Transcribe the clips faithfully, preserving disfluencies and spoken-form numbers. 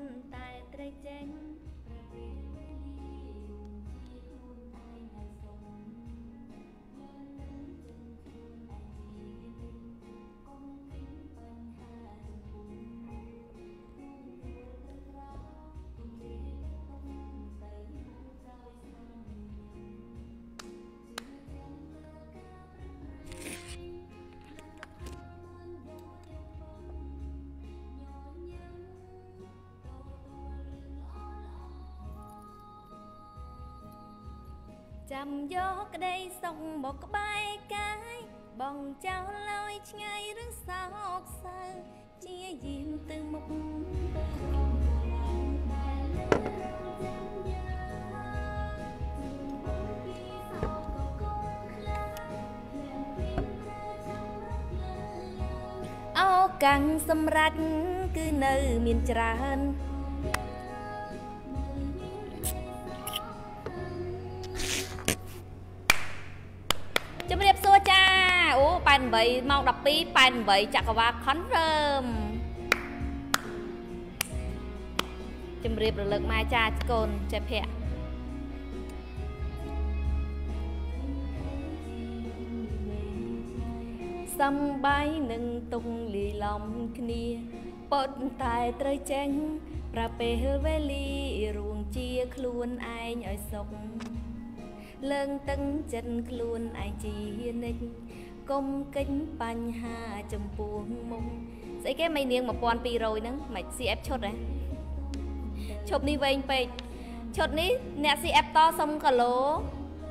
Chăm gió cái đây sông một cái bay cái bồng trao lôi ngay rừng sao sao chia diêm từ một áo căng xâm rách cứ nơi miền tràn chấm đẹp xua cha ủa bàn vậy mau đọc tí bàn vậy chắc có ba khấn rơm chấm đẹp rồi lực mai cha cồn chép hẹ xăm bay nâng tung lì lòng kia bớt tài trời chênh ra bê về ly ruộng chia khuôn ai ở sông lưng tưng chân khuôn ai chi nịch công kính bánh hà chấm buông mông dễ cái mày niêng một con pi rồi nắng mày si ép chốt đấy chốt đi về pe chốt ní nè si ép to xong cả lố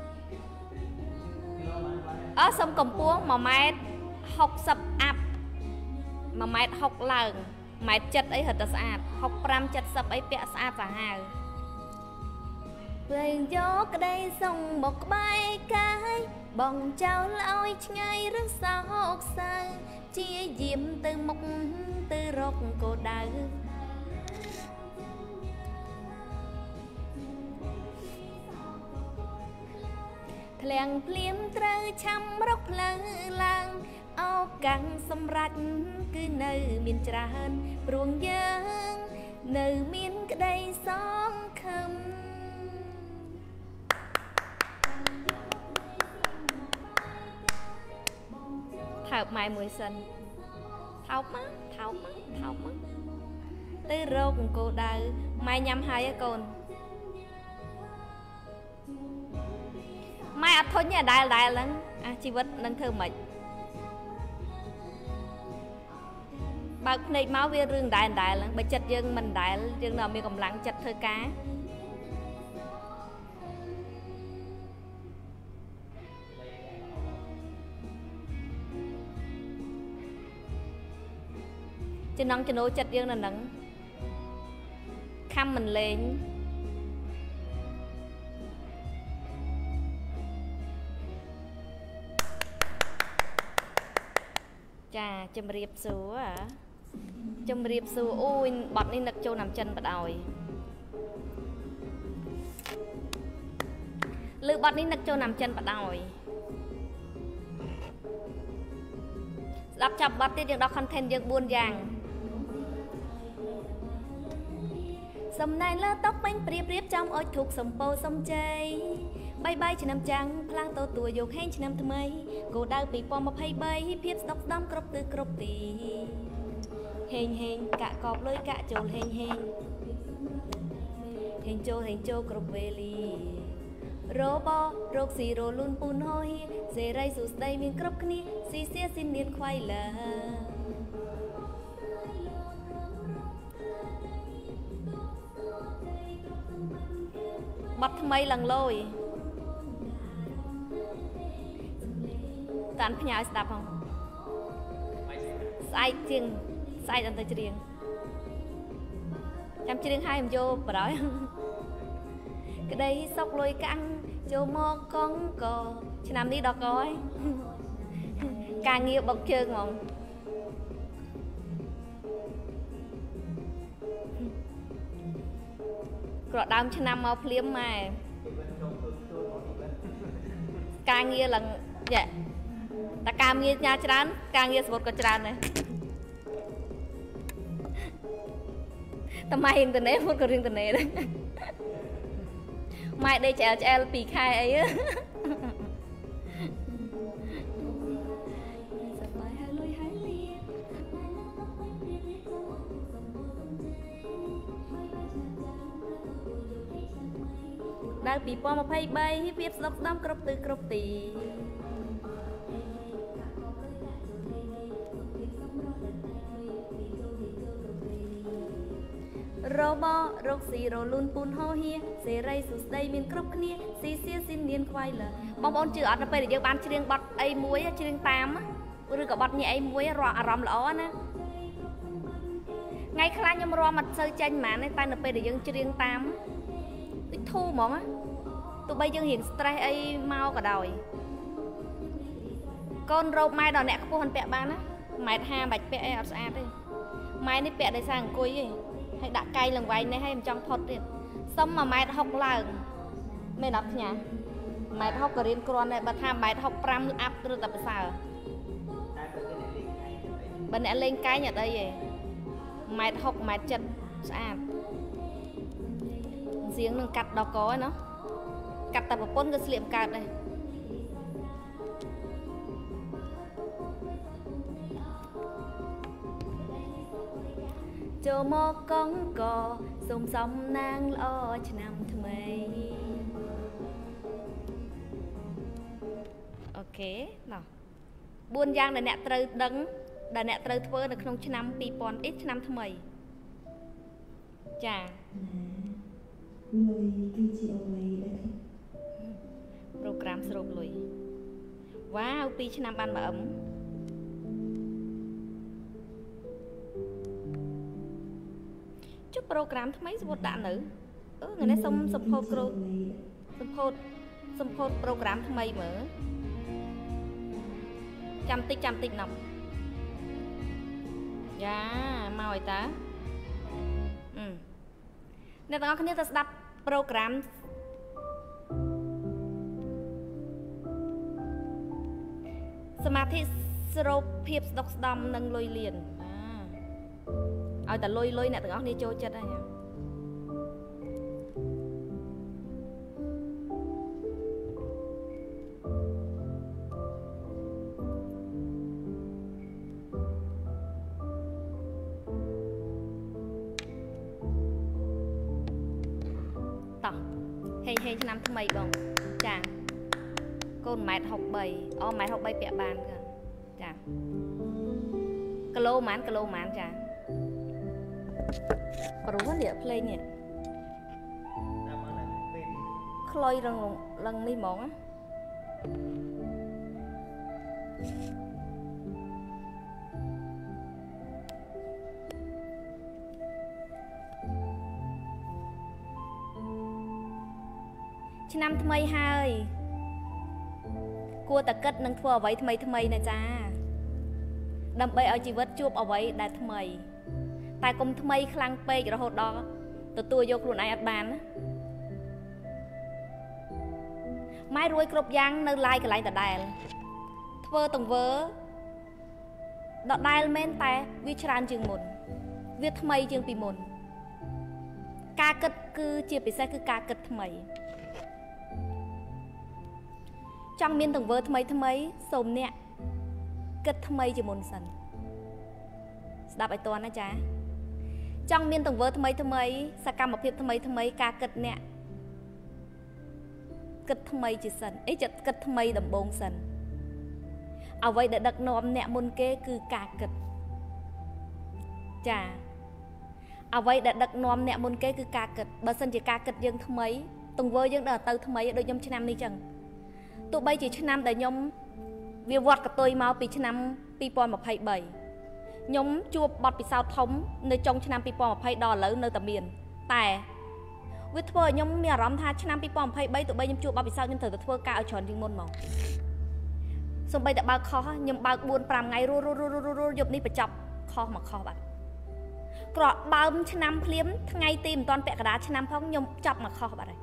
ở xong cầm buông mà mày học sập áp mà mày học lần mày chất ấy thật là sạch học pram chất sập ấy bẹ sạch và hào về gió cái đây sông một bay cái bồng trao lôi ngay rất xa hốt xa chia diêm từ một từ rốt cổ đau thèn phím trơ chăm rốc lơ lang áo căng xâm rách cứ nơi miền tràn ruộng dâng nơi miền cái đây xóm khâm thảo mai mùi sân thảo má thảo má thảo má tư rô cùng cô đau mai nhắm hai á con mai ắt thôi nhà đại đại lắm à chi vật nâng thơ mệt bạc này máu về rừng đại đại lắm bởi chất dân mình đại dân nào mình còn lặng chất thơ cá chứ nâng cho nô chất dân là nâng khăm mình lên chà châm riệp số à châm riệp số ôi bọt nên nực châu nằm chân bật ỏi lự bọt nên nực châu nằm chân bật ỏi đọc chập bọt tiết đọc content dương buôn vàng sầm này là tóc bánh riệp riệp trong ôi thuộc sầm po sầm chay bay bay chỉ nằm trắng lang tô tuổi dục hên chỉ nằm thưa mây cô đau bị pom một hay bay phiếp đọc đâm cọp từ cọp tì hên hên cả cọp lôi cả trồn hên hên hên trô hên trô cọp về li rô bo rô xì rô luôn pun hoi dê ray sụt đây miếng cọp kni xì xia xin niên khoai là bắt mây lần lôi tán nhà đạp không sai riêng sai đàn tay riêng chăm riêng hai em vô và đói cái đây sóc lôi căng vô mò con cò chỉ nằm đi đó coi càng nhiều bậc chân mà cọ đam cho năm mau phim mà càng nhiều lần vậy ta cam nghe nha chán càng nghe một cái chán này tầm mai internet phút có riêng internet đấy mai đây chèo chèo pì khai ấy á đã bị po mà phay bay viết lọc đâm cướp từ cướp tì Robo Roxy Rolun Pun Ho Hia Seray Susday Min Crop Knia Sisia Sin Nien Khoai là bong bóng chữ ở nó bây giờ bán chiêng bọt ấy muối chiêng tam á rồi cả bọt nhẹ ấy muối rọ à ròm lỏ nè ngay khai nhom rò mặt sơi chanh mà này tay nó bây giờ chiêng tam ít thu mỏng á tụi bây giờ hiện stress ấy mau cả đời con râu mai đòn nẹt của hòn bẹ bán á mai ha bạch bẹ ấy ở xa đây mai này bẹ đây sang cối gì hay đặt cây lần vay này hay em trong phật đi xong mà mai học là mày đọc nhá mày học cái riêng con này bà tham mày học pram áp rồi tập sao bên này lên cái nhà đây vậy mày học mày chật sao giếng đừng cắt đó có nó cắt tập một cái liệm cắt đây cho mò con cò sông sông nang lo cho năm thầy ok nào buôn giang là nẹt trừ đấng là nẹt trừ thưa được trong cho năm pi pon ít năm thầy chà program srop lùi wow pi cho năm ban mà ấm chút program mấy số đã nữ ừ, người này xong support pro support support program mấy mở trăm tích trăm tích nòng dạ mau rồi ta ừ nên tao có thể ta đập program Smarty srop hiệp đọc đầm nâng lôi liền ôi ta lôi lôi nè tụi con đi chơi chết đây nha tỏ hay hay năm thứ mấy bông chà con mày học bầy ô mày học bầy bẹ bàn kìa chà cái lô mán cái lô mán chà bà rú địa play nhỉ khôi lần lần đi món á chứ năm thứ mấy hai cua ta kết nâng thua ở vậy thứ mấy thứ mấy nè cha đâm bay ở chỉ vết chuột ở vậy đã thứ mấy tại công thứ mấy khăn pe cho hột đó từ tôi vô luôn ai ăn bàn mai ruồi cột giang nơi lai cái lại tại đài thưa tổng vớ đọt đài men tai vi tràn trường một viết thứ mấy trường pì một ca cất cứ chia bị sai cứ ca cất thứ mấy trong miền tổng vớ thứ mấy thứ mấy sôm nè cất thứ mấy chỉ một sần đạp ai toàn á cha trong miền tổng vớ thứ mấy thứ mấy sa cam một hiệp thứ mấy thứ mấy ca cất nè cất thứ mấy chỉ sần ấy chật cất thứ mấy đầm bông sần ở vậy để đặt nôm nè môn kê cứ ca cất chà ở vậy để đặt nôm nè môn kê cứ ca cất bà sân chỉ ca cất dương thứ mấy tổng vớ dương ở từ thứ mấy đôi nhom năm đi chẳng tụi bay chỉ cho năm để nhom việc vọt của tôi mau bị cho năm pi pon một hai bảy nhóm chua bọt bị sao thống nơi trong năm pi pon một hai đỏ lớn nơi tầm miềnแต่với thưa nhóm mẹ rắm tha năm pi pon một hai bảy tụi bay nhóm chua bọt bị sao nhưng thử thưa cao tròn riêng môn màu xong bay đã bao khó nhưng bao buồn pram ngày ru ru ru ru ru dục đi phải chọc khó mà khó bạn cọ bao năm phím ngày tìm toàn vẹn cả đá năm phong nhóm chọc mà khó bạn này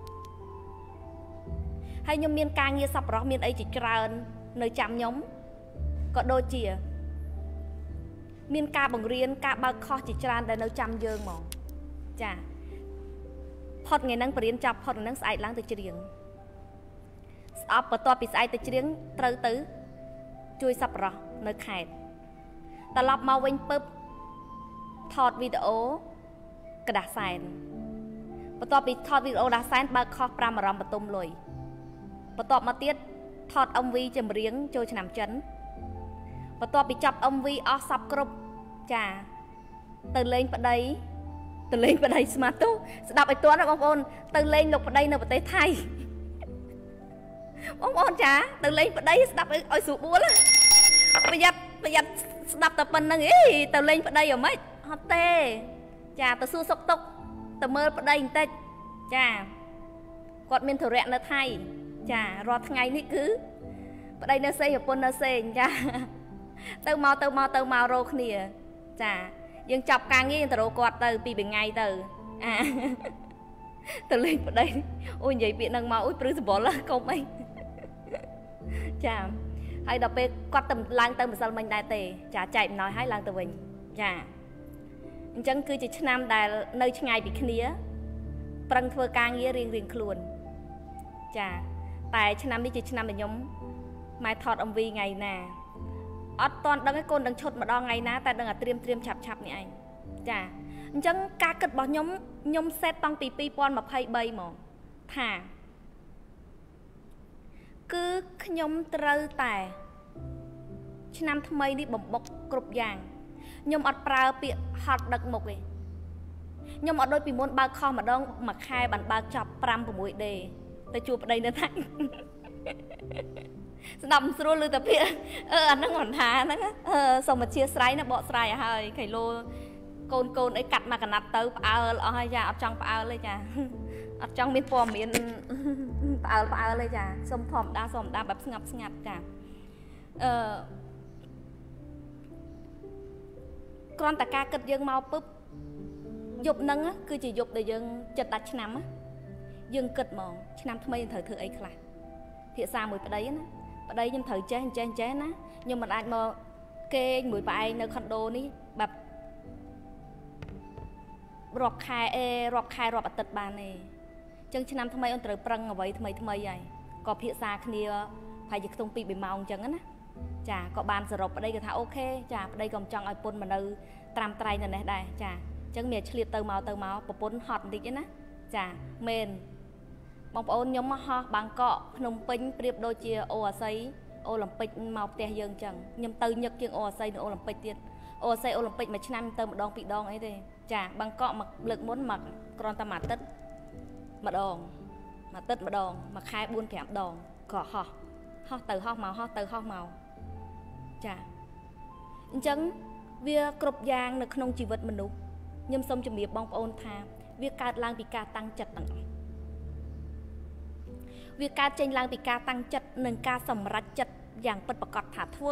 hay nhóm miền ca nghe sập rõ miền ấy chỉ tràn nơi chạm nhóm có đôi chìa miền ca bằng riêng ca bao khó chỉ tràn để nơi chạm dương mỏ ចាផុតថ្ងៃហ្នឹងបរៀនចាប់ផុតថ្ងៃហ្នឹងស្អែកឡើងទៅច្រៀងស្អប់បន្ទាប់ពីស្អែកទៅច្រៀងត្រូវទៅជួយសប្បុរសនៅខេត្តត្រឡប់មកវិញពឹបថតវីដេអូกระดาษសែនបន្ទាប់ពីថតវីដេអូដាសែនបើកខុសប្រាំអារម្មណ៍បន្ទុំលុយបន្ទាប់មកទៀតថត em វី ចម្រៀងចូលឆ្នាំចិនបន្ទាប់ពីចាប់ em វី អស់សពគ្រប់ចាទៅលេងប្តីទៅលេងប្តីស្មាទូស្ដាប់ឲ្យទាន់បងប្អូនទៅលេងលោកប្តីនៅប្រទេសថៃបងប្អូនចាទៅលេងប្តីស្ដាប់ឲ្យស្រួលបួលប្រយ័ត្នប្រយ័ត្នស្ដាប់តែប៉ុណ្្នឹងអីទៅលេងប្តីអ្ហ្មិចអត់ទេចាទៅសួរសុខទុក្ខទៅមើលប្តីបន្តិចចាគាត់មានធរៈនៅថៃចារាល់ថ្ងៃនេះគឺប្តីនៅសេប្រពន្ធនៅសេចាទៅមកទៅមកទៅមករកគ្នាចាយើងចាប់ការងារយើងទៅរកគាត់ទៅពីថ្ងៃទៅអាទៅលេងប្តីអូយនិយាយពាក្យហ្នឹងមកអូយព្រឺសបល់កុំអីចាហើយដល់ពេលគាត់ទៅឡើងទៅម្សិលមិញដែរទេចាចែកម្nóiហើយឡើងទៅវិញចាអញ្ចឹងគឺជាឆ្នាំដែលនៅឆ្ងាយពីគ្នាប្រឹងធ្វើការងាររៀងរៀងខ្លួនចាតែឆ្នាំនេះជាឆ្នាំដែលខ្ញុំម៉ែថត em វី ថ្ងៃណាអត់តន់ដឹងឯកូនដឹងឈុតម្ដងថ្ងៃណាតែដឹងតែត្រៀមត្រៀមឆាប់ឆាប់នេះឯងចាអញ្ចឹងការគិតរបស់ខ្ញុំខ្ញុំសេតតាំងពីពីរពាន់ម្ភៃបីមកថាគឺខ្ញុំត្រូវតែឆ្នាំថ្មីនេះបំបុកគ្រប់យ៉ាងខ្ញុំអត់ប្រើពាក្យហត់ដឹកមុខទេខ្ញុំអត់ដូចពីមុនបើកខុសម្ដងមួយខែបានបើកចប់ប្រាំប្រាំមួយដេទៅជួបប្តីនៅថៃស្ដាប់ស្រួលឮតែពាក្យអឺអាហ្នឹងមិនថាហ្នឹងអឺសូមអធិស្ឋានណាបកស្រាយឲ្យហើយខៃឡូកូនកូនអីកាត់មកកណាត់ទៅផ្អើលអស់ហើយចាអត់ចង់ផ្អើលទេចាអត់ចង់មានព័ត៌មានផ្អើលផ្អើលទេចាសុំធម្មតាសុំធម្មតាបែបស្ងាត់ស្ងាត់ចាអឺគ្រាន់តែការគិតយើងមកពឹបយប់ហ្នឹងគឺជាយប់ដែលយើងចិត្តដាច់ឆ្នាំយើងគិតហ្មងឆ្នាំថ្មីយើងត្រូវធ្វើអីខ្លះភាសាមួយប្តីណាប្តីខ្ញុំត្រូវចេះចេះចេះណាខ្ញុំមិនអាចមកគេងមួយប្អែងនៅខុនដូនេះបែបរាប់ខែអេរាប់ខែរាប់អាទិត្យបានទេអញ្ចឹងឆ្នាំថ្មីអូនត្រូវប្រឹងអ្វីថ្មីថ្មីហើយក៏ភាសាគ្នាប្រហែលជាខ្ទង់ពីរបីម៉ោងអញ្ចឹងណាចាក៏បានសរុបប្តីក៏ថាអូខេចាប្តីក៏មិនចង់ឲ្យពុនមកនៅត្រាំត្រៃនៅនេះដែរចាអញ្ចឹងមានឆ្លៀតទៅមកទៅមកប្រពន្ធហត់បន្តិចណាចាមែនបងប្អូនខ្ញុំមកហោះបាងកកភ្នំពេញប្រៀបដូចជាអូអាស័យអូឡ িম্প ពិកមកផ្ទះយើងអញ្ចឹងខ្ញុំទៅញឹកជាងអូអាស័យនៅអូឡ িম্প ពិកទៀតអូអាស័យអូឡ িম্প ពិកមួយឆ្នាំទៅម្ដងពីរដងអីទេចាបាងកកមកលើកមុនមកគ្រាន់តែមួយអាទិត្យម្ដងមួយអាទិត្យម្ដងមួយខែបួនប្រាំដងក៏ហោះហោះទៅហោះមកហោះទៅហោះមកចាអញ្ចឹងវាគ្រប់យ៉ាងនៅក្នុងជីវិតមនុស្សខ្ញុំសូមជម្រាបបងប្អូនថាវាកើតឡើងពីការតាំងចិត្តទាំងអស់វាកើតចេញឡើងពីការតាំងចិត្តនិងការសម្រេចចិត្តយ៉ាងពិតប្រាកដថាធ្វើ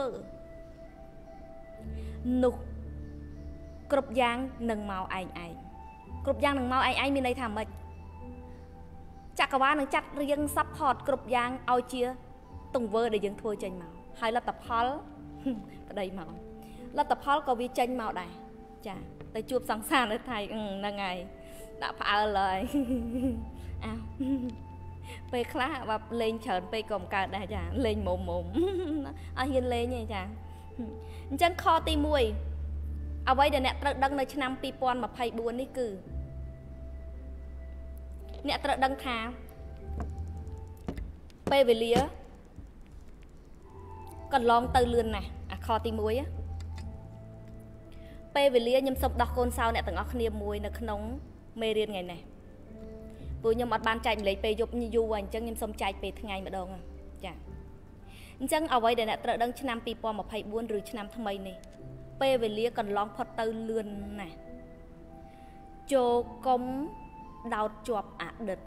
នោះគ្រប់យ៉ាងនឹងមកឯងឯងគ្រប់យ៉ាងនឹងមកឯងឯងមានន័យថាម៉េចចក្រវាលនឹងចាត់រៀង support គ្រប់យ៉ាងឲ្យជាទង្វើដែលយើងធ្វើចេញមកហើយលទ្ធផលប្តីមកលទ្ធផលក៏វាចេញមកដែរចាទៅជួបសង្សារនៅថៃហ្នឹងហើយដាក់ផ្អើលហើយអើពេលខ្លះបែបលេងច្រើនពេកក៏មិនកើតដែរចាលេងមុំមុំអត់ហ៊ានលេងទេចាអញ្ចឹងខទីមួយអ្វីដែលអ្នកត្រូវដឹងនៅឆ្នាំពីរពាន់ម្ភៃបួននេះគឺអ្នកត្រូវដឹងថាពេលវេលាកន្លងទៅលឿនណាស់អាខទីមួយពេលវេលាខ្ញុំសូមដោះកូនសោអ្នកទាំងអស់គ្នាមួយនៅក្នុងមេរៀនថ្ងៃនេះព្រោះខ្ញុំអត់បានចែកម្លេចពេលយប់យូរអញ្ចឹងខ្ញុំសូមចែកពេលថ្ងៃម្ដងចាអញ្ចឹងអ្វីដែលអ្នកត្រូវដឹងឆ្នាំពីរពាន់ម្ភៃបួនឬឆ្នាំថ្មីនេះពេលវេលាកន្លងផុតទៅលឿនណាស់ចូលកុំដោតជាប់អតីត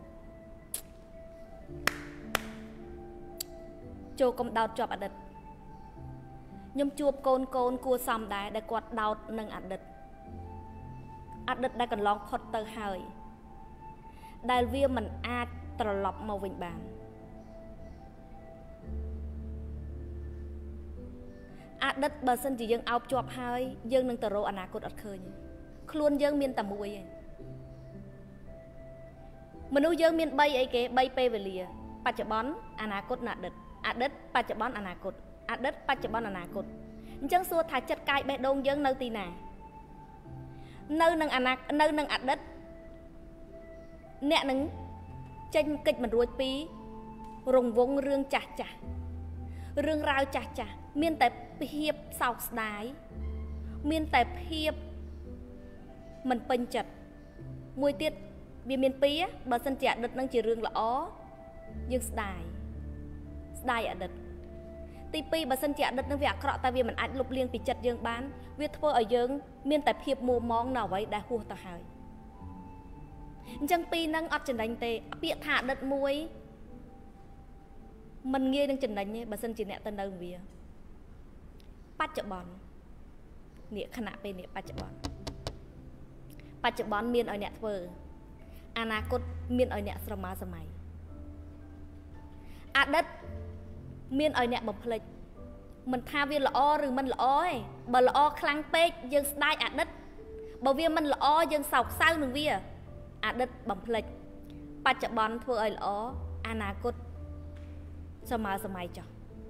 ចូលកុំដោតជាប់អតីតខ្ញុំជួបកូនកូនគួសមដែរដែលគាត់ដោតនឹងអតីតអតីតដែលកន្លងផុតទៅហើយដែលវាមិនអាចត្រឡប់មកវិញបានអតីតបើសិនជាយើងអោបជាប់ហើយយើងនឹងទៅរកអនាគតអត់ឃើញខ្លួនយើងមានតែមួយឯងមនុស្សយើងមានbayអីគេbayពេលវេលាបច្ចុប្បន្នអនាគតនិងអតីតអតីតបច្ចុប្បន្នអនាគតអតីតបច្ចុប្បន្នអនាគតអញ្ចឹងសួរថាចិត្តកាយបេះដូងយើងនៅទីណានៅនឹងអនាគតនៅនឹងអតីតអ្នកនឹងចេញកិច្ចមិនរួចពីរង្វង់រឿងចាស់ចាស់រឿងរ៉ាវចាស់ចាស់មានតែភាពសោកស្ដាយមានតែភាពមិនពេញចិត្តមួយទៀតវាមានពីរបើសិនជាអតីតនឹងជារឿងល្អយើងស្ដាយស្ដាយអតីតទីពីរបើសិនជាអតីតនឹងវាអាក្រក់តែវាមិនអាចលុបលាងពីចិត្តយើងបានវាធ្វើឲ្យយើងមានតែភាពមួម៉ងនៅអ្វីដែលហួសទៅហើយអញ្ចឹងពីរនឹងអត់ចំណេញទេពាក្យថាអតីតមួយមិនងាយនឹងចំណេញទេបើសិនជាអ្នកទៅនៅវាបច្ចុប្បន្ននេះខណៈពេលនេះបច្ចុប្បន្នបច្ចុប្បន្នមានឲ្យអ្នកធ្វើអនាគតមានឲ្យអ្នកស្រមើសម័យអតីតមានឲ្យអ្នកបំភ្លេចមិនថាវាល្អឬមិនល្អទេបើល្អខ្លាំងពេកយើងស្ដាយអតីតបើវាមិនល្អយើងសោកសៅនឹងវាអតីតបំភ្លេចបច្ចុប្បន្នធ្វើឲ្យល្អអនាគតសម័យសម័យចុះ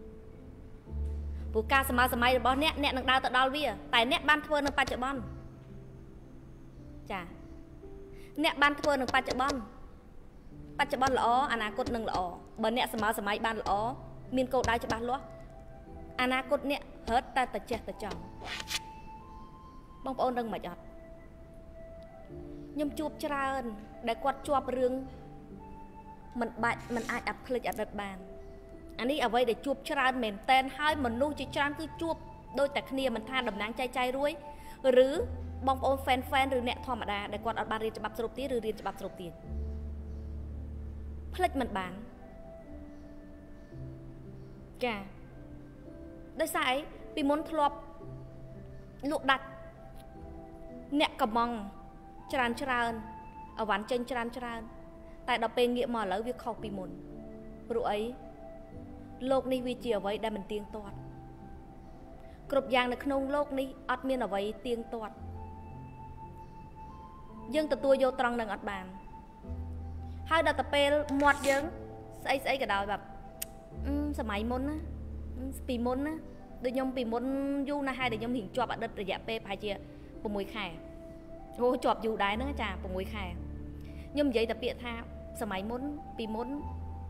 ព្រោះការសម័យសម័យរបស់អ្នកអ្នកនឹងដើរទៅដល់វាតែអ្នកបានធ្វើនៅបច្ចុប្បន្នចាអ្នកបានធ្វើនៅបច្ចុប្បន្នបច្ចុប្បន្នល្អអនាគតនឹងល្អបើអ្នកសម័យសម័យបានល្អមានគោលដៅច្បាស់លាស់អនាគតអ្នករត់តែតែចេះតែចង់បងប្អូនដឹងមិនអត់ខ្ញុំជួបច្រើនដែលគាត់ជាប់រឿងមិនបាច់មិនអាចអាប់ភ្លេចអតីតបានអានេះអ្វីដែលជួបច្រើនមែនតែនហើយមនុស្សជាច្រើនគឺជួបដូចតែគ្នាមិនថាតំណាងចែកចាយរួយឬបងប្អូន fan fan ឬអ្នកធម្មតាដែលគាត់អត់បានរៀនច្បាប់ស្រូបទាញឬរៀនច្បាប់ស្រូបទាញភ្លេចមិនបានចាដោយសារអីពីមុនធ្លាប់លក់ដាច់អ្នកកំងច្រើនច្រើនអវ៉ាន់ចេញច្រើនច្រើនតែដល់ពេលងាកមកឥឡូវវាខុសពីមុនព្រោះអីលោកនេះវាជាអ្វីដែលមិនទៀងទាត់គ្រប់យ៉ាងនៅក្នុងលោកនេះអត់មានអ្វីទៀងទាត់យើងទទួលយកត្រង់នឹងអត់បានហើយដល់ទៅពេលមាត់យើងស្អីស្អីក៏ដោយแบบសម័យមុនណាពីមុនណាដូចខ្ញុំពីមុនយូរណាស់ហើយដែលខ្ញុំរៀងជាប់អតីតរយៈពេលប្រហែលជា6ខែអូជាប់យូរដែរហ្នឹងចា6ខែខ្ញុំនិយាយតែពាក្យថាសម័យមុនពីមុន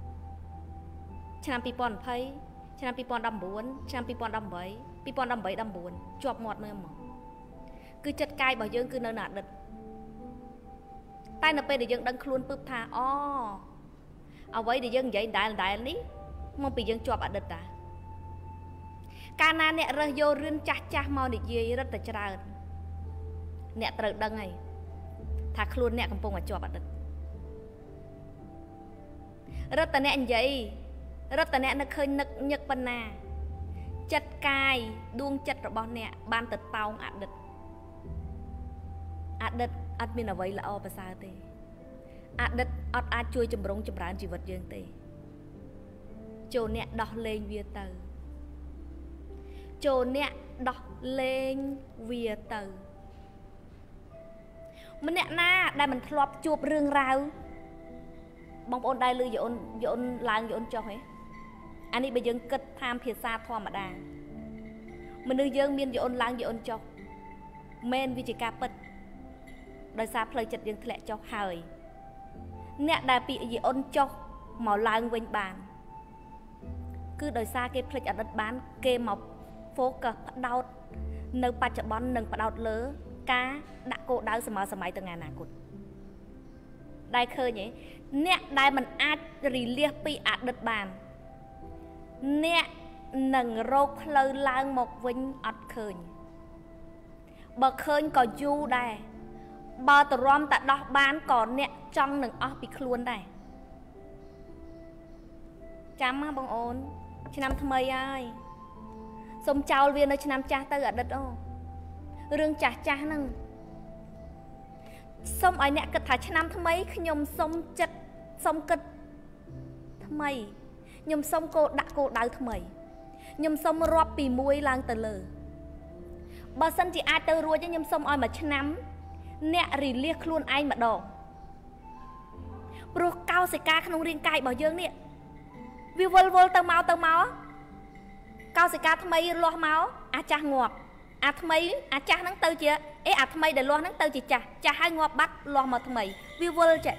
ឆ្នាំ2020ឆ្នាំ2019ឆ្នាំ2018 2018 19ជាប់មាត់មើលមកគឺចិត្តកាយរបស់យើងគឺនៅនៅអតីតតែនៅពេលដែលយើងដឹងខ្លួនពឹបថាអូអ្វីដែលយើងនិយាយដែលដែលនេះមកពីយើងជាប់អតីតតាកាលណាអ្នករើសយករឿងចាស់ចាស់មកនិយាយរត់តែច្រើនអ្នកត្រូវដឹងហើយថាខ្លួនអ្នកកំពុងតែជាប់អតីតរត់តែអ្នកនិយាយរត់តែអ្នកនឹកឃើញនឹកញឹកប៉ុណ្ណាចិត្តកាយដួងចិត្តរបស់អ្នកបានទៅតោងអតីតអតីតអត់មានអ្វីល្អប្រសើរទេអតីតអត់អាចជួយចម្រុងចម្រើនជីវិតយើងទេចូលអ្នកដោះលែងវាទៅចូលអ្នកដោះលែងវាទៅម្នាក់ណាដែលមិនធ្លាប់ជួបរឿងរ៉ាវបងប្អូនដែលឮយអូនយអូនឡើងយអូនចុះហ៎អានេះបើយើងគិតតាមភាសាធម្មតាមនុស្សយើងមានយអូនឡើងយអូនចុះមែនវាជាការពិតដោយសារផ្លូវចិត្តយើងធ្លាក់ចុះហើយអ្នកដែលពីយអូនចុះមកឡើងវិញបានគឺដោយសារគេភ្លេចអតីតបានគេមក focus ផ្ដោតនៅបច្ចុប្បន្ននិងផ្ដោតលើការដាក់គោលដៅសម័យសម័យទៅថ្ងៃអនាគតដែលឃើញទេអ្នកដែលមិនអាចរីលាសពីអតីតបានអ្នកនឹងរកផ្លូវឡើងមកវិញអត់ឃើញបើឃើញក៏យូរដែរបើតរំតែដោះបានក៏អ្នកចង់នឹងអស់ពីខ្លួនដែរចាំមកបងអូនឆ្នាំថ្មីហើយសុំចោលវានៅឆ្នាំចាស់ទៅអតីតអូរឿងចាស់ចាស់ហ្នឹងសុំឲ្យអ្នកគិតថាឆ្នាំថ្មីខ្ញុំសុំចិត្តសុំគិតថ្មីខ្ញុំសុំគោលដាក់គោលដៅថ្មីខ្ញុំសុំរាប់ពីមួយឡើងទៅលើបើសិនជាអាចទៅរួចខ្ញុំសុំឲ្យមួយឆ្នាំអ្នករីលាសខ្លួនឯងម្ដងព្រោះកោសិកាក្នុងរាងកាយរបស់យើងនេះវាវល់វល់ទៅមកទៅមកកោសិកាថ្មីលាស់មកអាចាស់ងាប់អាថ្មីអាចាស់ហ្នឹងទៅជាអេអាថ្មីដែលលាស់ហ្នឹងទៅជាចាស់ចាស់ហើយងាប់បាត់លាស់មកថ្មីវាវល់ចេះ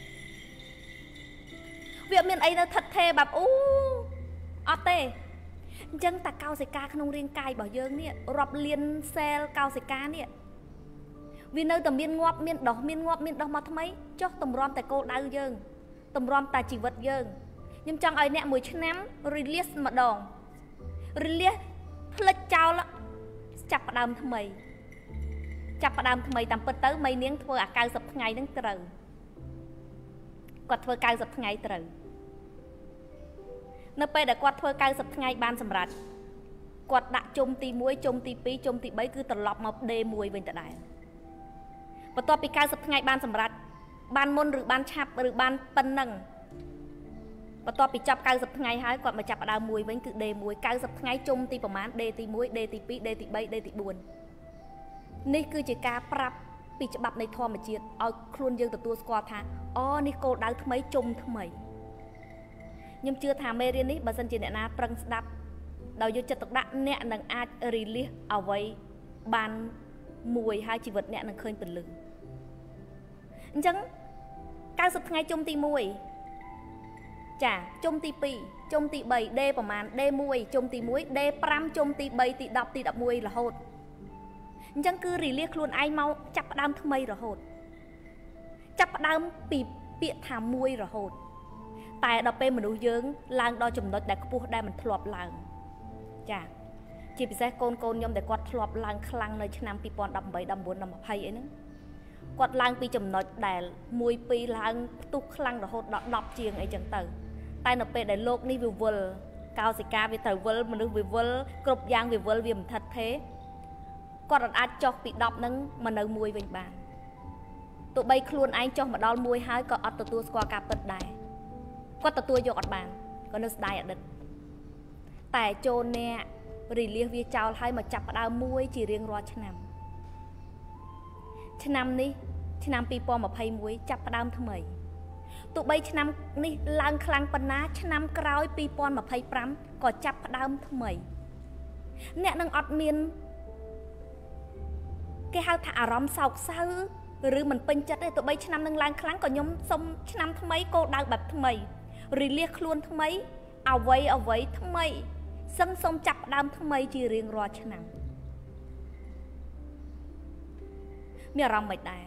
វាមានអីនៅថិតថេរបែបអូអត់ទេអញ្ចឹងតាកោសិកាក្នុងរាងកាយរបស់យើងនេះរាប់លានសែលកោសិកានេះវានៅតែមានងាប់មានដោះមានងាប់មានដោះមកថ្មីចុះតម្រាំតែគោលដៅយើងតម្រាំតែជីវិតយើងខ្ញុំចង់ឲ្យអ្នកមួយឆ្នាំ release ម្ដង release ផ្លិចចោលចាប់ផ្ដើមថ្មីចាប់ផ្ដើមថ្មីតាមពិតទៅមីនាងធ្វើអា九mươiថ្ងៃហ្នឹងត្រូវគាត់ធ្វើ九mươiថ្ងៃត្រូវនៅពេលដែលគាត់ធ្វើ九mươiថ្ងៃបានសម្រេចគាត់ដាក់ជុំទីមួយជុំទីពីរជុំទីបីគឺត្រឡប់មកដេមួយវិញដដែលបន្ទាប់ពី九mươiថ្ងៃបានសម្រេចបានមុនឬបានឆាប់ឬបានប៉ុណ្ណឹងបន្ទាប់ពីចាប់九mươiថ្ងៃហើយគាត់មកចាប់ផ្ដើមមួយវិញគឺដេមួយ九mươiថ្ងៃជុំទីប្រមាណដេទីមួយដេទីពីរដេទីបីដេទីបួននេះគឺជាការប្រាប់ពីច្បាប់នៃធម្មជាតិឲ្យខ្លួនយើងទទួលស្គាល់ថាអូនេះគោលដៅថ្មីជុំថ្មីខ្ញុំជឿថាមេរៀននេះបើសិនជាអ្នកណាប្រឹងស្ដាប់ដោយយកចិត្តទុកដាក់អ្នកនឹងអាច release អ្វីបានមួយហើយជីវិតអ្នកនឹងឃើញពន្លឺអញ្ចឹង九mươiថ្ងៃជុំទីមួយចាជុំទីពីរជុំទីបីដេប្រមាណដេមួយជុំទីមួយដេប្រាំជុំទីបីទីដប់ទីដប់មួយរហូតអញ្ចឹងគឺរីលាខ្លួនឯងមកចាប់ផ្ដើមថ្មីរហូតចាប់ផ្ដើមពីពាក្យថាមួយរហូតតែដល់ពេលមនុស្សយើងឡើងដល់ចំណុចដែលខ្ពស់ដែលមិនធ្លាប់ឡើងចាជាពិសេសកូនកូនខ្ញុំដែលគាត់ធ្លាប់ឡើងខ្លាំងនៅឆ្នាំពីរពាន់ដប់ប្រាំ ដប់ប្រាំបួន ដប់ยี่สิบអីហ្នឹងគាត់ឡើងពីចំណុចដែលមួយពីរឡើងផ្ទុះខ្លាំងរហូតដល់ដប់ជាងអីចឹងទៅតែនៅពេលដែលលោកនេះវាវល់កោសិកាវាត្រូវវល់មនុស្សវាវល់គ្រប់យ៉ាងវាវល់វាមិនថិតថេរគាត់អាចចុះពីដប់ហ្នឹងមកនៅមួយវិញបានទោះបីខ្លួនឯងចុះមកដល់មួយហើយក៏អត់ទទួលស្គាល់ការពិតដែរគាត់ទទួលយកអត់បានក៏នៅស្ដាយអតីតតែចូលអ្នករីលៀសវាចោលហើយមកចាប់ផ្ដើមមួយជារៀងរាល់ឆ្នាំឆ្នាំនេះឆ្នាំពីរពាន់ម្ភៃមួយចាប់ផ្ដើមថ្មីទោះបីឆ្នាំនេះឡើងខ្លាំងប៉ុណ្ណាឆ្នាំក្រោយពីរពាន់ម្ភៃប្រាំក៏ចាប់ផ្ដើមថ្មីអ្នកនឹងអត់មានគេហៅថាអារម្មណ៍សោកសៅឬមិនពេញចិត្តទេទោះបីឆ្នាំនឹងឡើងខ្លាំងក៏ខ្ញុំសុំឆ្នាំថ្មីគោលដៅបែបថ្មីរីលៀសខ្លួនថ្មីអ្វីអ្វីថ្មីសឹងសុំចាប់ផ្ដើមថ្មីជារៀងរាល់ឆ្នាំមានអារម្មណ៍មិនដែរ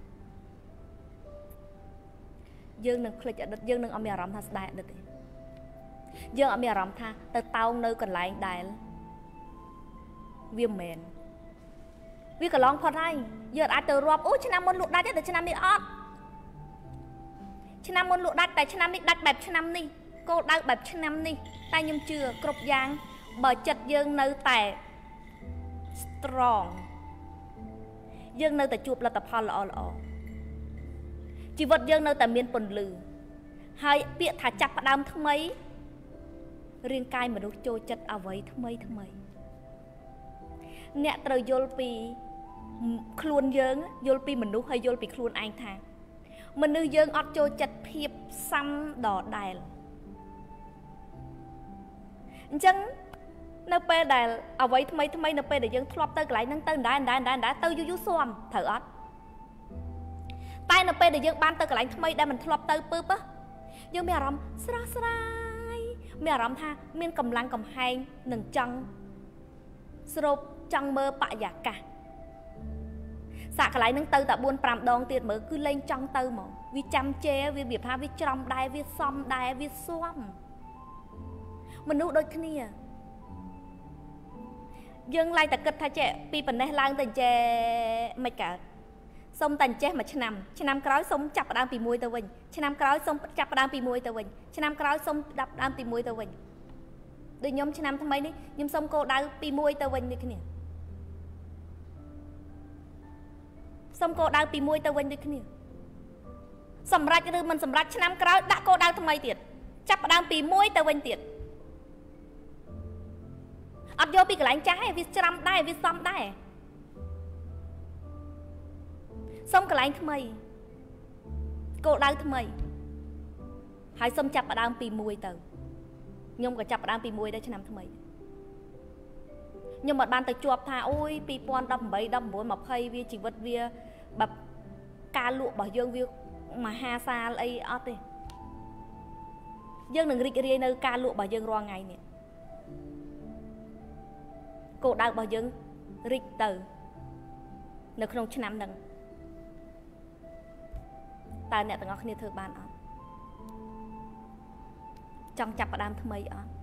យើងនឹងភ្លេចអតីតយើងនឹងអត់មានអារម្មណ៍ថាស្ដាយអតីតទេយើងអត់មានអារម្មណ៍ថាទៅតោងនៅកន្លែងដែលវាមិនមែនវាកន្លងផុតហើយយើងអាចទៅរាប់អូឆ្នាំមុនលក់ដាច់តែឆ្នាំនេះអត់ឆ្នាំមុនលក់ដាច់តែឆ្នាំនេះដាច់បែបឆ្នាំនេះគោលដៅបែបឆ្នាំនេះតែខ្ញុំជឿគ្រប់យ៉ាងបើចិត្តយើងនៅតែ strong យើងនៅតែជួបលទ្ធផលល្អល្អជីវិតយើងនៅតែមានពន្លឺហើយពាក្យថាចាប់ផ្ដើមថ្មីរាងកាយមនុស្សចូលចិត្តអ្វីថ្មីថ្មីអ្នកត្រូវយល់ពីខ្លួនយើងយល់ពីមនុស្សហើយយល់ពីខ្លួនឯងថាមនុស្សយើងអត់ចូលចិត្តភាពសាំដដែលអញ្ចឹងនៅពេលដែលអ្វីថ្មីថ្មីនៅពេលដែលយើងធ្លាប់ទៅកន្លែងហ្នឹងទៅដដែលដដែលដដែលទៅយូរយូរស៊ាំត្រូវអត់តែនៅពេលដែលយើងបានទៅកន្លែងថ្មីដែលមិនធ្លាប់ទៅពើបយើងមានអារម្មណ៍ស្រស់ស្រាយមានអារម្មណ៍ថាមានកម្លាំងកំហែងនឹងចង់ស្រូបចង់មើលបរិយាកាសសាកកន្លែងហ្នឹងទៅតែបួនប្រាំដងទៀតមើលគឺលេងចង់ទៅហ្មងវាចាំជេរវាវាថាវាច្រំដែរវាសំដែរវាស៊ាំមនុស្សដូចគ្នាយើងឡាយតែគិតថាចេះពីប៉ុណ្ណេះឡើងទៅចេះមិនកើតសុំតែចេះមួយឆ្នាំឆ្នាំក្រោយសុំចាប់ផ្ដើមពីមួយទៅវិញឆ្នាំក្រោយសុំចាប់ផ្ដើមពីមួយទៅវិញឆ្នាំក្រោយសុំចាប់ផ្ដើមពីមួយទៅវិញដូចខ្ញុំឆ្នាំថ្មីនេះខ្ញុំសុំគោលដៅពីមួយទៅវិញដូចគ្នាសុំគោលដៅពីមួយទៅវិញដូចគ្នាសម្រាប់ឬមិនសម្រាប់ឆ្នាំក្រោយដាក់គោលដៅថ្មីទៀតចាប់ផ្ដើមពីមួយទៅវិញទៀតអត់យកពីកន្លែងចាស់ទេវាច្រាំដែរវាសំដែរសុំកន្លែងថ្មីគោលដៅថ្មីហើយសុំចាប់ផ្ដើមពីមួយទៅខ្ញុំក៏ចាប់ផ្ដើមពីមួយដែរឆ្នាំថ្មីខ្ញុំអត់បានទៅជាប់ថាអូយពីរពាន់ដប់ប្រាំ ដប់ប្រាំ ยี่สิบវាជីវិតវាបែបការលក់របស់យើងវាមហាសាលអីអត់ទេយើងនឹងរីករាយនៅការលក់របស់យើងរាល់ថ្ងៃនេះគោលដៅរបស់យើងរីកទៅនៅក្នុងឆ្នាំហ្នឹងតើអ្នកទាំងអស់គ្នាធ្វើបានអត់ចង់ចាប់ផ្ដើមថ្មីអត់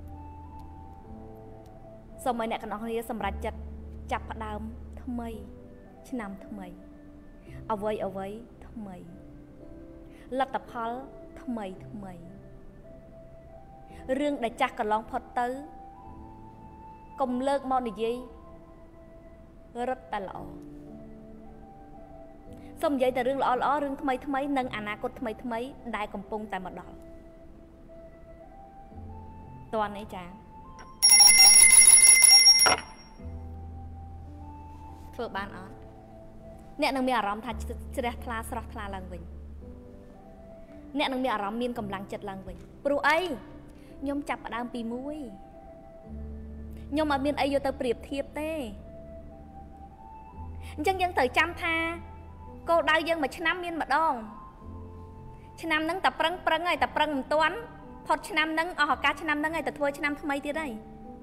សូមឲ្យអ្នកទាំងអស់គ្នាសម្រេចចិត្តចាប់ផ្ដើមថ្មីឆ្នាំថ្មីអ្វីអ្វីថ្មីលទ្ធផលថ្មីថ្មីរឿងដែលចាស់កន្លងផុតទៅកុំលើកមកនិយាយរឹតតែល្អសូមនិយាយតែរឿងល្អល្អរឿងថ្មីថ្មីនិងអនាគតថ្មីថ្មីដែលកំពុងតែមកដល់តើនេះចាធ្វើបានអត់អ្នកនឹងមានអារម្មណ៍ថាជ្រះថ្លាស្រស់ថ្លាឡើងវិញអ្នកនឹងមានអារម្មណ៍មានកម្លាំងចិត្តឡើងវិញព្រោះអីខ្ញុំចាប់ផ្ដើមពីមួយខ្ញុំអត់មានអីយកទៅប្រៀបធៀបទេអញ្ចឹងយើងត្រូវចាំថាគោលដៅយើងមួយឆ្នាំមានម្ដងឆ្នាំហ្នឹងតែប្រឹងប្រឹងហើយតែប្រឹងមិនទាន់ផុតឆ្នាំហ្នឹងអស់ឱកាសឆ្នាំហ្នឹងហើយតែធ្វើឆ្នាំថ្មីទៀតហើយ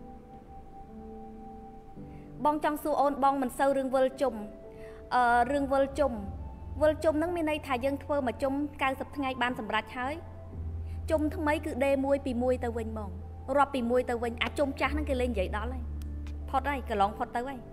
បងចង់សួរអូនបងមិនសូវរឿងវិលជុំអឺរឿងវិលជុំវិលជុំហ្នឹងមានន័យថាយើងធ្វើមួយជុំเก้าสิบថ្ងៃបានសម្រេចហើយជុំថ្មីគឺដេមួយពីមួយទៅវិញហ្មងរាប់ពីមួយទៅវិញអាចជុំចាស់ហ្នឹងគេលេងនិយាយដល់ហើយផុតហើយកន្លងផុតទៅហើយ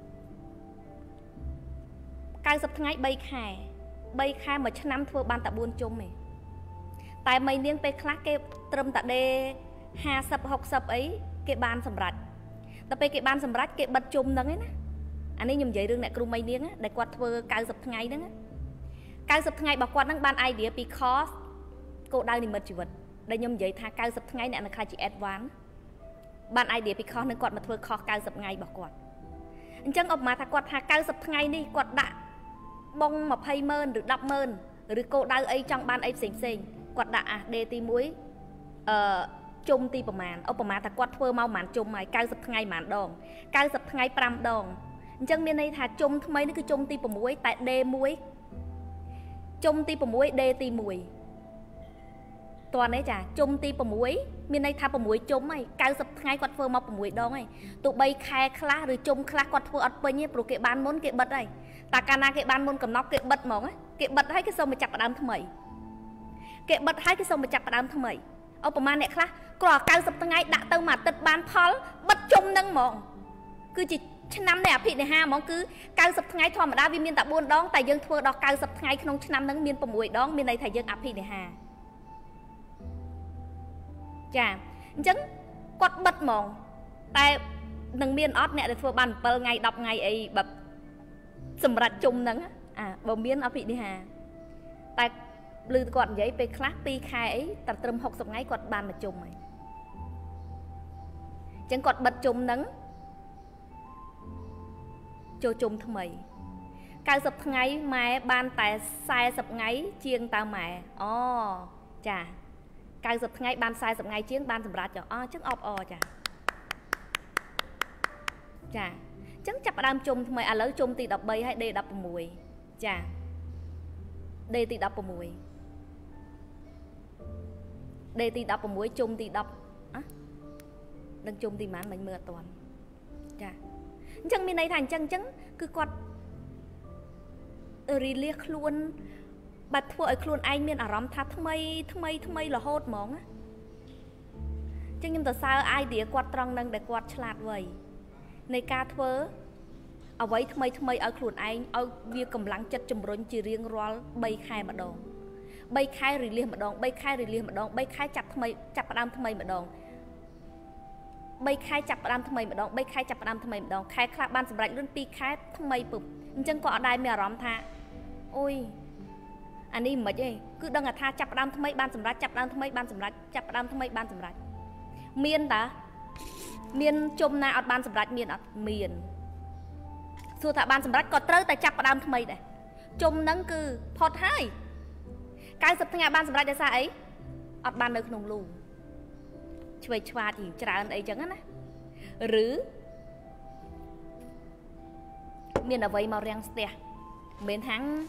เก้าสิบថ្ងៃបីខែបីខែមួយឆ្នាំធ្វើបានតែបួនជុំទេតែមីនាងពេលខ្លះគេត្រឹមតែដេห้าสิบ หกสิบអីគេបានសម្រេចដល់ពេលគេបានសម្រេចគេបិទជុំហ្នឹងឯណាអានេះខ្ញុំនិយាយរឿងអ្នកគ្រូមីនាងដែលគាត់ធ្វើเก้าสิบថ្ងៃហ្នឹងเก้าสิบថ្ងៃរបស់គាត់ហ្នឹងបាន idea ពី course គោលដៅនិមិត្តជីវិតដែលខ្ញុំនិយាយថាเก้าสิบថ្ងៃអ្នកនឹងខ្លាចជា advance បាន idea ពី course ហ្នឹងគាត់មកធ្វើ courseเก้าสิบថ្ងៃរបស់គាត់អញ្ចឹងឧបមាថាគាត់ថាเก้าสิบថ្ងៃនេះគាត់ដាក់បងยี่สิบម៉ឺនឬ10ម៉ឺនឬគោលដៅអីចង់បានអីផ្សេងផ្សេងគាត់ដាក់អា day ទីមួយអឺជុំទីប្រមាណឧបមាថាគាត់ធ្វើមកប្រមាណជុំហើយเก้าสิบថ្ងៃប្រមាណដងเก้าสิบថ្ងៃห้าដងអញ្ចឹងមានន័យថាជុំថ្មីនេះគឺជុំទីsáuតែ day មួយជុំទីsáu day ទីមួយតើនេះចាជុំទីsáuមានន័យថាsáuជុំហើយเก้าสิบថ្ងៃគាត់ធ្វើមកsáuដងហើយទោះបីខែខ្លះឬជុំខ្លះគាត់ធ្វើអត់ពេញទេព្រោះគេបានមុនគេបិទហើយតែកាលណាគេបានមុនកំណត់គេបិទហ្មងគេបិទហើយគេសុំមកចាប់ផ្ដើមថ្មីគេបិទហើយគេសុំមកចាប់ផ្ដើមថ្មីឧបមាអ្នកខ្លះគ្រាន់តែเก้าสิบថ្ងៃដាក់ទៅមួយអាទិត្យបានផលបិទជុំនឹងហ្មងគឺជាឆ្នាំនៃអភិនិហាហ្មងគឺเก้าสิบថ្ងៃធម្មតាវាមានតែបួនដងតែយើងធ្វើដល់เก้าสิบថ្ងៃក្នុងឆ្នាំហ្នឹងមានsáuដងមានន័យថាយើងអភិនិហាចាអញ្ចឹងគាត់បិទហ្មងតែនឹងមានអត់អ្នកដែលធ្វើបានbảyថ្ងៃដប់ថ្ងៃអីបែបសម្រាប់ជុំហ្នឹងអាបើមានអភិនិហាតែឮគាត់និយាយពេលខ្លះពីរខែអីតែត្រឹមหกสิบថ្ងៃគាត់បានមកជុំហើយអញ្ចឹងគាត់បិទជុំហ្នឹងចូលជុំថ្មីเก้าสิบថ្ងៃម៉ែបានតែสี่สิบថ្ងៃជាងតើម៉ែអូចាเก้าสิบថ្ងៃបានสี่สิบថ្ងៃជាងបានសម្រាប់ចុះអូអញ្ចឹងអបអចាចាអញ្ចឹងចាប់ផ្ដើមជុំថ្មីឥឡូវជុំទី13ហើយ day 16ចា day ទី16 day ទី16ជុំទី10អ่ะនឹងជុំទីប៉ុន្មានមិនមើលអត់តាន់ចាអញ្ចឹងមានន័យថាអញ្ចឹងអញ្ចឹងគឺគាត់រីលាខ្លួនបាត់ធ្វើឲ្យខ្លួនឯងមានអារម្មណ៍ថាថ្មីថ្មីថ្មីរហូតហ្មងណាអញ្ចឹងខ្ញុំទៅសើ idea គាត់ត្រង់នឹងដែលគាត់ឆ្លាតវៃនៃការធ្វើអ្វីថ្មីថ្មីឲ្យខ្លួនឯងឲ្យវាកម្លាំងចិត្តជំរុញជារៀងរាល់បីខែម្ដងបីខែរីលាម្ដងបីខែរីលាម្ដងបីខែចាប់ថ្មីចាប់ផ្ដើមថ្មីម្ដងបីខែចាប់ផ្ដើមថ្មីម្ដងបីខែចាប់ផ្ដើមថ្មីម្ដងខែខ្លះបានសម្រេចលឿនពីរខែថ្មីពឹបអញ្ចឹងក៏អត់ដែរមានអារម្មណ៍ថាអូយអានេះមិនទេគឺដឹងថាចាប់ផ្ដើមថ្មីបានសម្រេចចាប់ផ្ដើមថ្មីបានសម្រេចចាប់ផ្ដើមថ្មីបានសម្រេចមានតាមានជុំណាអត់បានសម្រេចមានអត់មានសួរថាបានសម្រេចក៏ត្រូវតែចាប់ផ្ដើមថ្មីដែរជុំហ្នឹងគឺផុតហើយเก้าสิบថ្ងៃបានសម្រេចដោយសារអី ọt ban nơi không lù chơi choa thì tràn ấy chẳng á rứ miền ở vậy màu răng ste miền tháng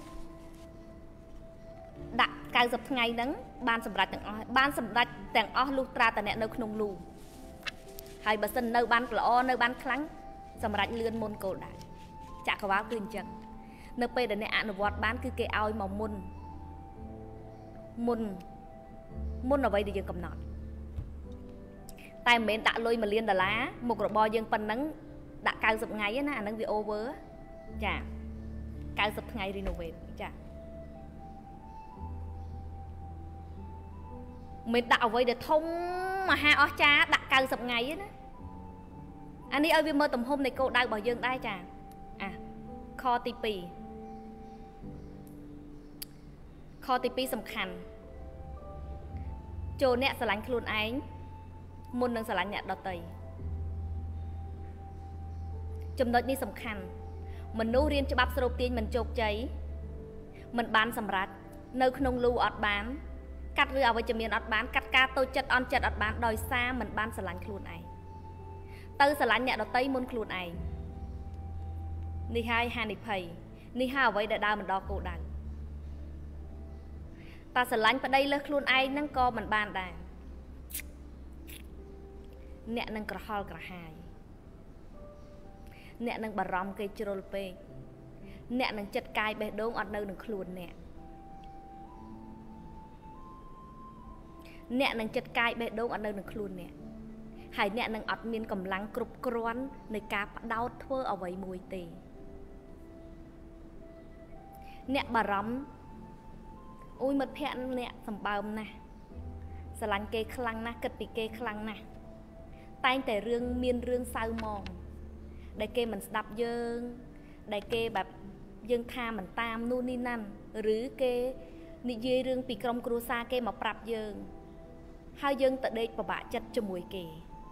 đặt cao dập ngày nắng ban sầm rạch tặng ban sầm rạch tặng o lu tra tặng nơi không lù hay bà sân nơi ban lọ nơi ban kháng sầm rạch lươn môn cổ đại chả có báo tuyên chẳng nơi pe để nè ăn vọt bán cứ kê ao màu môn môn môn ở vậy thì dừng cầm nọt tại mình đã lôi mà liên đà lá một rồi bò dừng phần nắng đã cao dập ngày á nè nắng bị over chả cao dập ngày renovate chả mình đạo vậy để thông mà hai ó cha đã cao dập ngày á anh đi ơi vì mơ tầm hôm này cô đang bảo dương đây chả à kho tivi kho tivi sầm khăn chỗ nè sờ lạnh luôn ánh môn nâng sờ lạnh nhạt đỏ tây chấm nói đi sầm khăn mình nấu riêng cho bắp sầu tiên mình chột cháy mình bán sầm rát nơi không lưu ọt bán cắt rửa vào chấm miền ọt bán cắt ca tôi chật on chật ọt bán đòi xa mình bán sờ lạnh luôn ánh từ sờ lạnh nhạt đỏ tây môn luôn ánh ni hai hai ni phầy ni hai vậy để đào mình đo cổ đàn ta sờ lạnh vào đây lơ luôn ánh nâng co mình bàn đàn nè nâng cờ hol cờ hai nè nâng bà rong cây trôi pe nè nâng chật cài bê đốn ọt nơi nâng luôn nè nè nâng chật cài bê đốn ọt nơi nâng luôn nè hay nè nâng ọt miên cầm lăng cục cron nơi cá đau thưa ở vậy mùi tì nè bà rong ôi mật hẹn nè sầm bầm nè sờ lạnh kê khăng nè cật bị kê khăng nè tayแต่เรื่อง miên เรื่อง sao mong ได้เกมันดับเยิงได้เกแบบยังทามันตามนู่นนี่นั่นหรือเกนิยเรื่องปีกรมครูซาเกมาปรับเยิงให้เยิงแต่เด็กประบะจัดจมวยเก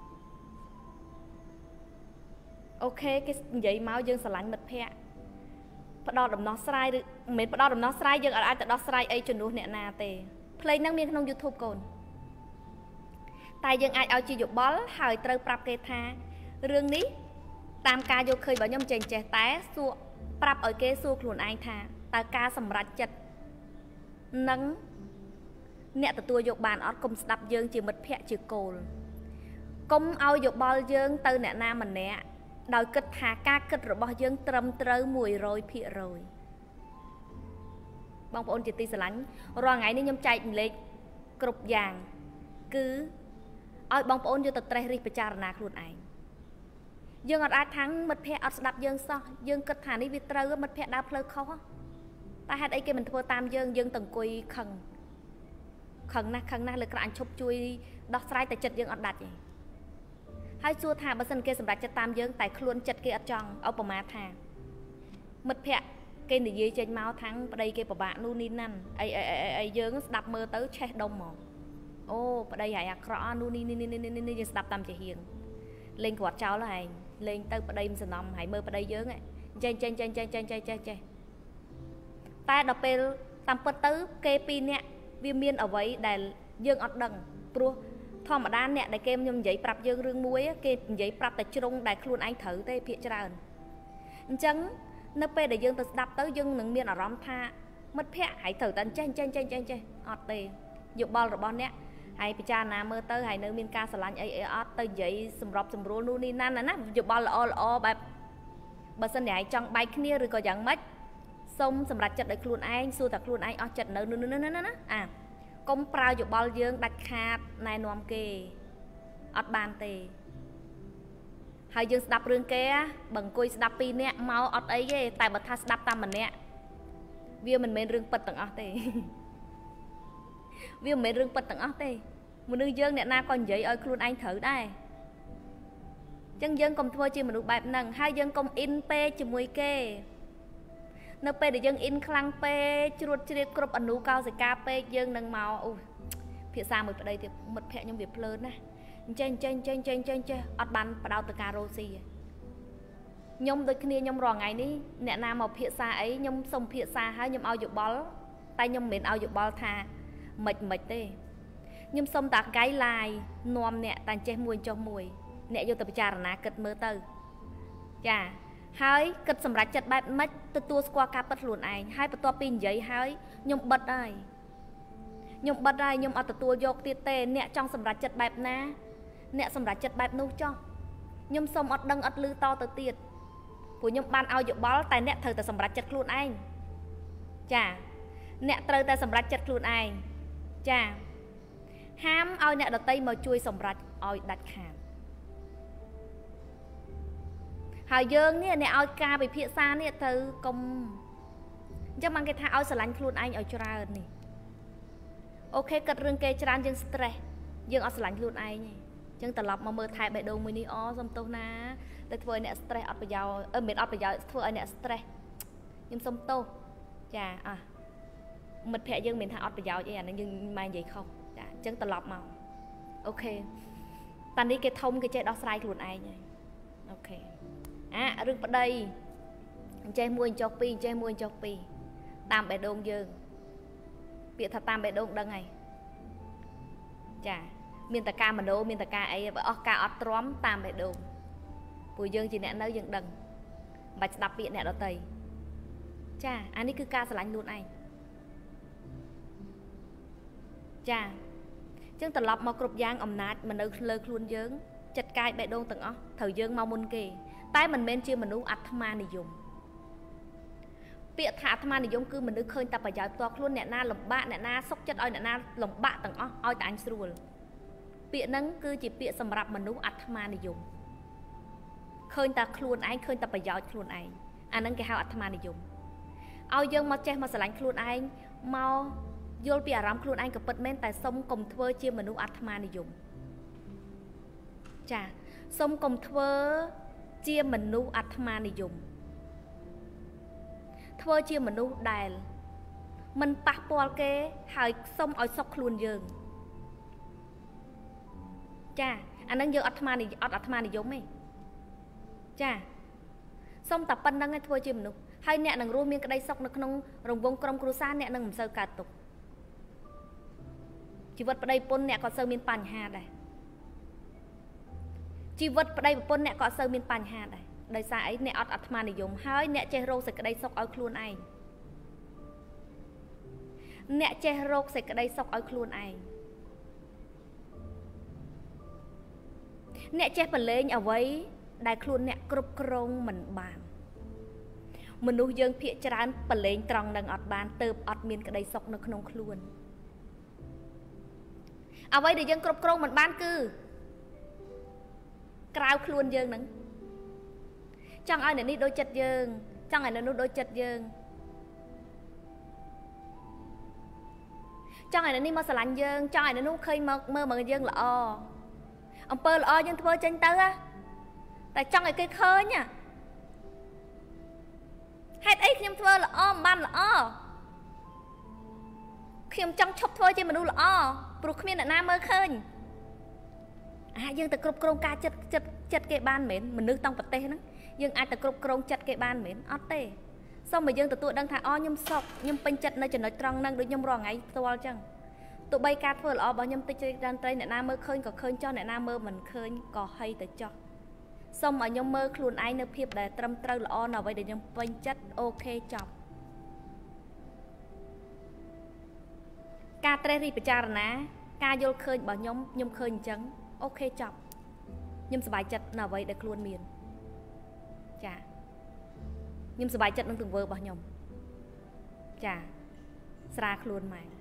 โอเคเกใหญ่เมาเยิงสลันมัดแพะพอดอดน้องสไลด์เหม็นพอดอดน้องสไลด์ยังอะไรแต่ดอสไลด์ไอจนนู้นเนี่ยนาเตเพลงนั่งเมียขนมยูทูบก่อนแต่ยังไอเอาจีหยบบอลหายเตยปรับเกธาเรื่องนี้ตามการโยเคยบอกย่อมเจนเจแต่สู้ปรับเอาเกสู้ขลุ่นไอธาแต่การสำรัจจัดนังเนี่ยแต่ตัวโยบานออดกลมสดับเยิงจีมัดแพะจีโกลกลมเอาโยบบอลเยิงเตยเนี่ยนามันเนี่ยโดยกึศหาการกึศระบอบเยิงตรมเตยมวยโรยพิโรยบางคนจิตติสลันรอไงนี่ย่อมใจเล็กกรุบอย่างคือเอาบางคนอยู่ตัดเตะรีบไปจารณาครูนไอยังอัดอาทั้งมัดแพะอัดดับยังซ้อยังกระถานี้วิตรก็มัดแพะดาวเพลเขาแต่หากไอ้เกมันทัวตามยังยังต่างกุยขังขังนะขังนะเลยกระอันชบจุยดอกไส้แต่จัดยังอัดดัดไงให้ชัวถาบัสันเกสำหรับจะตามยังแต่คล้วนจัดเกอัดจังเอาประมาทามัดแพะเกนี่ยืนเจนเมาทั้งประเดี๋ยวเกปบะนู่นนี่นั่นไอ้ไอ้ไอ้ไอ้ยังดับมือเต๋อแช่ดมหมอโอ้ประเดี๋ยวใหญ่อะครอนู่นนี่นี่นี่นี่นี่นี่ยังดับตามจะเฮียงเล่นกวาดเจ้าแล้วไงเล่นเต๋อประเดี๋ยวมันสนอมหายมือประเดี๋ยวยังไงเจนเจนเจนเจนเจนเจนเจนเจนแต่ดอกเปลตามเปิดเต๋อเกปีเนี่ยวิมีนเอาไว้แต่ยังอัดดังปลัวทอมด้านเนี่ยแต่เกมยมใหญ่ปรับยังเรื่องมวยเกมใหญ่ปรับแต่จงแต่ครูนไอ้ถือเตะเพียจราจังนับไปแต่ยังตัดดับเต๋อยังหนึ่งมีนอารมณ์ท่ามัดแพะหายถือตันเจนเจนเจนเจนเจนอัดเตะหยุดบอลหรือบอลเนี่ยไอ้พิจารณาเมื่อเตอร์ไอ้เนื้อมีการสลายไอ้ไอ้ออสเตอร์ใหญ่สำหรับสำรวจนู่นนี่นั่นนะนะหยุดบอลละอละอแบบบอลสนายจังใบขี้เนี่ยหรือก็อย่างมัดส้มสำหรับจัดได้ครูนไอ้สู้แต่ครูนไอ้ออสจัดเนื้อนู่นนั่นนั่นนะอ่ะก้มเปล่าหยุดบอลเยื้องดัดขาดนายนวมเกออสบานเตหายยังสดับเรื่องเกะบังกุยสดับปีเนี่ยเมาออสไอ้เย่แต่บัตรสดับตามมันเนี่ยเวียมันเป็นเรื่องปัดต่างออสเตวิวไม่เรื่องปัดต่างออกเต้มันนึกยังเนี่ยนาcòn vậy ơi khuôn anh thử đây chân dân công thua chi mình được bài nằng hai dân công in pe chỉ mùi kê nó pe để dân in khăng pe chuột chuột cướp ăn nụ cao rồi ca pe dân nằng màu ui phía xa mới ở đây thì mật phẹ trong việc lớn nè chen chen chen chen chen chen ọt bàn bắt đầu từ caro xì nhom đôi khi nhom rò ngày ní nè na màu phía xa ấy nhom sông phía xa hay nhom ao dụ bó tay nhom miền ao dụ bó tha mệt mệt tê nhưng xong ta cái lại nòm nè tàn che mùi cho mùi nè vô tập trà là cật mơ tơ chà hai cật sầm rạch chặt bát mất từ tua qua cá bắt luôn anh hai bắt to pin giấy hai nhung bật ai nhung bật ai nhung ở từ tua vô tiệt tê nè trong sầm rạch chặt bát na nè sầm rạch chặt bát nô cho nhung xong ọt đăng ọt lư to từ tiệt của nhung ban ao dụ bó tay nè thời từ sầm rạch chặt luôn anh chà nè từ từ sầm rạch chặt luôn anh chà ham ao nè đợt tây mà chui sầm rạch ao đặt khảm hỏi dương nè nè ao ca bị phía xa nè từ công chắc mang cái thao ao sờ lạnh luôn anh ở cho ra nè ok cất rừng kê tràn dương stress dương ao sờ lạnh luôn anh nè chân tập lập mà mơ thay bệ đồ mini o xong tô na để thôi nè stress ở bây giờ ở miền ở bây giờ thôi nè stress nhưng xong tô chà à mệt phệ dương miền thao ở bây giờ vậy là nhưng mai vậy không chà chân tập lập màu ok tàn đi cái thông cái chơi đó sai luôn anh nè ok à rừng ở đây chơi mua cho pi chơi mua cho pi tam bệ đôn dương việc thật tam bệ đôn đằng này chà miền tây ca mà đô miền tây ca ấy ở ca ở tróm tam bệ đôn bùi dương chỉ nè nơi dương đằng bạch đập bị nè đó tây chà anh ấy cứ ca sờ lạnh luôn anh chà chân tập lập mà cột giang ẩm nát mà nơi lơ luôn dương chặt cài bệ đôn từng ó thời dương mau môn kì tay mình bên chia mình uống ắt ma này dùng việc thả tham này giống cứ mình được khơi tập ở giải toạc luôn nè na lồng bạ nè na sốc chất oi nè na lồng bạ tầng ó oi tại anh rồi việc nắng cứ chỉ việc sầm rạp mình uống ắt ma này dùng khơi ta luôn anh khơi tập ở giải luôn anh anh nắng cái hao ắt ma này dùng oi dương mà che mà sờ lạnh luôn anh mau vô bị rắm luôn anh cặp bật men tại sông cùng thưa chia mình uống ắt ma này dùng chà sông cùng thưa chia mình nu ắt ma này dùng thưa chia mình nu đài mình bắt bò kê hỏi sông ở sóc luôn dường chà anh đang giờ ắt ma này ắt ắt ma này giống ấy chà sông tập pan đang ngay thưa chia mình nu hai nè đang rùa miếng cái đây sóc nó không rồng vong crom cru sa nè đang làm sao cả tục chỉ vật ở đây pôn nè còn sơ miên pan hà đâyชีวิตประเดี๋ยวปนเนี่ยก็เซอร์มินปัญหาได้ได้สายเนี่ยอัดอัตมานิยมให้เนี่ยเจโรใส่กระไดซอกเอาครูนไอเนี่ยเจโรใส่กระไดซอกเอาครูนไอเนี่ยเจเปเลงเอาไว้ได้ครูนเนี่ยกรุบกรงเหมือนบานมนุษย์ยังเพียจานเปเลงตรองดังอัดบานเติบอัดมีนกระไดซอกในขนมครูนเอาไว้เดี๋ยวยังกรุบกรงเหมือนบานคือกราวคลุนเยิงนั่งจังไอ้เนี่ยนี่โดยจัดเยิงจังไอ้เนี่ยนู้โดยจัดเยิงจังไอ้เนี่ยนี่มาสลันเยิงจังไอ้เนี่ยนู้เคยมาเมื่อมาเยิงละออมเปิลละอยังเธอจังเตอแต่จังไอ้เคยเคยเนี่ยให้ไอ้ขยมเธอละอบ้านละอขยมจังชอบเธอจะมาดูละอปลุกขมิ้นหน้าเมื่อเคยยังแต่กรุบกรงการจัดจัดจัดเก็บบ้านเหม็นมันนึกต้องประเทศนั้นยังอาจแต่กรุบกรงจัดเก็บบ้านเหม็นออเต้xong màยังแต่ตัวดังถ่ายอ้อยยมสอกยมเป็นจัดในจันทร์ตรังนั่งโดยยมรอไงตัวจังตัวใบการเพื่อละบ่ยมติดดันใจเนี่ยน้าเมื่อเคยก็เคยเจ้าเนี่ยน้าเมื่อมันเคยก็ให้แต่เจ้า xong màยมเมื่อครูนไอเนื้อเพียบแต่ตรำตรึละอ้อเอาไว้เดี๋ยวยมเป็นจัดโอเคจบการเตรีพิจารณาการโยนเคยบ่ยมยมเคยจังโอเคจบยมสบายจัดเอาไว้ได้ครูนเมียนจ้ายมสบายจัดนั่งถึงเวอร์บ่ยมจ้าสระครูนใหม่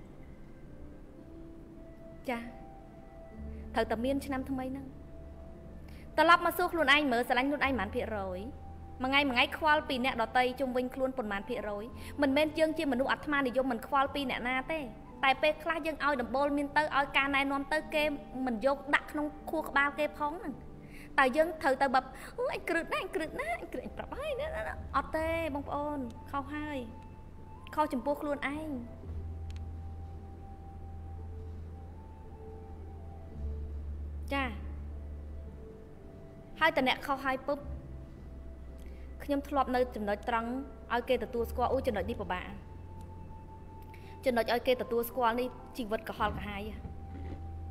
จ้าเธอตะเมียนชนะทำไมนั่งตลับมาสู้ครูนไอเหมือสลันครูนไอหมันเพียร้อยมาไงมาไงควอลปีเนี่ยดอเตยจงวิ่งครูนปนหมันเพียร้อยมันเม้นยังเชี่ยมันนุอัตมานิยมมันควอลปีเนี่ยนาเต้แต่เป๊กคลายังเอาดับเบิลมินเตอร์เอาการนายนอมเตอร์เกมมันยกดักน้องคู่กับบาเกพ้องนั่นแต่ยังเธอแต่แบบไอ้กรึดนะไอ้กรึดนะไอ้กรึดปรับให้เนี่ยออเต้บงปอนเข้าให้เข้าจมพวกครูนไอจ้าให้แต่เนี่ยเข้าให้ปุ๊บขยมทลบในจุดน้อยตรังเอาเกตตัวสกอลอู้จุดน้อยดีปะบ้าจุดน้อยเอาเกตตัวสกอลนี่ชีวิตก็ฮอลกับหาย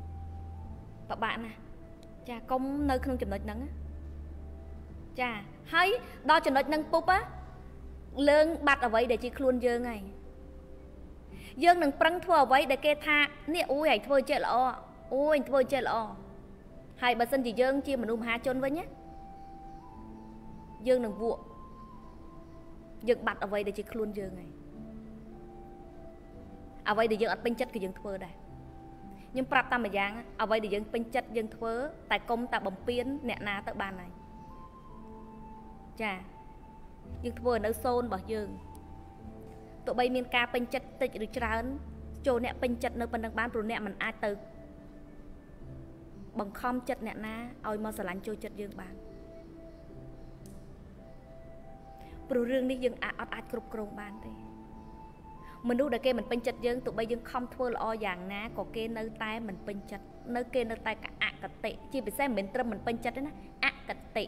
bà bạn nè chà công nơi không chừng nói nắng chà hay đo chừng nói nắng búp á lương bạt ở vậy để chị luôn dương này dương đừng prăng thua vậy để kê tha nè ui hãy thôi chơi lọ ui thôi chơi lọ hay bà xin chị dương chia mình um hai chôn với nhé dương đừng vụ dương bạt ở vậy để chị luôn dương này ở vậy để dương ở bên chất cái dương thua đây nhưng prap tam mà giang ở vậy để dương bên chất dương thua tại công ta bầm piến nè ná tới bàn này chà dương thuaនៅសូនរបស់យើងទោះបីមានការពេញចិត្តតិចឬច្រើនចូលអ្នកពេញចិត្តនៅប៉ុណ្ណឹងបានព្រោះអ្នកមិនអាចទៅបង្ខំចិត្តអ្នកណាឲ្យមកស្រឡាញ់ចូលចិត្តយើងបានព្រោះរឿងនេះយើងអាចអត់អាចគ្រប់គ្រងបានទេមនុស្សដែលគេមិនពេញចិត្តយើងទោះបីយើងខំធ្វើល្អយ៉ាងណាក៏គេនៅតែមិនពេញចិត្តនៅគេនៅតែអកតេជាពិសេសមិនមែនត្រឹមមិនពេញចិត្តទេណាអកតេ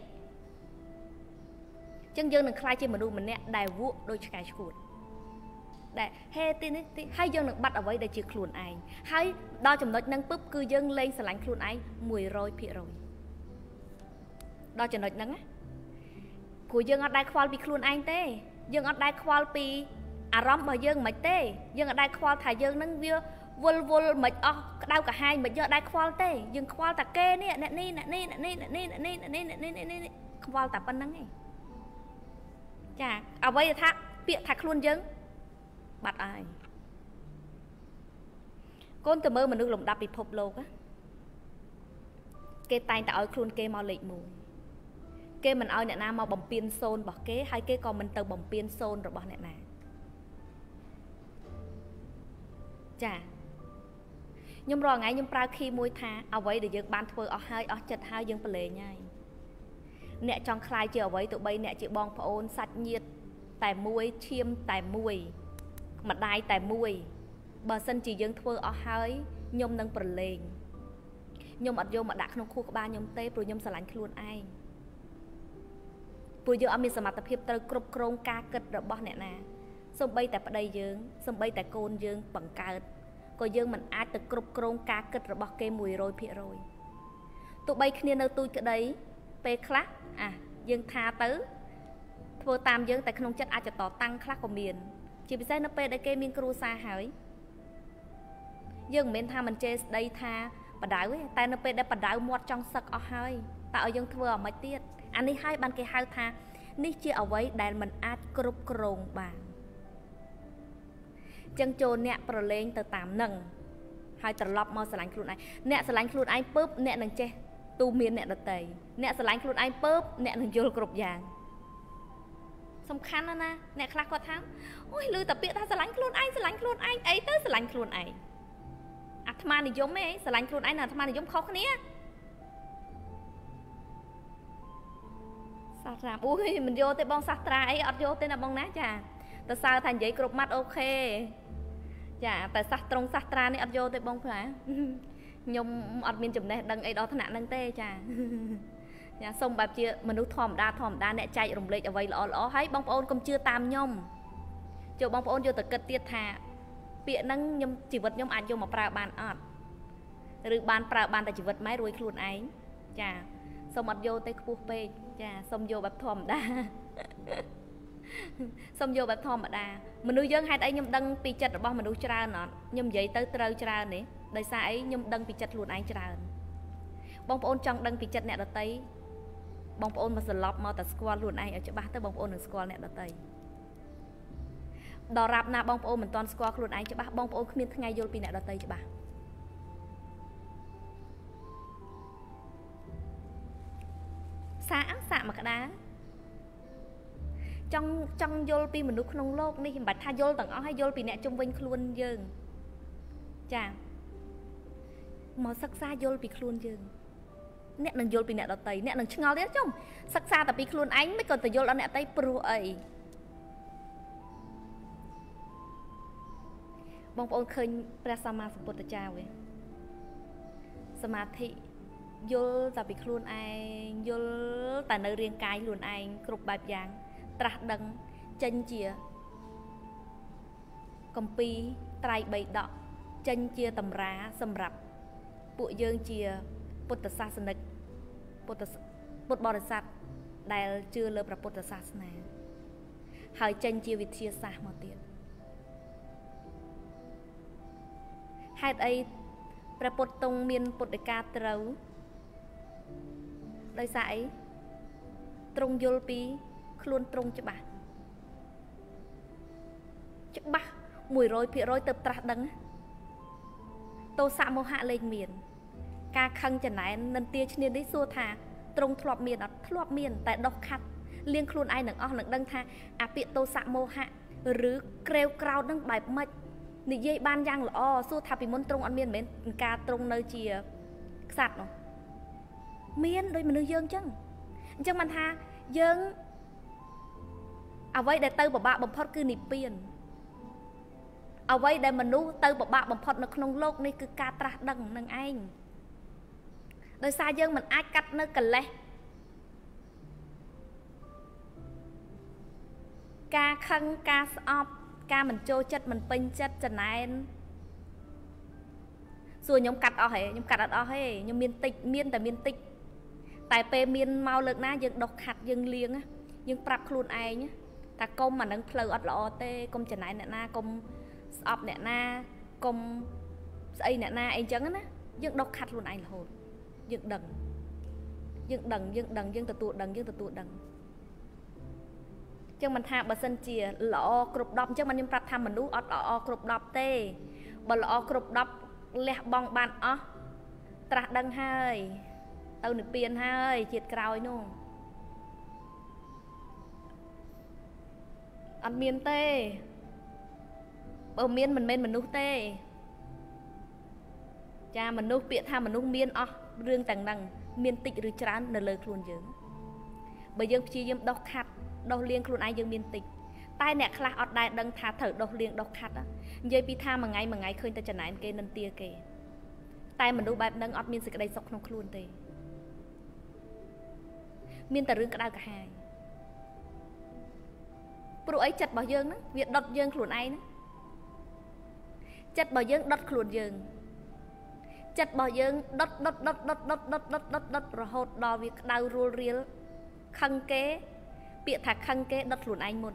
ចឹងយើងនឹងខ្លាចជាមនុស្សម្នាក់ដែលវក់ដូចឆ្កែឆ្កួតដែលហេទីនេះទីហើយយើងនឹងបាត់អ្វីដែលជាខ្លួនឯងហើយដល់ចំណុចហ្នឹងពឹបគឺយើងលែងស្រឡាញ់ខ្លួនឯង មួយរយភាគរយ ដល់ចំណុចហ្នឹងណាព្រោះយើងអត់ដែលខ្វល់ពីខ្លួនឯងទេយើងអត់ដែលខ្វល់ពីអារម្មណ៍របស់យើងមិនទេយើងអត់ដែលខ្វល់ថាយើងនឹងវាវល់វល់មិនអស់ក្តៅកាហាយមិនយកដែលខ្វល់ទេយើងខ្វល់តែគេនេះអ្នកនេះអ្នកនេះអ្នកនេះអ្នកនេះអ្នកនេះអ្នកនេះអ្នកនេះនេះខ្វល់តែប៉ុណ្្នឹងឯងចាអ្វីថាពាក្យថាខ្លួនយើងបាត់ហើយកូនទៅមើលមនុស្សលំដាប់ពិភពលោកគេតែងតែឲ្យខ្លួនគេមកលេខមួយគេមិនឲ្យអ្នកណាមកបំពេញសូនរបស់គេហើយគេក៏មិនទៅបំពេញសូនរបស់អ្នកណាចាខ្ញុំរាល់ថ្ងៃខ្ញុំប្រើឃីមួយថាអ្វីដែលយើងបានធ្វើអស់ហើយអស់ចិត្តហើយយើងប្រឡែងហើយអ្នកចង់ខ្លាយជាអ្វីទៅបីអ្នកជាបងប្អូនសាច់ញាតិតែមួយឈាមតែមួយម្ដាយតែមួយបើសិនជាយើងធ្វើអស់ហើយខ្ញុំនឹងប្រឡែងខ្ញុំអត់យកមកដាក់ក្នុងខួរក្បាលខ្ញុំទេព្រោះខ្ញុំស្រឡាញ់ខ្លួនឯងព្រោះយើងអត់មានសមត្ថភាពត្រូវគ្រប់គ្រងការគិតរបស់អ្នកណាសូម្បីតែប្តីយើងសូម្បីតែកូនយើងបង្កើតក៏យើងមិនអាចទៅគ្រប់គ្រងការគិតរបស់គេ មួយរយភាគរយ ទោះបីគ្នានៅទូចក្តីពេលខ្លះអាយើងថាទៅធ្វើតាមយើងតែក្នុងចិត្តអាចจะតតាំងខ្លះក៏មានជាពិសេសនៅពេលដែលគេមានគ្រួសារហើយយើងមិនមែនថាមិនចេះស្ដីថាបដៅទេតែនៅពេលដែលបដៅមាត់ចង់សឹកអស់ហើយតើឲ្យយើងធ្វើអ្មេចទៀតអានេះហើយបានគេហៅថានេះជាអ្វីដែលមិនអាចគ្រប់គ្រងបានចឹងចូលអ្នកប្រឡែងទៅតាមនឹងហើយត្រឡប់មកស្រឡាញ់ខ្លួនឯងអ្នកស្រឡាញ់ខ្លួនឯងពើបអ្នកនឹងចេះទូមានអ្នកដទៃអ្នកស្រឡាញ់ខ្លួនឯងពើបអ្នកនឹងយល់គ្រប់យ៉ាងសំខាន់ណាស់ណាអ្នកខ្លះគាត់ថាអូយឮតែពាក្យថាស្រឡាញ់ខ្លួនឯងស្រឡាញ់ខ្លួនឯងអីទៅស្រឡាញ់ខ្លួនឯងអាត្មានិយមឯងស្រឡាញ់ខ្លួនឯងនិងអាត្មានិយមខុសគ្នាសាស្ត្រាអូយមិនយកទេបងសាស្ត្រាអីអត់យកទេណាបងណាចាតើសើថានិយាយគ្រប់ម៉ាត់អូខេចាតែសាស្ត្រត្រង់សាស្ត្រានេះអត់យកទេបងប្រាខ្ញុំអត់មានចំណេះដឹងអីដល់ថ្នាក់ហ្នឹងទេចាចាសូមបែបជាមនុស្សធម្មតាធម្មតាអ្នកចែករំលែកអ្វីល្អល្អហើយបងប្អូនកុំជឿតាមខ្ញុំចូលបងប្អូនយកទៅគិតទៀតថាពាក្យហ្នឹងខ្ញុំជីវិតខ្ញុំអាចយកមកប្រើបានអត់ឬបានប្រើបានតែជីវិតម៉ែរួយខ្លួនឯងចាសូមអត់យកទេខ្ពស់ពេកចាសូមយកបែបធម្មតាសូមយកបែបធម្មតាមនុស្សយើងហេតុអីខ្ញុំដឹងពីចិត្តរបស់មនុស្សច្រើនអត់ខ្ញុំនិយាយទៅត្រូវច្រើនទេដោយសារអីខ្ញុំដឹងពីចិត្តខ្លួនឯងច្រើនបងប្អូនចង់ដឹងពីចិត្តអ្នកដទៃបងប្អូនមកសន្លប់មកតែស្គាល់ខ្លួនឯងឲ្យច្បាស់ទៅបងប្អូននឹងស្គាល់អ្នកដទៃដល់រាប់ណាបងប្អូនមិនទាន់ស្គាល់ខ្លួនឯងច្បាស់បងប្អូនគ្មានថ្ងៃយល់ពីអ្នកដទៃច្បាស់សាកសាកមកក្តារចង់ចង់យល់ពីមនុស្សក្នុងโลกនេះមិនបាច់ថាយល់ទាំងអស់ហើយយល់ពីអ្នកជុំវិញខ្លួនយើងចាមកសិក្សាយល់ពីខ្លួនយើងអ្នកនឹងយល់ពីអ្នកដទៃអ្នកនឹងឆ្ងល់ទៀតចុំសិក្សាតែពីខ្លួនឯងមិនក៏ទៅយល់ដល់អ្នកដទៃព្រោះអីបងប្អូនឃើញព្រះសម្មាសម្ពុទ្ធจ้าវិញសមាធិយល់តែពីខ្លួនឯងយល់តែនៅរាងកាយខ្លួនឯងគ្រប់បែបយ៉ាងត្រាស់ដឹងចេញជាគម្ពីរត្រៃបិដកចេញជាតម្រាសម្រាប់ពួកយើងជាពុទ្ធសាសនិកពុទ្ធពុទ្ធបរិស័ទដែលជឿលើព្រះពុទ្ធសាសនាហើយចេញជាវិទ្យាសាស្ត្រមកទៀតហេតុអីព្រះពុទ្ធទ្រង់មានពុទ្ធកាត្រូវដោយសារអីទ្រង់យល់ពីខ្លួនទ្រង់ច្បាស់ច្បាស់ មួយរយភាគរយ ទៅត្រាស់ដឹងទោសៈមោហៈលែងមានការខឹងចំណែននិន្ទាឈ្នានេះសួរថាទ្រង់ធ្លាប់មានអត់ធ្លាប់មានតែដោះខាត់លៀងខ្លួនឯងនឹងអស់នឹងដឹងថាអាពាក្យទោសៈមោហៈឬក្រេវក្រោតនឹងបែបម៉េចនិយាយបានយ៉ាងល្អសួរថាពីមុនទ្រង់អត់មានមែនការទ្រង់នៅជាខ្សាត់នោះមានដូចមនុស្សយើងអញ្ចឹងអញ្ចឹងបានថាយើងអ្វីដែលទៅពិបាកបំផុតគឺនិព្វានអ្វីដែលមនុស្សទៅពិបាកបំផុតនៅក្នុងโลกនេះគឺការត្រាស់ដឹងនឹងឯងដោយសារយើងមិនអាចកាត់នៅកិលេសការខឹងការស្អប់ការមិនចូលចិត្តមិនពេញចិត្តចំណែនសួរខ្ញុំកាត់អស់ហេខ្ញុំកាត់អត់អស់ហេខ្ញុំមានតិចមានតែមានតិចតែពេលមានមកលើកណាយើងដុសខាត់យើងលៀងយើងប្រាប់ខ្លួនឯងថាកុំអានឹងផ្លូវអត់ល្អទេកុំចំណែនអ្នកណាកុំស្អប់អ្នកណាកុំស្អីអ្នកណាអីចឹងណាយើងដុសខាត់ខ្លួនឯងរហូតយើងដឹងយើងដឹងយើងដឹងយើងទទួលដឹងយើងទទួលដឹងចឹងមិនថាបើសិនជាល្អគ្រប់ដប់អញ្ចឹងខ្ញុំប្រាប់ថាមនុស្សអត់ល្អគ្រប់ដប់ទេបើល្អគ្រប់ដប់លះបង់បានអស់ត្រាស់ដឹងហើយទៅនិព្វានហើយជាតិក្រោយនោះអត់មានទេបើមានមិនមែនមនុស្សទេចាមនុស្សពាក្យថាមនុស្សមានអស់រឿងទាំងហ្នឹងមានតិចឬច្រើននៅលើខ្លួនយើងបើយើងព្យាយាមដោះខាត់ដោះលាងខ្លួនឯងយើងមានតិចតែអ្នកខ្លះអត់ដែលដឹងថាត្រូវដោះលាងដោះខាត់និយាយពីថាមួយថ្ងៃមួយថ្ងៃឃើញតែចំណែនគេនិន្ទាគេតែមនុស្សបែបហ្នឹងអត់មានសេចក្តីសុខក្នុងខ្លួនទេមានតែរឿងក្តៅក្រហាយព្រោះអីចិត្តរបស់យើងហ្នឹងវាដុតយើងខ្លួនឯងហ្នឹងចិត្តរបស់យើងដុតខ្លួនយើងចិត្តរបស់យើងដុតដុតដុតដុតដុតដុតដុតដុតដុតរហូតដល់វាក្តៅរួលរៀលខឹងគេពាក្យថាខឹងគេដុតខ្លួនឯងមុន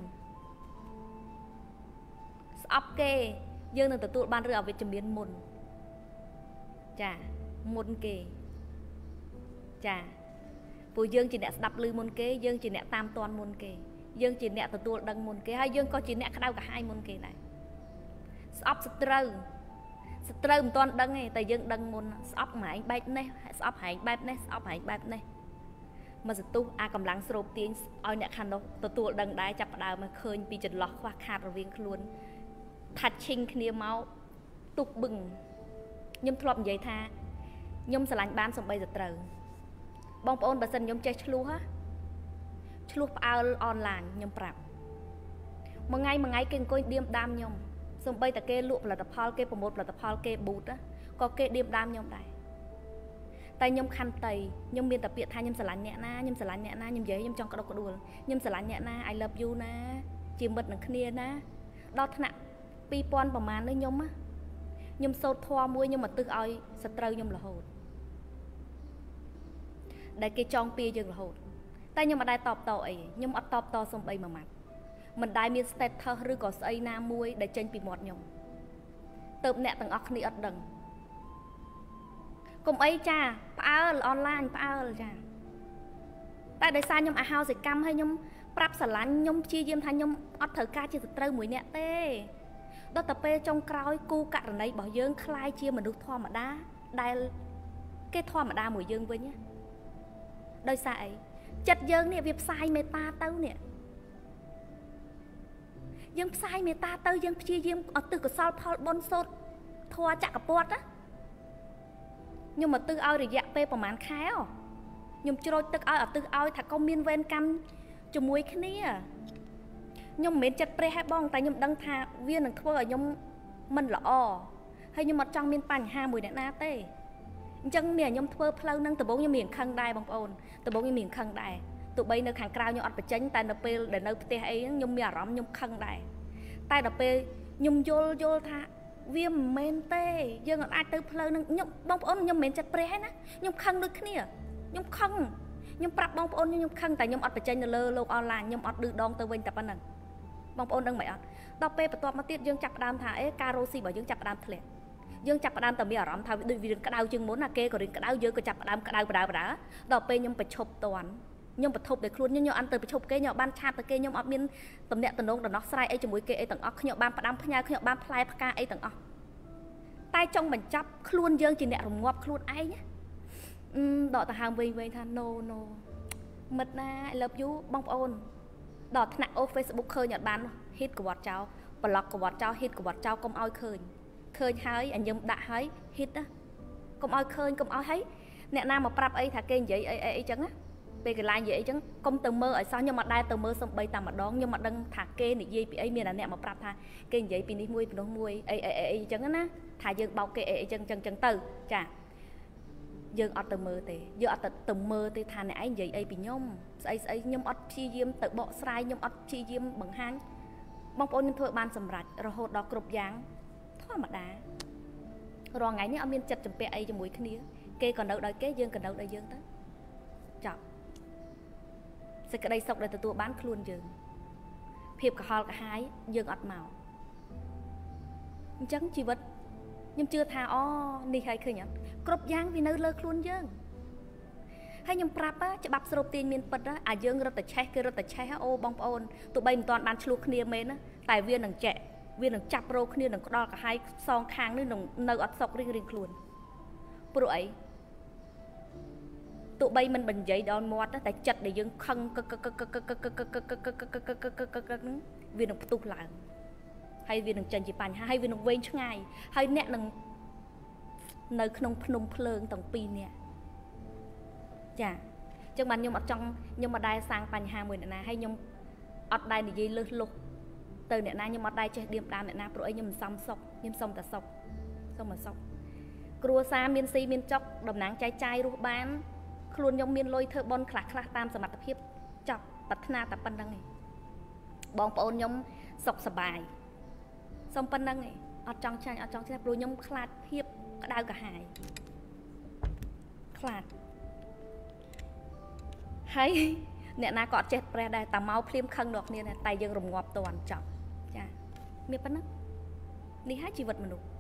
ស្អប់គេយើងនឹងទទួលបានរឿងអវិជ្ជមានមុនចាមុនគេចាពួកយើងជាអ្នកស្ដាប់ឮមុនគេយើងជាអ្នកតាមទាន់មុនគេយើងជាអ្នកទទួលដឹងមុនគេហើយយើងក៏ជាអ្នកក្តៅក្រហាយមុនគេដែរស្អប់សត្រូវសត្រូវមិនទាន់ដឹងទេតែយើងដឹងមុនស្អប់ម៉ែឯងបែបនេះស្អប់ហែងបែបនេះស្អប់ហែងបែបនេះមកសន្ទុះអាកម្លាំងស្រូបទាញឲ្យអ្នកខាងនោះទទួលដឹងដែរចាប់ផ្ដើមមកឃើញពីចន្លោះខ្វះខាតរវាងខ្លួនថាច់ឈិញគ្នាមកទុកបឹងខ្ញុំធ្លាប់និយាយថាខ្ញុំស្រឡាញ់បានសំបីសត្រូវបងប្អូនបើសិនខ្ញុំចេះឆ្លោះហ៎ឆ្លោះផ្អើលអនឡាញខ្ញុំប្រាប់មួយថ្ងៃមួយថ្ងៃគេអង្គុយឌៀមដាមខ្ញុំសំបីតែគេលក់ផលិតផលគេប្រមូលផលិតផលគេប៊ូតក៏គេឌៀមដាមខ្ញុំដែរតែខ្ញុំខន្តីខ្ញុំមានតែពាក្យថាខ្ញុំស្រឡាញ់អ្នកណាខ្ញុំស្រឡាញ់អ្នកណាខ្ញុំនិយាយខ្ញុំចង់ក្តុកក្តួលខ្ញុំស្រឡាញ់អ្នកណា I love you ណាជាមិត្តនឹងគ្នាណាដល់ថ្នាក់ពីរពាន់ប្រហែលនេះខ្ញុំខ្ញុំសូត្រធម៌មួយខ្ញុំមកទឹះឲ្យសត្រូវខ្ញុំរហូតដែលគេចង់ពៀយើងរហូតតែខ្ញុំមិនដែលតបតអីខ្ញុំអត់តបតសំបីមួយម៉ាត់មិនដែលមាន status ឬក៏ស្អីណាមួយដែលចេញពីមាត់ខ្ញុំទៅអ្នកទាំងអស់គ្នាអត់ដឹងកុំអីចាផ្អើលអនឡាញផ្អើលចាតែដោយសារខ្ញុំអហោសិកម្មហើយខ្ញុំប្រាប់ស្រឡាញ់ខ្ញុំព្យាយាមថាខ្ញុំអត់ត្រូវការជាសត្រូវមួយអ្នកទេដល់តែពេលចុងក្រោយគូករណីរបស់យើងคล้ายជាមនុស្សធម្មតាដែលគេធម្មតាមួយយើងវិញដោយសារអីចិត្តយើងនេះវាផ្សាយមេត្តាទៅនេះយើងផ្សាយមេត្តាទៅយើងព្យាយាមអត់ទិសកុសលផលបុណ្យសូត្រធម៌ចក្រពត្តិណាខ្ញុំមកទិសឲ្យរយៈពេលប្រហែលខែខ្ញុំជ្រោចទឹកឲ្យអត់ទិសឲ្យថាកុំមានវេនកម្មជាមួយគ្នាខ្ញុំមិនមែនចិត្តព្រះហេបងតែខ្ញុំដឹងថាវានឹងធ្វើឲ្យខ្ញុំមិនល្អហើយខ្ញុំអត់ចង់មានបញ្ហាមួយអ្នកណាទេអញ្ចឹងមានខ្ញុំធ្វើផ្លូវនឹងដំបូងខ្ញុំមានខឹងដែរបងប្អូនដំបូងខ្ញុំមានខឹងដែរទោះបីនៅខាងក្រៅខ្ញុំអត់បញ្ចេញតែនៅពេលដែលនៅផ្ទះអីខ្ញុំមានអារម្មណ៍ខ្ញុំខឹងដែរតែដល់ពេលខ្ញុំយល់យល់ថាវាមិនមែនទេយើងអាចទៅផ្លូវនឹងខ្ញុំបងប្អូនខ្ញុំមិនមែនចិត្តព្រះណាខ្ញុំខឹងដូចគ្នាខ្ញុំខឹងខ្ញុំប្រាប់បងប្អូនខ្ញុំខឹងតែខ្ញុំអត់បញ្ចេញនៅលើโลกអនឡាញខ្ញុំអត់ឌឺដងទៅវិញតែប៉ុណ្្នឹងបងប្អូនដឹងមិនអត់ដល់ពេលបន្ទាប់មកទៀតយើងចាប់ផ្ដើមថាអេការរស់ស៊ីរបស់យើងចាប់ផ្ដើមធ្លាក់យើងចាប់ផ្ដើមតែមានអារម្មណ៍ថាដូចវាក្តៅជាងមុនណាគេក៏រៀងក្តៅយើងក៏ចាប់ផ្ដើមក្តៅបដាបដាដល់ពេលខ្ញុំប្រឈប់តន់ខ្ញុំបន្ទប់តែខ្លួនខ្ញុំខ្ញុំអត់ទៅប្រឈប់គេខ្ញុំបានឆាតទៅគេខ្ញុំអត់មានតំណាក់តំណងដំណោះស្រាយអីជាមួយគេអីទាំងអស់ខ្ញុំបានផ្ដាំផ្ញើខ្ញុំបានផ្លែផ្កាអីទាំងអស់តែចង់បញ្ចប់ខ្លួនយើងជាអ្នករងាប់ខ្លួនឯងណាអឺដកដង្ហើមវិញវិញថា no no មិត្តណា I love you បងប្អូនដល់ថ្នាក់អូ Facebook ឃើញអត់បានហិតកវត្តចោលប្លុកកវត្តចោលហិតកវត្តចោលកុំឲ្យឃើញឃើញហើយអញញឹមដាក់ហើយហិតណាកុំឲ្យឃើញកុំឲ្យហើយអ្នកណាមកប្រាប់អីថាគេនិយាយអីអីអីចឹងណាពេលកន្លែងនិយាយអីចឹងកុំទៅមើលឲ្យសោះខ្ញុំអត់ដែរទៅមើលសំបីតែម្ដងខ្ញុំអត់ដឹងថាគេនិយាយពីអីមានអ្នកមកប្រាប់ថាគេនិយាយពីនេះមួយពីនោះមួយអីអីអីចឹងណាថាយើងបោកគេអីអីចឹងចឹងចឹងទៅចាយើងអត់ទៅមើលទេយើងអត់ទៅមើលទេថាអ្នកឯងនិយាយអីពីខ្ញុំស្អីស្អីខ្ញុំអត់ព្យាយាមទៅបកស្រាយខ្ញុំអត់ព្យាយាមបង្ហាញបងប្អូនខ្ញុំធ្វើបានសម្រេចរហូតដល់គ្រប់យ៉ាងធម្មតារាល់ថ្ងៃនេះអត់មានចិត្តចម្ពាក់អីជាមួយគ្នាគេក៏នៅដោយគេយើងក៏នៅដោយយើងទៅចប់សេចក្តីសុខដែលទទួលបានខ្លួនយើងភាពកុហលកាហាយយើងអត់មកអញ្ចឹងជីវិតខ្ញុំជឿថាអូនេះហើយឃើញអត់គ្រប់យ៉ាងវានៅលើខ្លួនយើងហើយខ្ញុំប្រាប់ច្បាប់ស្រូបទាញមានពិតអាយើងរត់តែឆេះគេរត់តែឆេះអូបងប្អូនទោះបីមិនទាន់បានឆ្លោះគ្នាមែនណាតែវានឹងចែកវានឹងចាប់រោគ្នានឹងក្តល់កាហាយសងខាងនេះនឹងនៅអត់សុខរៀងរៀងខ្លួនព្រោះអីទោះបីមិនបញ្ញ័យដល់មាត់តែចិត្តដែលយើងខឹងកឹកកឹកកឹកកឹកកឹកកឹកកឹកកឹកកឹកកឹកកឹកកឹកកឹកកឹកហ្នឹងវានឹងផ្ទុះឡើងហើយវានឹងចេញជាបញ្ហាហើយវានឹងវែងឆ្ងាយហើយអ្នកនឹងនៅក្នុងភ្នំភ្លើងទាំងពីរនាក់ចាអញ្ចឹងបានខ្ញុំអត់ចង់ខ្ញុំមិនដែរសាងបញ្ហាមួយអ្នកណាហើយខ្ញុំអត់ដែរនិយាយលើសលុះទៅអ្នកណាខ្ញុំអត់ដែរចេះឌៀមដានអ្នកណាព្រោះអីខ្ញុំមិនសមសុខខ្ញុំសុំតែសុខសុំតែសុខគ្រួសារមានស៊ីមានចុកតំណាងចែកចាយរស់បានខ្លួនខ្ញុំមានលុយធ្វើបន់ខ្លះខ្លះតាមសមត្ថភាពចប់ប្រាថ្នាតែប៉ុណ្្នឹងឯងបងប្អូនខ្ញុំសុខសប្បាយសុំប៉ុណ្្នឹងឯងអត់ចង់ចាញ់អត់ចង់ឆ្លេះព្រោះខ្ញុំខ្លាចភាពក្តៅកាហាយខ្លាចហើយអ្នកណាក៏អត់ចេះព្រះដែរតែមកភ្លាមខឹងដល់គ្នាតែយើងរងាប់តន់ចប់ចាមានប៉ុណ្ណឹងនេះហើយជីវិតមនុស្ស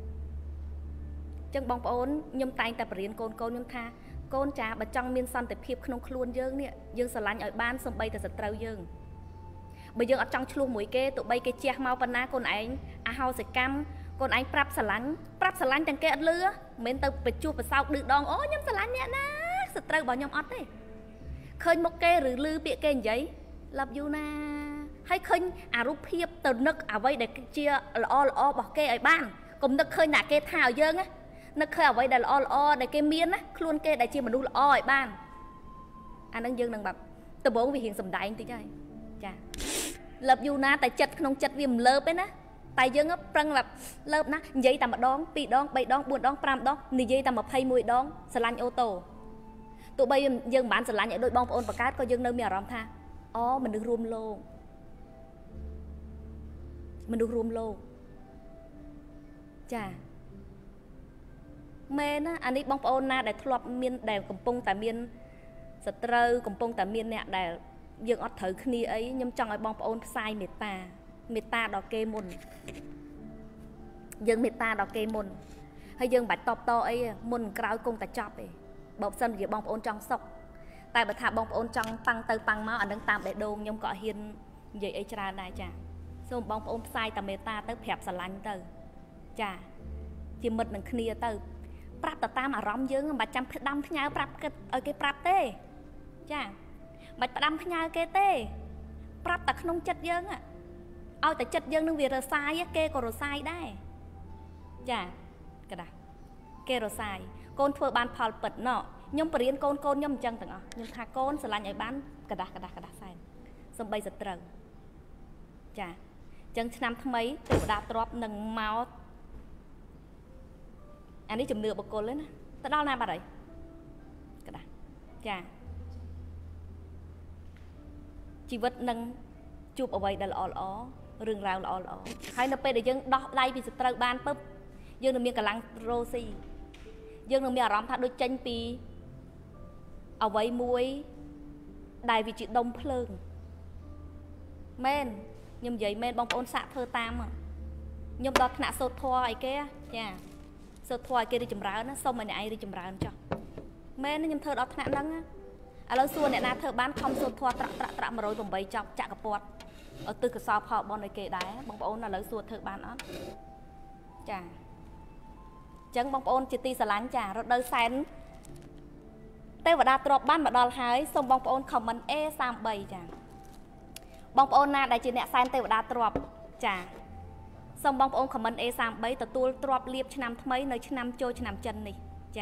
ចឹងបងប្អូនខ្ញុំតែងតែបរៀនកូនកូនខ្ញុំថាកូនចាបើចង់មានសន្តិភាពក្នុងខ្លួនយើងនេះយើងស្រឡាញ់ឲ្យបានសំបីតែសត្រូវយើងបើយើងអត់ចង់ឆ្លោះមួយគេទោះបីគេជះមកប៉ុណ្ណាកូនឯងអហោសិកម្មកូនឯងប្រាប់ស្រឡាញ់ប្រាប់ស្រឡាញ់ទាំងគេអត់លឺមិនមែនទៅបញ្ជួសប្រសោកឌឺដងអូខ្ញុំស្រឡាញ់អ្នកណាសត្រូវរបស់ខ្ញុំអត់ទេឃើញមុខគេឬលឺពាក្យគេនិយាយ love you ណាហើយឃើញអារូបភាពទៅនឹកអ្វីដែលជាល្អល្អរបស់គេឲ្យបានកុំនឹកឃើញតែគេថាឲ្យយើងណានឹកឃើញអ្វីដែលល្អល្អដែលគេមានណាខ្លួនគេដែលជាមនុស្សល្អឲ្យបានអានឹងយើងនឹងแบบដំបងវារៀងសំដែងតិចហើយចា love you ណាតែចិត្តក្នុងចិត្តវាមិនលើបទេណាតែយើងប្រឹងแบบលើបណានិយាយតែម្ដងពីរដងបីដងបួនដងប្រាំដងនិយាយតែម្ភៃមួយដងស្រឡាញ់អូតូទោះបីយើងមិនបានស្រឡាញ់ឲ្យដូចបងប្អូនបង្កើតក៏យើងនៅមានអារម្មណ៍ថាអូមនុស្សរួមលោកមនុស្សរួមលោកចាមែនណាអានេះបងប្អូនណាដែលធ្លាប់មានដែលកំពុងតែមានសត្រូវកំពុងតែមានអ្នកដែលយើងអត់ត្រូវគ្នាអីខ្ញុំចង់ឲ្យបងប្អូនផ្សាយមេត្តាមេត្តាដល់គេមុនយើងមេត្តាដល់គេមុនហើយយើងមិនបាច់តបតអីមុនក្រោយគង់តែចប់ទេបើមិនជាបងប្អូនចង់សុខតែបើថាបងប្អូនចង់ប៉ាំងទៅប៉ាំងមកអានឹងតាមបេះដូងខ្ញុំក៏ហ៊ាននិយាយអីច្រើនដែរចាសូមបងប្អូនផ្សាយតែមេត្តាទៅប្រាប់ស្រឡាញ់ទៅចាជាមិត្តនឹងគ្នាទៅប្រាប់ទៅតាមអារម្មណ៍យើងមិនបាច់ចាំផ្ដាំផ្ញើប្រាប់គិតឲ្យគេប្រាប់ទេចាមិនបាច់ផ្ដាំផ្ញើគេទេប្រាប់តែក្នុងចិត្តយើងឲ្យតែចិត្តយើងនឹងវារសាយគេក៏រសាយដែរចាកដាគេរសាយកូនធ្វើបានផលពិតណោះខ្ញុំបរៀនកូនកូនខ្ញុំអញ្ចឹងទាំងអស់ខ្ញុំថាកូនស្រឡាញ់ឲ្យបានកដាស់កដាស់កដាស់សែនសំបីសត្រូវចាអញ្ចឹងឆ្នាំថ្មីទេវតាទ្របនឹងមកអានេះជំនឿបុគ្គលទេណាទៅដល់ណាបាត់ហើយកដាស់ចាជីវិតនឹងជួបអ្វីដែលល្អល្អ rừng rào lọ lọ hay nó pe để dân đo đây vì sự trâu banปุ๊บ dương được miếng cả lăng rosi dương được miếng rắm thắt đôi chân pi ở vậy muối đài vị trí đông phơi men nhưng vậy men bong ôn xạ thơ tam à nhưng đó nã sốt thoa cái nha sốt thoa kia đi chầm ráo nó xong mà này đi chầm ráo cho men nó nhưng thơ đó nã nắng á à lâu xưa này na thơ bán không sốt thoa trạ trạ trạ mà rồi tầm bảy chọc chạ cặp bọt ở từ cái sọp họ bọn này kệ đá bong ôn là lâu xưa thơ bán đó chà chẳng bong ôn chỉ ti sờ láng chà rồi đời sáng tê và đa trộp ban mà đòi hái xong bong ôn comment e sam bảy chà bong ôn na đại chỉ nẹt san tê và đa trộp chà xong bong ôn comment e sam bảy từ tua trộp liệp năm mấy nơi năm trôi năm chân này chà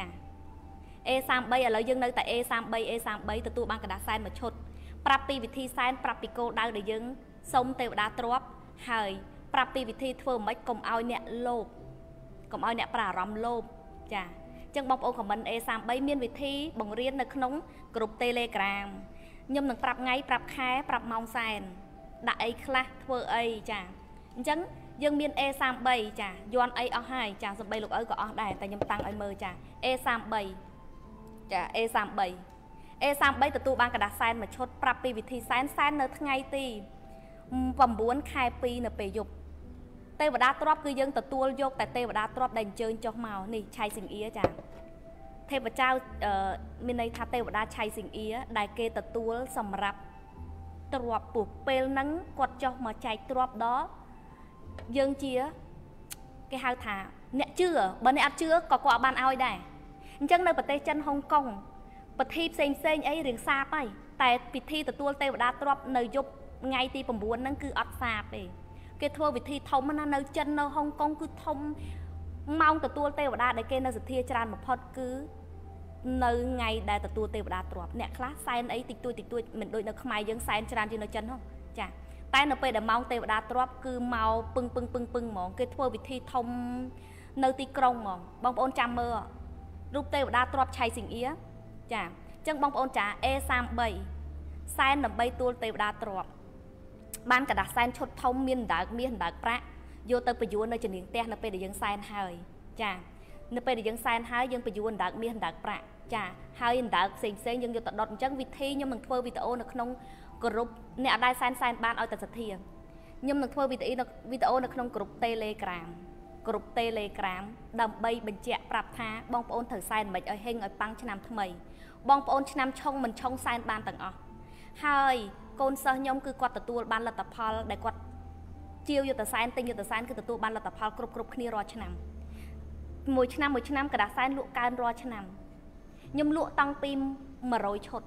e sam bảy ở lợi dương nơi tại e sam bảy e sam bảy từ tua ban cả đá san mà chốt prapi vị thi san prapi cô đau để dương xong tê và đa trộp hời prapi vị thi thưa mấy cùng ao nẹt lốp còn ai nè bà rắm lốp chà chân bong ôn của mình e sam bảy miên vị thi bằng riêng nơi nóng group telegram nhưng đừng prap ngay prap khai prap mong sàn đại class thưa ấy chà chân dân miên e sam bảy chà doan ấy ở hai chà sập bay lục ấy có ở đài tại nhâm tăng ấy mơ chà e sam bảy chà e sam bảy e sam bảy từ tu ban cả đá sàn mà chốt prap vị thi sàn sàn nơi ngay ti vòng bốn khai pi nơi bề dục tê và đá trộp cứ dân tự tua vô tại tê và đá trộp đành chơi cho màu nè chai xình ía chả thế và trao bên đây tha tê và đá chai xình ía đại kê tự tua sầm rập trộp buộc pel nắng quật cho mà chai trộp đó dân chia cái hao thả nè chưa bên này chưa có quả ban ao đây chân nơi bờ tây chân Hong Kong bờ thi xanh xanh ấy riêng xa bay tại bị thi tự tua tê và đá trộp nơi giúp ngay ti bầm buồn nắng cứ ọt xa về cái thua vị thi thông nó nơi chân nơi Hong Kong cứ thông mong từ tua tê và đa để kê nơi sự thi tràn một phật cứ nơi ngày đại từ tua tê và đa trộp nè class sign ấy tịch tôi tịch tôi mình đôi nó không ai dân sign tràn trên nơi chân không chả tay nó về để mong tê và đa trộp cứ màu pưng pưng pưng pưng mỏng cái thua vị thi thông nơi ti krong mỏng bong ôn trăm mơ rút tê và đa trộp chay xình ía chả chân bong ôn trả e sam bảy sign là bay tua tê và đa trộp ban cả đặt sign chốt thông miên đạc miên đạc pra vô tới bây giờ nơi trên điện te nóไปđể dân sign hơi chà nóไปđể dân sign hơi dân bây giờ đạc miên đạc pra chà hơi đạc xinh xinh dân vô tận đọt chẳng vị thi nhưng mình phơi video nó không group nè đại sign sign ban ở tại sạch thiền nhưng mình phơi video video nó không group telegram group telegram đầm bay bình chẹt prap tha bong ôn thử sign mình ở hình ở băng cho năm thứ mày bong ôn cho năm trong mình trong sign ban tầng ở hơi con sơ nhom cứ quạt từ ban là tập phal để quạt chiêu vô từ sáng tinh vô từ sáng cứ từ ban là tập phal cướp cướp kia rò cho nằm mỗi năm mỗi năm cả đã sáng lụa can rò cho nằm nhom lụa tăng pin mà rồi chốt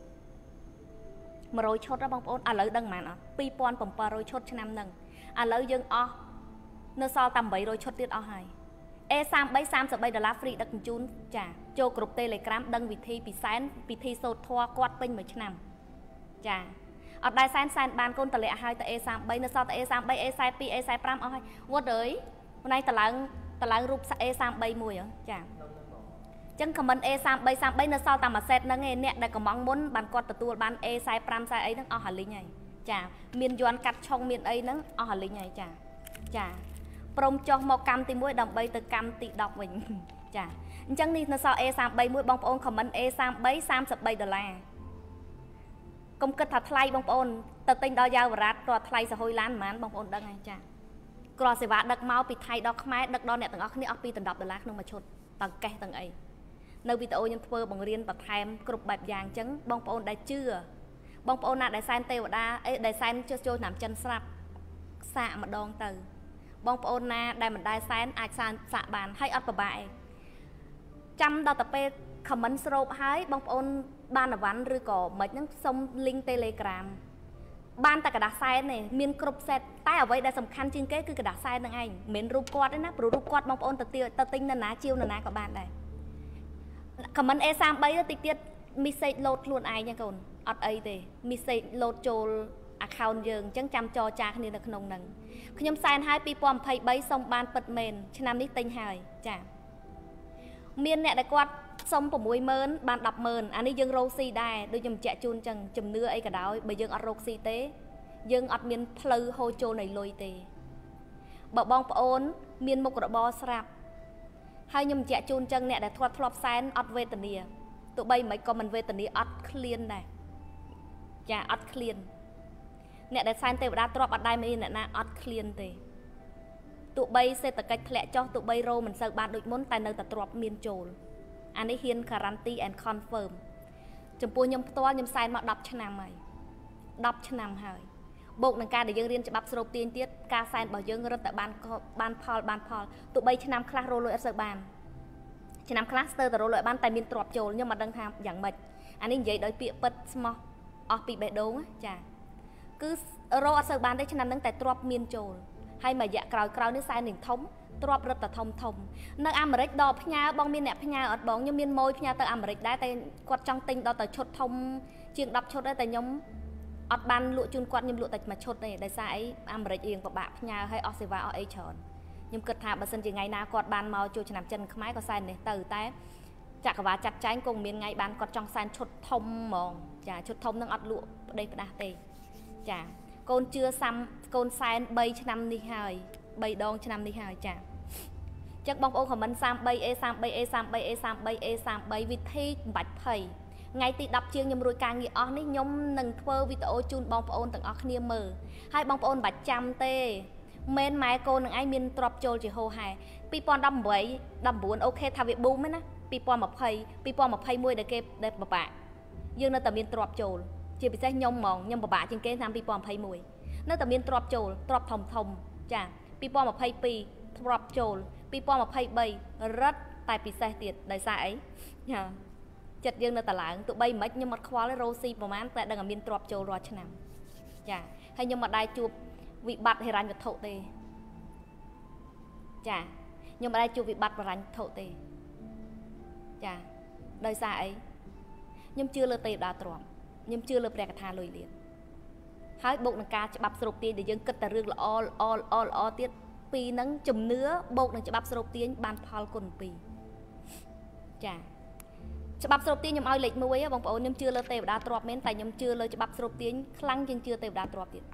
mà rồi chốt đó bông ôn à lấy đằng mà nó pi pon bầm pa rồi chốt cho nằm đằng à lấy dương o nó so tầm bảy rồi chốt tiết o hai e sam bảy sam sợ bảy đờ lá free đặc chun trả cho cướp telegram đăng vị thi bị sáng bị thi sốt thoa quạt pin mỗi năm chà ở đây san san ban con tờ lệ hai tờ e sam bay nó sao tờ e sam bay e sai pi e sai pram ở hai vô đấy hôm nay tờ láng tờ láng rụp e sam bay mùi á chả chân comment e sam bay sam bay nó sao tầm mà set nó nghe nè đây có mong muốn bàn con tờ tua ban e sai pram sai ấy nó ở hà linh này chả miền doan cắt trong miền ấy nó ở hà linh này chả chả prom cho một cam thì mũi đồng bay từ cam tị đọc mình chả chân đi nó sao e sam bay mũi bong ôn comment e sam bay sam sập bay đờ la công kết thật thay bong ôn tự tin đo giao rát rồi thay sẽ hôi lan mán bong ôn đăng này chả rồi sẽ vạ đặc máu bị thay đo khmai đặc đo nè tầng óc này óc pi tầng đập đờ lá không mà chốt tầng kẹt tầng ấy nơi video nhân thưa bằng riêng bật thêm group bạch vàng trắng bong ôn đã chưa bong ôn nè đại san tê đa ấy đại san cho cho nằm chân sạp xạ mà đòn từ bong ôn nè đại mình đại san ai san xạ bàn hay ấp bài trăm đo tập pe comment srop hái bong ôn ban là ván rư cỏ mấy những sông link telegram ban tại cả đá sai này miền group set tay ở vậy đã sầm khăn trên cái cứ cả đá sai năng anh miền rụp quạt đấy na rụp quạt bong ôn tờ tiêu tờ tinh là ná chiêu là ná của bạn này comment e sam bay đó tiết message load luôn ai nha con ọt ấy thì message load cho account dương chẳng chăm cho cha này là không nâng khi nhom sign hai pi pom pay bay xong ban bật mền cho năm nít tinh hài chả miền nè đại quạt xong của mùi mơn ban đập mơn anh ấy dương rosi đài đôi chùm chạy chun chẳng chùm nưa ấy cả đó bây giờ ở rosi tế dương ọt miên pleu hô chô này lôi tê bờ bong ôn miên mục bò srap hai nhung chẹ chun chân nè để thoát thoát sen ọt về tận nia tụi bay mấy con mình về tận nia ọt clean này chả ọt clean nè để sen tê đa trọp ọt đai mấy nè na ọt clean tê tụi bay sẽ tập cách lẹ cho tụi bay rô mình sợ bạn đôi muốn tài nơi tập trọp miên trồn anh ấy hiên guarantee and confirm chấm pua nhom toa nhom sen mà đập cho nam mày đập cho nam hơi bộ nâng ca để dương riêng cho bắp sầu tiên tiết ca sen bảo dương rất tại ban ban Paul ban Paul tụi bay cho nam class rô lội ở sợ bàn cho nam cluster rô lội ban tài miên trọp trồn nhưng mà đang tham dạng mệt anh ấy vậy đôi bịa bật small off bị bể đố á chả cứ rô ở sợ bàn đấy cho nam đang tại trọp miên trồn hay mà dạ cào cào nước sai nền thống trọp rất là thông thông nơi Americ đo nhà bong miên nẹp nhà ở bóng như miên môi nhà tới Americ đá tay quạt trong tinh đo tới chốt thông chuyện đọc chốt đấy tại nhóm ọt ban lụa chun quạt nhưng lụa tạch mà chốt này đại sai Americ yên của bạn nhà hay Oseva ở ấy chọn nhưng cực thả bà sân chỉ ngày nào quạt ban màu chốt nằm chân máy có sai này từ té chặt và chặt trái cùng miền ngày ban quạt trong sai chốt thông mòn chả chốt thông đang ọt lụa đây phải đạt tê chả con chưa xăm con sai bay cho năm đi hai bay đòn cho năm đi hai chả chắc bóng ô của mình sam bay e sam bay e sam bay e sam bay e sam bay vì thi bạch thầy ngày thì đọc chương nhầm rồi càng nghĩ on ấy nhóm nâng thơ video chun bóng ôn từng óc nia mờ hai bóng ôn bạch trăm tê men máy cô nâng ai miên trọp trôi chỉ hô hài pipon đâm bảy đâm buồn ok thà việc boom ấy nè pipon một phay pipon một phay môi để kẹp để bà bạn dương nó tầm miên trọp trôi chỉ bị say nhông mòn nhông bà bạn trên kế nam pipon phay môi nó tầm miên trọp trôi trọp thòng thòng chả pipon một phay pi trọp trôi pipon một phay bay rất tài bị say tiệt đời xa ấy nha chật dương nó tả láng tụi bay mấy nhưng mà khóa lấy rosi mà mán tại đang ở miền trọp trôi rồi chứ nào chả hay nhưng mà đai chụp vị bạt hay rành vật thổ tê chả nhưng mà đai chụp vị bạt và rành thổ tê chả đời xa ấy nhưng chưa lơ tê đa trọp nhưng chưa lơ bè cả thà lùi liền hai bộ nâng ca cho bắp sụp tiên để dương cất tà rương là all all all all tiết pi nắng chùm nứa bộ nâng cho bắp sụp tiên ban Paul quần pi chả cho bắp sụp tiên nhầm ao lịch muối á bông bổ nhưng chưa lơ tê đa trọp mến tại nhưng chưa lơ cho bắp sụp tiên khăng nhưng chưa tê đa trọp tiền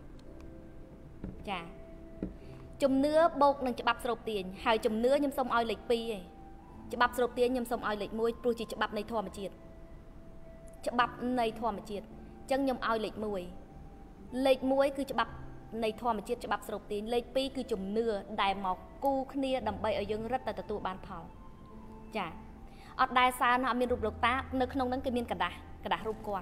chả chùm nứa bộ nâng cho bắp sụp tiên hai chùm nứa nhưng xong ao lịch pi ấy cho bắp sụp tiên nhưng xong ao lịch muối pro chỉ cho bắp này thua mà chiết cho bắp này thua mà chiết chân nhầm ao lịch muối lịch muối cứ cho bắp này thua mà chiết cho bắp sụp tiên lịch pi cứ chùm nứa đại mọc cu khnia đầm bay ở dương rất là tụi ban Paul chả ở đại sa họ miền rụp lục ta nơi không nắng cái miền cả đá cả đá rụp quạt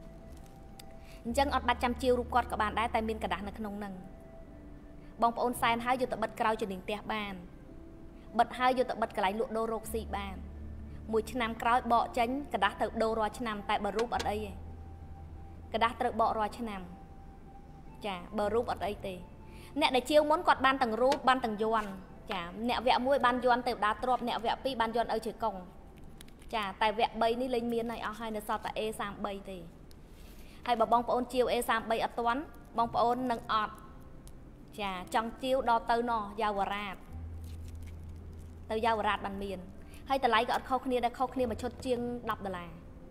chân ở ba trăm chiêu rụp quạt các bạn đã tại miền cả đá nơi không nắng bong ôn sai hai giờ tập bật cao cho đỉnh tè bàn bật hai giờ tập bật cái lái lụa đô rô xì bàn mùi năm cõi bọ tránh cả đá tự đô rồi năm tại bờ rụp ở đây cả đá tự bọ rồi năm chả bờ rụp ở đây tì nè để chiêu muốn quạt ban tầng rụp ban tầng doan chả nẹ vẽ mũi ban doan tự đá trọp nẹ vẽ pi ban doan ở chỉ cổng chả tại vẽ bay ní lên miền này ở hai nó sao tại e sang bay thì hay bà bong ôn chiêu e sang bay ở toán bong ôn nâng ọt chả trong chiêu đo tơ nọ giao vào rạt từ giao vào rạt bàn miền hay tại lấy gọt khâu kia đã khâu kia mà chốt chiêng đọc được là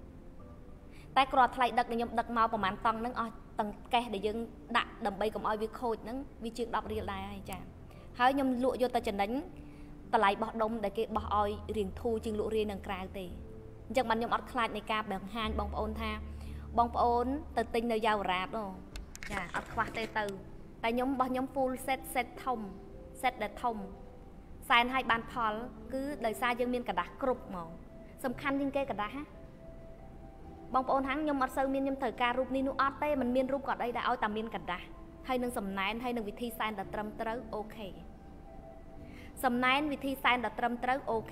tay cọt lại đặt để nhom đặt màu của màn tầng nâng oi tầng kè để dừng đặt đầm bay cùng oi vi khôi nâng vi chiêng đọc riêng lại chả hay nhom lụa vô ta chân đánh ta lấy bỏ đông để cái bỏ oi riêng thu chiêng lụa riêng nâng cài tì chẳng bạn nhom ọt khai này ca bằng hai bong ôn tha bong ôn từ tinh nơi giao rạt rồi chả ọt khoa tê từ tại nhóm bao nhóm full set set thông set để thông sai hai ban Paul cứ đời xa dương miên cả đá cục màu sầm khăn nhưng kê cả đá bong ôn hắn nhóm ọt sâu miên nhóm thời ca rụp ni nu ọt tê mình miên rụp ở đây đã oi tầm miên cả đá hay nâng sầm nén hay nâng vị thi sai đã trâm trớ ok sầm nén vị thi sai đã trâm trớ ok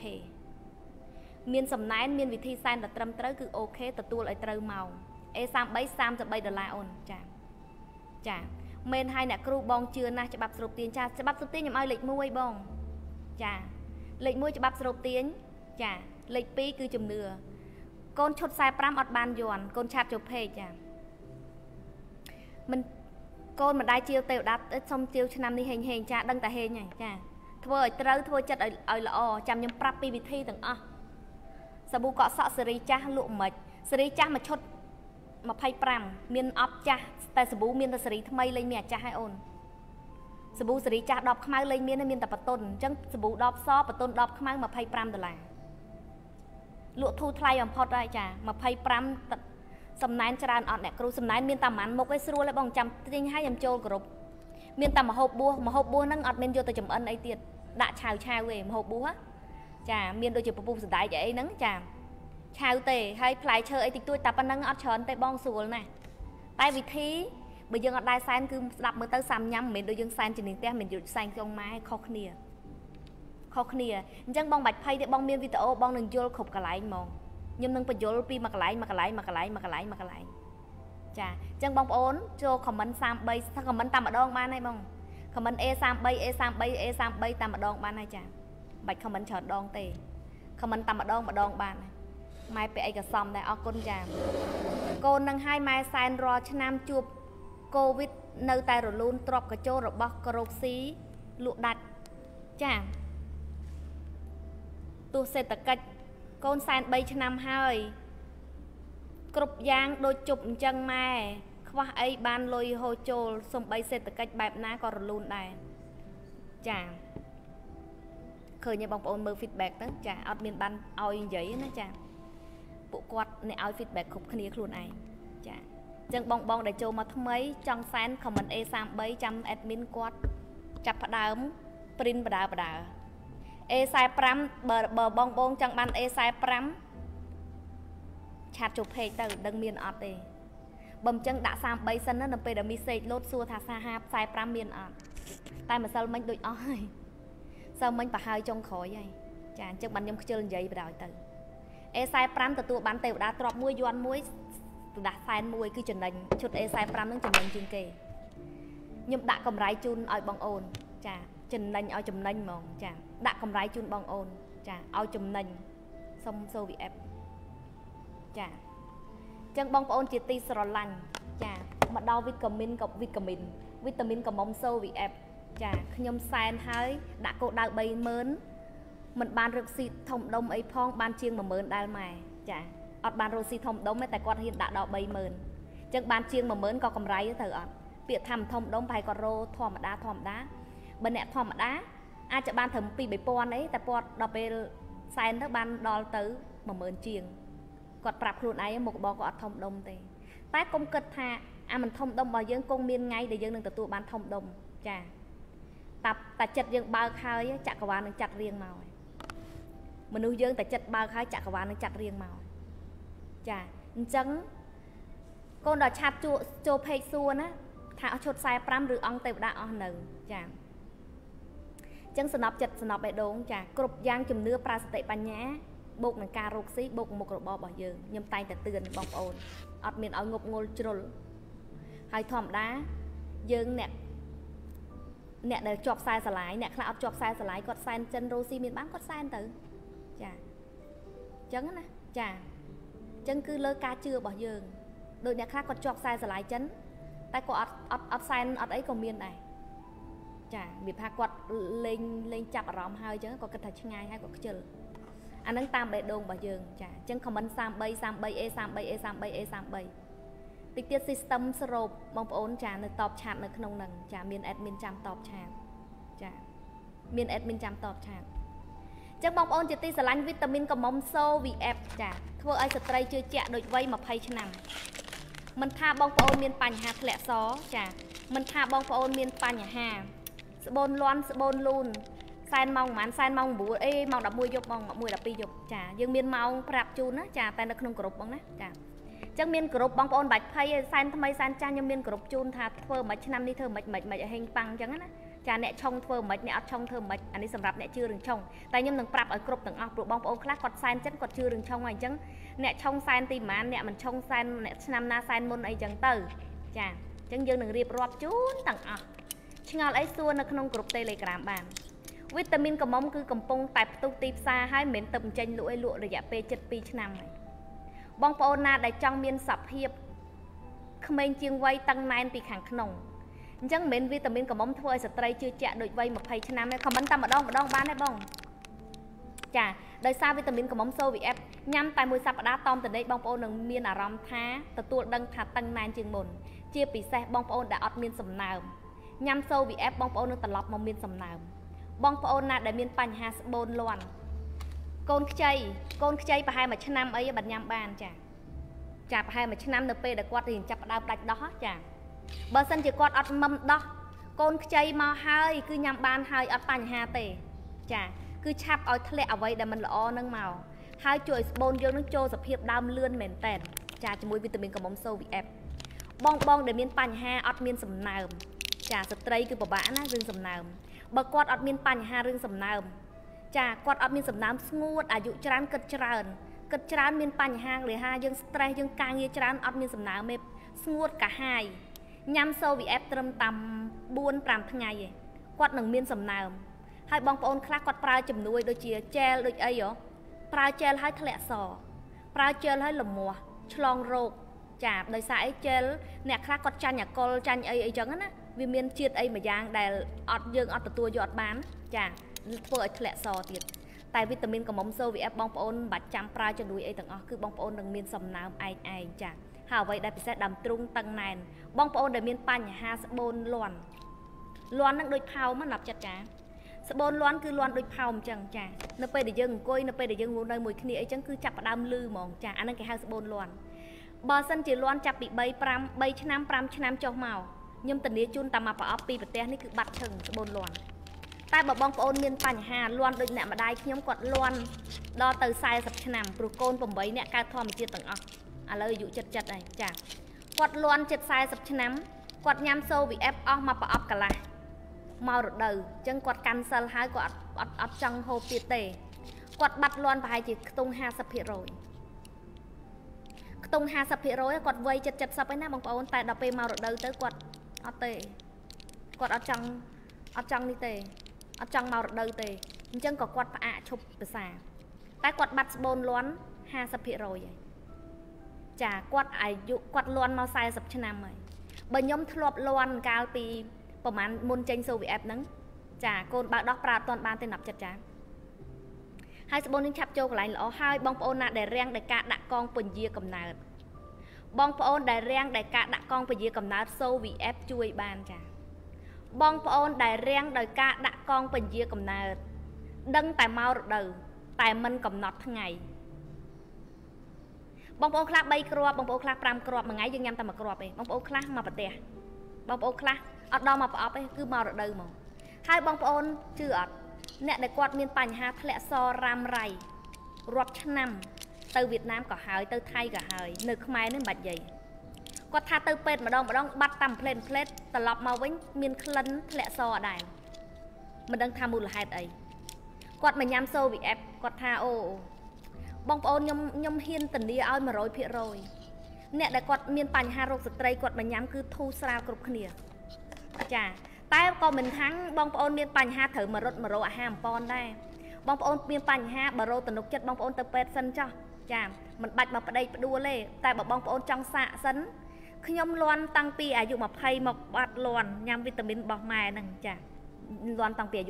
miên sầm nén miên vị thi sai đã trâm trớ cứ ok từ tua lại trớ màu e sam bấy sam từ bay đờ la ôn chả chả men hai nè kêu bong chưa na cho bắp sụp tiền cha cho bắp sụp tiền nhầm ai lịch mua bong chả lịch mua cho bắp sụp tiền chả lịch pi cứ chùm nửa con chốt sai pram ọt ban giòn con chặt chụp phê chả mình con mà đai chiêu tèo đắt xong chiêu cho năm đi hình hình cha đăng tại hình này chả thôi trâu thôi chặt ở ở lọ chăm nhầm prap pi thi từng à sabu cọ sọ seri cha lụa mệt seri cha mà chốt mà phay pram miền ấp cha tại sbu miền ta sri thay lên miền cha hai ôn sbu sri cha đọp khmai lên miền miền ta bát tôn chẳng sbu đọp so bát tôn đọp khmai mà phay pram đờ là lụa thu thay ở phật đây cha mà phay pram sầm nán tràn ọt nè kêu sầm nán miền tầm ăn một cái xua lại bằng trăm tinh hai trăm trâu group miền tầm mà hộp bua mà hộp bua nâng ọt miền vô từ chấm ân ấy tiền đã chào chào về mà hộp bua cha miền đôi chụp bùn sợi đại vậy nắng cha chào tề hay play chơi ấy thì tôi tập ăn nâng ọt chọn tề bong xua này tại vì thế bây giờ ọt đai san cứ đập mới tới xăm nhắm miền đôi dân san chỉ nên te miền đôi san trong mai khó khnia khó khnia chẳng bong bạch phay để bong miền video bong đừng vô khục cả lại mong nhưng nâng phải vô pi mặc lại mặc lại mặc lại mặc lại mặc lại chà chẳng bong ốn cho comment sam bay sao comment tam ở đâu ban này bong comment e sam bay e sam bay e sam bay tam ở đâu ban này chà bạch comment chọn đong tề comment tam ở đâu mà đong ban này mai pe ai cả xóm này ở con chà cô nâng hai mai sign ro nam chụp covid nơi tai rồi luôn trọc cả chỗ rồi bóc croxy lụa đặt chà tu sẽ tập cách con san bay năm hơi cục giang đôi chụp chân mai khoa ấy ban lôi hồ trồ xong bay sẽ tập cách bẹp ná còn luôn này chà khởi như bóng ôn mơ feedback đó chà admin ban oi giấy nó chà bộ quạt này oi feedback khúc khnia luôn này chà chân bong bong để trâu mà thấm mấy trong san comment e sam bay trăm admin quạt chặt phá đám print bà đá bà đá e sai pram bờ bờ bong bong chẳng ban e sai pram chặt chụp hệ từ đừng miền ọt đi bầm chân đã sam bay sân nó nằm về đầm mi sệt lốt xua thà sa hạp sai pram miền ọt tay mà sao mình đôi oi sao mình phải hơi trong khói vậy chả chắc bạn nhom chơi giấy vào từ e sai pram từ tua bán tèo đã trọp muối doan muối đã sai muối cứ chừng đánh chút e sai pram nó chừng đánh chừng kề nhưng đã cầm rái chun oi bong ồn chả chừng đánh oi chừng đánh mong chả đã cầm rái chun bong ồn chả oi chừng đánh xong xô bị ép chả chân bong ồn chỉ ti sờ lạnh chả mà đau vitamin cộng vitamin vitamin cộng mong xô bị ép chả nhom sen hơi đã cô đau bay mớn mình ban rực xịt thông đông ấy phong ban chiêng mà mớn đal mày chả ọt ban rô xịt thông đông mấy tại con hiện đã đau bay mớn chân ban chiêng mà mớn có cầm rái thử ọt việc thầm thông đông phải có rô thòm đá thòm đá bên nè thòm đá ai cho ban thầm pi bảy pon ấy tại pon đọc về sen đó ban đo tới mà mớn chiêng còn prap luôn ấy một bò có thông đông thì tái công kịch thà à mình thông đông bao dương công miên ngay để dương đừng tụi ban thông đông chà tập ta chặt dương bao khai chặt cả nó chặt riêng màu mình nuôi dương ta chặt bao khai chặt cả nó chặt riêng màu chà trắng con đò chặt chua chua phê xua á thả chốt sai pram rưỡi ong tây đã on nở chà trắng sờ nọc chặt sờ nọc bẹ đốn chà cột giang chùm nưa prastate bánh nhá bột nằng cà rốt xí bột một cột bò bỏ dương nhâm tay ta tươn bong ồn ọt miền ở ngục ngồi trôi hai thòm đá dương nè nè để chọc sai sờ lái nè khla chọc sai sờ lái cột sai chân rosi miền bán cột sai tử chà trắng nè chà chân cứ lơ ca chưa bỏ dương đôi nè khác cột chọc sai sờ lái chân tay cột ọt ọt sai ọt ấy còn miền này chà miền pha cột lên lên chập rõm hơi chứ có cái thật ngay hay có cái chờ anh đang tam bệ đồn bỏ dương chà chân comment sam bay sam bay e sam bay e sam bay e sam bay tiết tiết system srop bong ôn chà nơi top chat nơi không nằng chà miền admin chăm top chat chà miền admin chăm top chat chân bong ôn chỉ ti sờ lanh vitamin cầm mông sô vì ép chà thua ai stray chưa chạ đôi vây mà phay nằm mình tha bong ôn miền pành hà lẹ xó chà mình tha bong ôn miền pành hà bôn loan bôn luôn san mong mán san mong bùa ê mong đập mùi dục mong mùi đập pi dục chà dương miền mong prap chun á chà tay nó không cột bong á chà chẳng miền cột bong ôn bạch phay san thay san cha nhưng miền cột chun thà thơ mấy năm đi thơ mấy mấy mấy hình bằng chẳng á chà nẹt trong thơ mấy nẹt trong thơ mấy anh đi sầm rạp nẹt chưa đường trong tay nhưng đừng prap ở cột từng ọc bong ôn khác cột san chân cột chưa đường trong này chẳng nẹt trong san tìm mà nẹt mình trong san nẹt năm na san môn ấy chẳng từ chà chẳng dương đừng riệp rọp chun từng ọc chừng nào ấy xua nó không cột telegram bàn vitamin cầm mông cứ cầm pông tại tu tip xa hai miền tầm tranh lụa lụa để giảm pe chất pi năm này bong po na đại trong miền sập hiệp không chiên quay tăng nine pi hàng nồng chẳng miền vitamin cầm mông thôi sợi chưa chạ đôi vay một phay năm này không bắn tâm ở đâu ở đâu bán đấy bông ចាដោយសារវីតាមីនកំមុំសូវីអេបញ៉ាំតែមួយសប្តាហ៍តមតនេកបងប្អូននឹងមានអារម្មណ៍ថាទទួលដឹងថាតឹងណែនជាងមុនជាពិសេសបងប្អូនដែលអត់មានសំណើមញ៉ាំសូវីអេបបងប្អូននឹងត្រឡប់មកមានសំណើមបងប្អូនណាដែលមានបញ្ហាស្បូនលាន់កូនខ្ចីកូនខ្ចីប្រហែលមួយឆ្នាំអីបាត់ញ៉ាំបានចាចាប្រហែលមួយឆ្នាំនៅពេលដែលគាត់រៀងចាប់ផ្ដើមដាច់ដោះចាបើសិនជាគាត់អត់មុំដោះកូនខ្ចីមកហើយគឺញ៉ាំបានហើយអត់បញ្ហាទេចាគឺឆាប់ឲ្យធ្លាក់អ្វីដែលមិនល្អនឹងមកហើយជួយឲ្យស្បូនយើងនឹងចូលសភាពដើមលឿនមែនតើចាជាមួយវីតាមីនកំមុំសូវីអេបបងបងដែលមានបញ្ហាអត់មានសំណើមចាស្ត្រីគឺពិបាកណារឿងសំណើមបើគាត់អត់មានបញ្ហារឿងសំណើមចាគាត់អត់មានសំណើមស្ងួតអាយុច្រើនគិតច្រើនគិតច្រើនមានបញ្ហាលេហាយើង stress យើងការងារច្រើនអត់មានសំណើមទេស្ងួតកាហាយញ៉ាំសូវីអេបត្រឹមតាមបួនប្រាំថ្ងៃឯងគាត់នឹងមានសំណើមហើយបងប្អូនខ្លះគាត់ប្រើជំនួយដូចជាជែលដូចអីហ៎ប្រើជែលឲ្យធ្លាក់សប្រើជែលឲ្យលមាស់ឆ្លងរោគចាដោយសារអីជែលអ្នកខ្លះគាត់ចាញ់អាកុលចាញ់អីអីចឹងណាវាមានជាតិអីមួយយ៉ាងដែលអត់យើងអត់ទទួលយកអត់បានចាធ្វើឲ្យធ្លាក់សទៀតតែវីតាមីនកំមុំសូវីអេបបងប្អូនមិនបាច់ចាំប្រើជំនួយអីទាំងអស់គឺបងប្អូននឹងមានសំណើមឯងឯងចាហើយអ្វីដែលពិសេសដើមទ្រូងតឹងណែនបងប្អូនដែលមានបញ្ហាស្បូនលាន់លាន់នឹងដូចផោមណាប់ចិត្តចាស្បូនលាន់គឺលាន់ដូចផោមអញ្ចឹងចានៅពេលដែលយើងអង្គុយនៅពេលដែលយើងងូនៅមួយគ្នាអីចឹងគឺចាប់ផ្ដើមលឺហ្មងចាអាហ្នឹងគេហៅស្បូនលាន់បើសិនជាលាន់ចាប់ពី3 5 3ឆ្នាំ5ឆ្នាំចុះមកខ្ញុំធានាជូនតាមមកប្រអប់ពីប្រទេសនេះគឺបាត់ឈឹងស្បូនលាន់តែបើបងប្អូនមានបញ្ហាលាន់ដូចអ្នកម្ដាយខ្ញុំគាត់លាន់ដល់ទៅ40ឆ្នាំព្រោះកូន8នាក់កើតធម្មជាតិទាំងអស់ឥឡូវអាយុ70ហើយចាគាត់លាន់ជិត40ឆ្នាំគាត់ញ៉ាំសូវីអេបអស់មកប្រអប់កន្លះមករដូវអញ្ចឹងគាត់កាន់សិលហើយគាត់អត់អត់អត់ចង់ហូបទៀតទេគាត់បាត់លាន់ប្រហែលជាខ្ទង់50%ខ្ទង់50%គាត់វ័យ70 70ហើយណាបងប្អូនតែដល់ពេលមករដូវទៅគាត់អត់ទេគាត់អត់ចង់អត់ចង់នេះទេអត់ចង់មករដូវទេអញ្ចឹងក៏គាត់ផ្អាកឈប់ភាសាតែគាត់បាត់ស្បូនលាន់50%ហើយចាគាត់អាយុគាត់លាន់មក40ឆ្នាំហើយបើខ្ញុំធ្លាប់លាន់កាលពីប្រហែលមុនចេញសូវីអេបហ្នឹងចាកូនបើដោះប្រើអត់ទាន់បានទេណាប់ចិត្តចាហើយស្បូននេះឆាប់ចូលកន្លែងល្អហើយបងប្អូនណាដែលរាំងដោយការដាក់កងពញាកំណើតបងប្អូនដែលរាំងដោយការដាក់កងពញាកំណើតសូវីអេបជួយបានចាបងប្អូនដែលរាំងដោយការដាក់កងពញាកំណើតដឹងតែមករដូវតែមិនកំណត់ថ្ងៃបងប្អូនខ្លះ3គ្រាប់បងប្អូនខ្លះ5គ្រាប់មួយថ្ងៃយើងញ៉ាំតែមួយគ្រាប់ទេបងប្អូនខ្លះមកប្រទេសបងប្អូនខ្លះអត់ដល់មកប្រអប់ទេគឺមករដូវមកហើយបងប្អូនជឿអត់អ្នកដែលគាត់មានបញ្ហាធ្លាក់សរ៉ាំរ៉ៃរាប់ឆ្នាំទៅវៀតណាមក៏ហើយទៅថៃក៏ហើយនៅខ្មែរនេះមិនបាច់និយាយគាត់ថាទៅពេទ្យម្ដងម្ដងបាត់តាមផ្លេតផ្លេតត្រឡប់មកវិញមានក្លិនធ្លាក់សអដែរមិនដឹងថាមូលហេតុអីគាត់មកញ៉ាំសូវីអេបគាត់ថាអូបងប្អូនខ្ញុំខ្ញុំហ៊ានធានាឲ្យ100%អ្នកដែលគាត់មានបញ្ហារោគស្ត្រីគាត់មកញ៉ាំគឺធូរស្រាលគ្រប់គ្នាចាតែក៏មិនខាងបងប្អូនមានបញ្ហាត្រូវមករត់មករោអាហារអំពន់ដែរបងប្អូនមានបញ្ហាបរោទំនុកចិត្តបងប្អូនទៅពេទ្យសិនចុះចាមិនបាច់មកប្តីផ្ដួលទេតែបើបងប្អូនចង់សាកសិនខ្ញុំលាន់តាំងពីអាយុ20មកបាត់លាន់ញ៉ាំវីតាមីនរបស់ម៉ែហ្នឹងចាលាន់តាំងពីអាយុ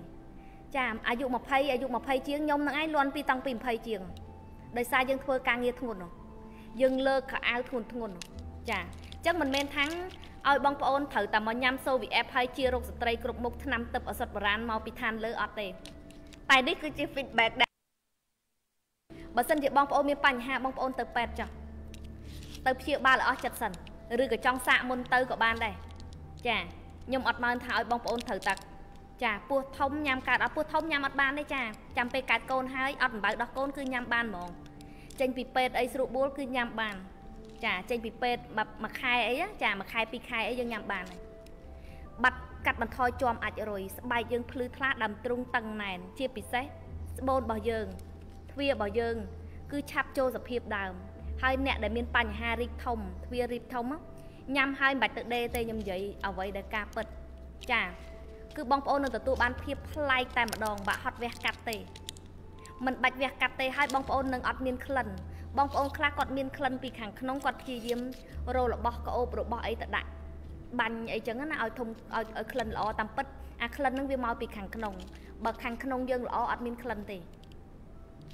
20ចាអាយុ20អាយុ20ជាងខ្ញុំនឹងឯងលាន់ពីតាំងពី20ជាងដោយសារយើងធ្វើការងារធ្ងន់យើងលើកខោអាវធ្ងន់ធ្ងន់ចាអញ្ចឹងមិនមែនថាឲ្យបងប្អូនត្រូវតែមកញ៉ាំសូវីអេបហើយជារោគស្ត្រីគ្រប់មុខថ្នាំទឹកឱសថបុរាណមកពីឋានលើអត់ទេតែនេះគឺជា feedback ដែរបើសិនជាបងប្អូនមានបញ្ហាបងប្អូនទៅពេទ្យចុះទៅព្យាបាលឲ្យអស់ចិត្តសិនឬក៏ចង់សាកមុនទៅក៏បានដែរចាខ្ញុំអត់បានថាឲ្យបងប្អូនត្រូវតាចាពោះធំញ៉ាំកើតអត់ពោះធំញ៉ាំអត់បានទេចាចាំពេលកើតកូនហើយអត់អំបៅដោះកូនគឺញ៉ាំបានហ្មងចេញពីពេទ្យអីស្រួលបួលគឺញ៉ាំបានចាចេញពីពេទ្យមួយខែអីចាមួយខែពីរខែអីយើងញ៉ាំបានហើយបាត់កាត់បន្ថយជាំអាចរុយស្បែកយើងភ្លឺថ្លាដើមទ្រូងតឹងណែនជាពិសេសស្បូនរបស់យើងទ្វារបស់យើងគឺឆាប់ចូលសភាពដើមហើយអ្នកដែលមានបញ្ហារីកធំទ្វារីកធំញ៉ាំហើយមិនបាច់ទៅដេទេខ្ញុំនិយាយអ្វីដែលការពិតចាគឺបងប្អូននឹងទទួលបានភាពប្លែកតែម្ដងបាក់ហត់វះកាត់ទេមិនបាច់វះកាត់ទេហើយបងប្អូននឹងអត់មានក្លិនបងប្អូនខ្លះគាត់មានក្លិនពីខាងក្នុងគាត់ព្យាយាមរោរបស់ក្អូបរបស់អីទៅដាក់បាញ់អីចឹងណាឲ្យធំឲ្យឲ្យក្លិនល្អតាមពិតអាក្លិនហ្នឹងវាមកពីខាងក្នុងបើខាងក្នុងយើងល្អអត់មានក្លិនទេ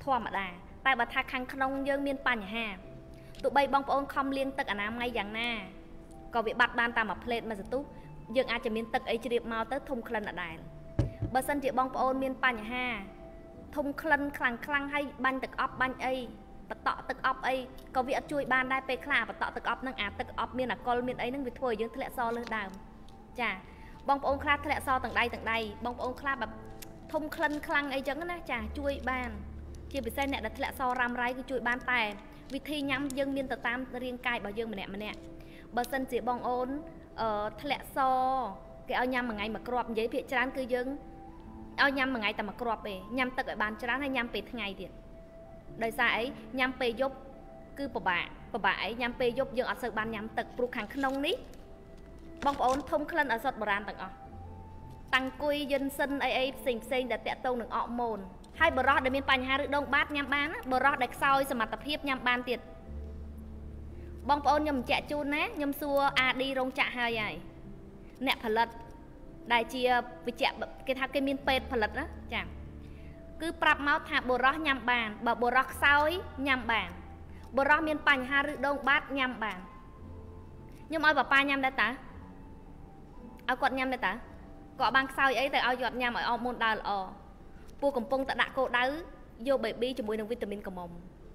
ធម្មតាតែបើថាខាងក្នុងយើងមានបញ្ហាទោះបីបងប្អូនខំលាងទឹកអនាម័យយ៉ាងណាក៏វាបាត់បានតាមមួយផ្លេតមួយសន្ទុះយើងអាចจะមានទឹកអីជ្រាបមកទៅធំក្លិនដដែលបើសិនជាបងប្អូនមានបញ្ហាធំក្លិនខ្លាំងខ្លាំងហើយបាញ់ទឹកអប់បាញ់អីបតក់ទឹកអប់អីក៏វាអត់ជួយបានដែរពេលខ្លះបតក់ទឹកអប់ហ្នឹងអាទឹកអប់មានអាកុលមានអីហ្នឹងវាធ្វើឲ្យយើងធ្លាក់សលើសដើមចាបងប្អូនខ្លះធ្លាក់សទាំងដៃទាំងដៃបងប្អូនខ្លះแบบធំក្លិនខ្លាំងអីចឹងណាចាជួយបានជាពិសេសអ្នកដែលធ្លាក់សរ៉ាំរ៉ៃគឺជួយបានតែវិធីញ៉ាំយើងមានទៅតាមរាងកាយរបស់យើងម្នាក់ម្នាក់បើសិនជាបងអូនអឺធ្លាក់សគេឲ្យញ៉ាំមួយថ្ងៃមួយគ្រាប់និយាយភាគច្រើនគឺយើងឲ្យញ៉ាំមួយថ្ងៃតែមួយគ្រាប់ទេញ៉ាំទឹកឲ្យបានច្រើនហើយញ៉ាំពេលថ្ងៃទៀតដោយសារអីញ៉ាំពេលយប់គឺពិបាកពិបាកអីញ៉ាំពេលយប់យើងអត់សូវបានញ៉ាំទឹកព្រោះខាងក្នុងនេះបងប្អូនធំក្លិនអសត់បុរាណទាំងអស់តាំងគុយយិនសិនអីអីផ្សេងផ្សេងដែលតាក់ទងនឹងអរម៉ូនហើយបរោះដែលមានបញ្ហាឬដងបាតញ៉ាំបានបរោះដែលខ្សោយសមត្ថភាពញ៉ាំបានទៀតបងប្អូនខ្ញុំបញ្ជាក់ជូនណាខ្ញុំសួរ អា ឌី រោងចក្រហើយហើយអ្នកផលិតដែលជាវិជ្ជាគេថាគេមានពេទ្យផលិតណាចាគឺប្រាប់មកថាបរោះញ៉ាំបានបើបរោះខ្សោយញ៉ាំបានបរោះមានបញ្ហាឬដងបាតញ៉ាំបានខ្ញុំឲ្យប៉ាប៉ាញ៉ាំដែរតើឲ្យគាត់ញ៉ាំដែរតើគាត់បានខ្សោយអីទៅឲ្យគាត់ញ៉ាំឲ្យអស់មុនដើរល្អពូកំពុងតែដាក់គោដៅយក baby ជាមួយនឹងវីតាមីនកមុំ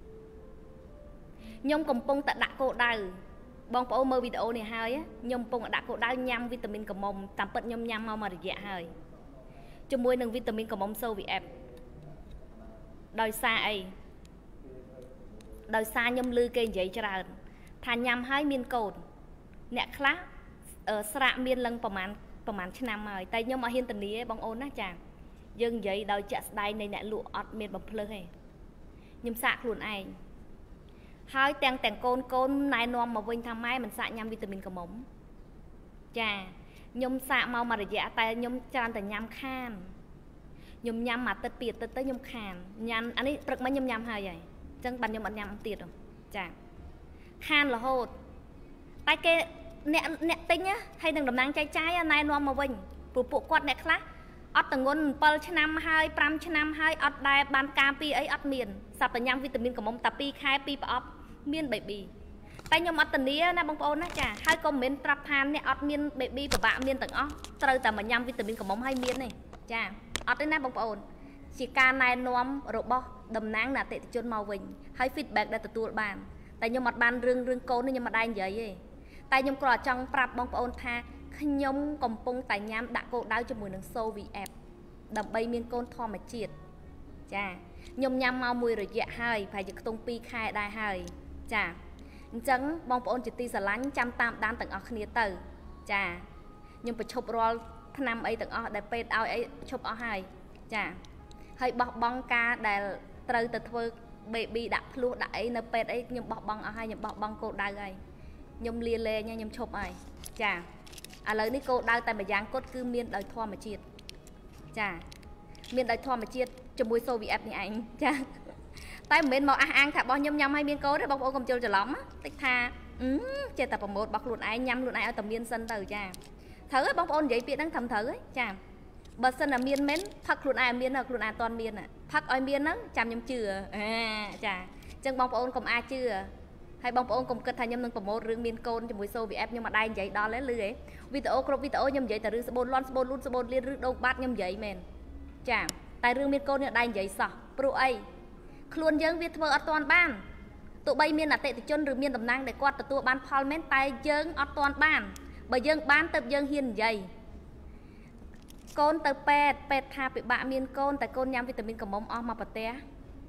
ខ្ញុំកំពុងតែដាក់គោដៅបងប្អូនមើលវីដេអូនេះហើយខ្ញុំកំពុងតែដាក់គោដៅញ៉ាំវីតាមីនកមុំតាមពិតខ្ញុំញ៉ាំមកមួយរយៈហើយជាមួយនឹងវីតាមីនកមុំ សូវី អេហ្វ ដោយសារអីដោយសារខ្ញុំឮគេនិយាយច្រើនថាញ៉ាំហើយមានកូនអ្នកខ្លះស្រាក់មានឡើងប្រហែលប្រហែលឆ្នាំហើយតែខ្ញុំអត់ហ៊ានធានាទេបងអូនណាចាយើងនិយាយដោយចាក់ស្ដែងនៃអ្នកលក់អត់មានបំភ្លើសទេខ្ញុំសាកខ្លួនឯងហើយទាំងទាំងកូនកូនណែនាំមកវិញថាម៉ែមិនសាកញ៉ាំវីតាមីនកមុំចាខ្ញុំសាកមកមួយរយៈតែខ្ញុំច្រើនតែញ៉ាំខានខ្ញុំញ៉ាំមួយអាទិត្យពីរអាទិត្យទៅខ្ញុំខានញ៉ាំអានេះព្រឹកមិញខ្ញុំញ៉ាំហើយហើយអញ្ចឹងបាទខ្ញុំអត់ញ៉ាំទៀតទេចាខានរហូតតែគេអ្នកអ្នកទិញហើយនឹងតំណាងចែកចាយណែនាំមកវិញព្រោះពួកគាត់អ្នកខ្លះអត់តងន់7ឆ្នាំហើយ5ឆ្នាំហើយអត់ដែលបានការពីអីអត់មានសត្វតែញ៉ាំវីតាមីនកមុំតែ2ខែ2ប្រអប់មាន baby តែខ្ញុំអត់ធានាណាបងប្អូនណាចាហើយក៏មិនប្រាប់ថាអ្នកអត់មាន baby ពិបាកមានទាំងអស់ត្រូវតែមកញ៉ាំវីតាមីនកមុំហើយមានទេចាអត់ទេណាបងប្អូនជាការណែនាំរបស់តំណាងអតិថិជនមកវិញហើយ feedback ដែលទទួលបានតែខ្ញុំអត់បានរឿងរឿងកូននេះខ្ញុំមិនដែរនិយាយទេតែខ្ញុំគ្រាន់តែចង់ប្រាប់បងប្អូនថាខ្ញុំកំពុងតែញ៉ាំដាក់គោលដៅជាមួយនឹង សូវី អេហ្វ ដើម្បីមានកូនធម្មជាតិចាខ្ញុំញ៉ាំមកមួយរយៈហើយប្រហែលជាខ្ទង់ពីរខែដែរហើយចាអញ្ចឹងបងប្អូនជាទីស្រឡាញ់ចាំតាមដានទាំងអស់គ្នាទៅចាខ្ញុំបញ្ឈប់រាល់ថ្នាំអីទាំងអស់ដែលពេទ្យឲ្យអីឈប់អស់ហើយចាហើយបោះបង់ការដែលត្រូវទៅធ្វើ baby ដាក់ភ្លោះដាក់អីនៅពេទ្យអីខ្ញុំបោះបង់អស់ហើយខ្ញុំបោះបង់គោលដៅហើយខ្ញុំលាលែងខ្ញុំឈប់ហើយចាឥឡូវនេះគោលដៅតែម្យ៉ាងគត់គឺមានដោយធម្មជាតិចាមានដោយធម្មជាតិជាមួយ សូវី អេហ្វ នេះឯងចាតែមិនមែនមកអះអាងថារបស់ខ្ញុំញ៉ាំឲ្យមានកូនទេបងប្អូនកុំជិលច្រឡំតិចថាចេះតែប្រម៉ូទរបស់ខ្លួនឯងញ៉ាំខ្លួនឯងឲ្យតែមានសិនទៅចាត្រូវហើយបងប្អូននិយាយពាក្យហ្នឹងត្រឹមត្រូវហើយចាបើសិនតែមានមែនផឹកខ្លួនឯងមានខ្លួនឯងអត់ទាន់មានផឹកឲ្យមានហ្នឹងចាំខ្ញុំជឿអាចាអញ្ចឹងបងប្អូនកុំអាចជឿហើយបងប្អូនកុំគិតថាខ្ញុំនឹងប្រម៉ូទរឿងមានកូនជាមួយ សូវី អេហ្វ ខ្ញុំមិនដែរនិយាយដល់ទេលឺហ៎វីដេអូគ្រប់វីដេអូខ្ញុំនិយាយតែរឿងស្បូនលន់ស្បូនលូនស្បូនលៀនឬដងបាត់ខ្ញុំនិយាយមែនចាតែរឿងមានកូនខ្ញុំដែរនិយាយសោះព្រោះអីខ្លួនយើងវាធ្វើអត់ទាន់បានទោះបីមានអតិថិជនឬមានតំណែងដែលគាត់ទទួលបានផលមែនតែយើងអត់ទាន់បានបើយើងបានទៅយើងហ៊ាននិយាយកូនទៅពេទ្យពេទ្យថាពិបាកមានកូនតែកូនញ៉ាំវីតាមីនកមុំអស់មកប្រទេស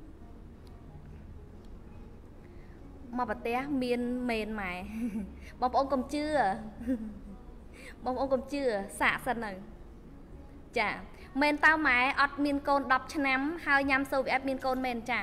មកប្រទេសមានមែនម៉ែបងប្អូនកុំជឿបងប្អូនកុំជឿសាកសិនទៅចាមែនតើម៉ែអត់មានកូន10ឆ្នាំហើយញ៉ាំ សូវី អេហ្វ មានកូនមែនចា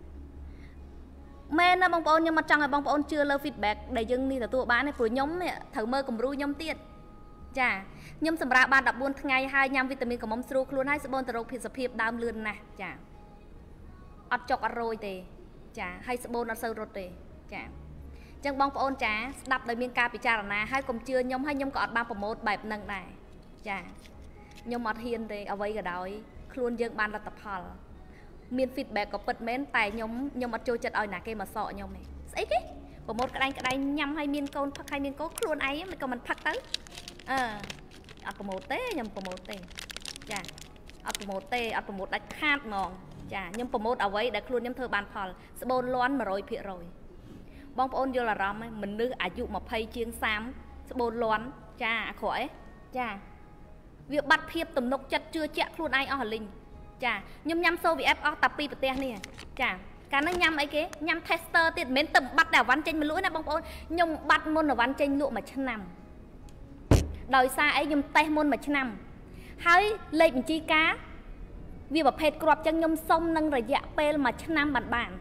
មែនណាបងប្អូនខ្ញុំអត់ចង់ឲ្យបងប្អូនជឿលើ feedback ដែលយើងនេះទទួលបានទេព្រោះខ្ញុំត្រូវមើលគំរូខ្ញុំទៀតចាខ្ញុំសម្រាប់បាន14ថ្ងៃហើយញ៉ាំវីតាមីនកមុំស្រួលខ្លួនហើយស្បូនទៅរកភាពសភាពដើមលឿនណាស់ចាអត់ចុកអត់រោយទេចាហើយស្បូនអត់សូវរត់ទេចាអញ្ចឹងបងប្អូនចាស្ដាប់ដោយមានការពិចារណាហើយកុំជឿខ្ញុំហើយខ្ញុំក៏អត់បានប្រម៉ូទបែបហ្នឹងដែរចាខ្ញុំអត់ហ៊ានទេអ្វីក៏ដោយខ្លួនយើងបានលទ្ធផល miền feedback có bật mến tài nhóm nhóm mặt trôi chật ỏi nà kê mà sọ nhóm này ấy cái bộ một cái đánh cái đánh nhằm hay miên con phật hay miên có luôn ấy mà còn mình phật tới à ở của một té nhầm của một té chà ở của một té ở của một đánh khát ngon chà nhưng của một ở vậy đã luôn nhóm thơ bàn phò bôn loan mà rồi phía rồi bong ôn vô là rom ấy mình nữ ả dụ một phay chiên xám bôn loan chà khỏi chà việc bắt thiệp tầm nốc chặt chưa chẹt luôn ai ở linh chà nhưng nhắm sâu vì ép ở tập pi bật te nè chà cả nó nhắm ấy cái nhắm tester tiền mến tầm bắt đảo văn tranh mà lũi nè bong ôn nhưng bắt môn ở văn tranh lụa mà chân nằm đời xa ấy nhưng tay môn mà chân nằm hãy lệnh chi cá vì bảo phết crop chân nhom sông nâng rồi dạ pel mà chân nằm bản bản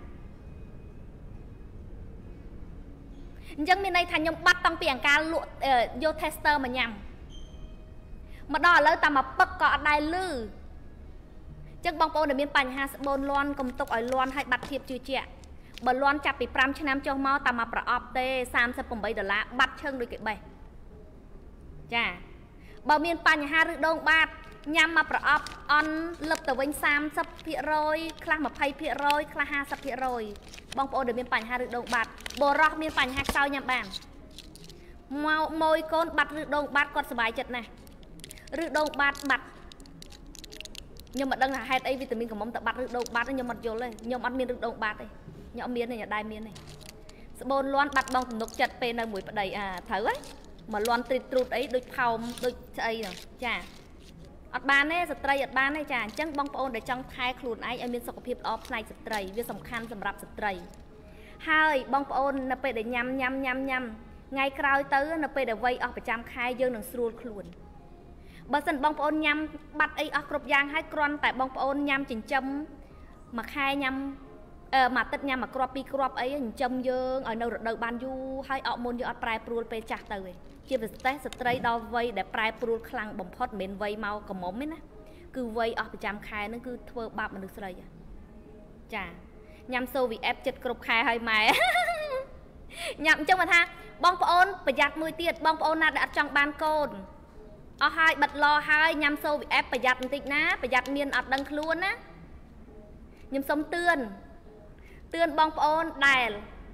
nhưng bên đây thành nhom bắt tăng tiền cá lụa vô tester mà nhằm mà đo lấy ta mà bắt cọ đai lư chân bong ôn để miền Pành ha bôn loan công tục ở loan hay bắt thiệp chưa chẹt bờ loan chặt bị pram cho nam cho mau ta màប្រអប់ទេសាមសិបប្រាំបីដុល្លារបាត់ឈឹងដូចគេបេះចាបើមានបញ្ហាឬដងបាតញ៉ាំមកប្រអប់អន់លឹបទៅវិញសាមសិបភាគរយខ្លះยี่สิบភាគរយខ្លះห้าสิบភាគរយបងប្អូនដែលមានបញ្ហាឬដងបាតបរោះមានបញ្ហាខ្សោយញ៉ាំបានមកម៉ួយកូនបាត់ឬដងបាតគាត់សុបាយចិត្តណាស់ឬដងបាតបាត់nhưng mà đang là hai ấy vitamin của mông tập bắt được đâu bắt nhưng mà vô lên nhưng ăn miên được đâu bắt đây nhọ miên này đai miên này bồn loan bắt bong nục chặt pe nơi mũi đầy à thử ấy mà loan tịt trụt ấy đôi phồng đôi ấy rồi chà ở ban ấy sợi trai ở ban ấy chà chân bong ôn để trong thai khuôn ấy em miên sọc hiệp off này sợi trai việc sầm khăn sầm rập sợi trai hai bong ôn là pe để nhăm nhăm nhăm nhăm ngay cào tới là pe để vây ở phải chăm khai dương đừng sưu khuôn bà sân bong ôn nhăm bắt ấy ở cột giang hai con tại bong ôn nhăm chỉnh châm mà khai nhăm mà tất nhăm mà crop pi crop ấy châm dương ở đâu đầu ban du hai ọ môn như ở prai prul pe chặt tới chia về test stray đo vây để prai prul khăng bồng phốt miền vây mau cầm móm ấy nè cứ vây ở phải chăm khai nó cứ thưa bạp mà được sợi chà nhăm sâu vì ép chật crop khai hơi mày nhắm trong mà tha bong ôn phải giặt mười tiệt bong ôn là đã trong ban côn ở hai bật lò hai nhằm sâu bị ép phải giặt một tí ná phải giặt miên ọt đăng luôn á nhưng sống tươn tươn bong ôn đài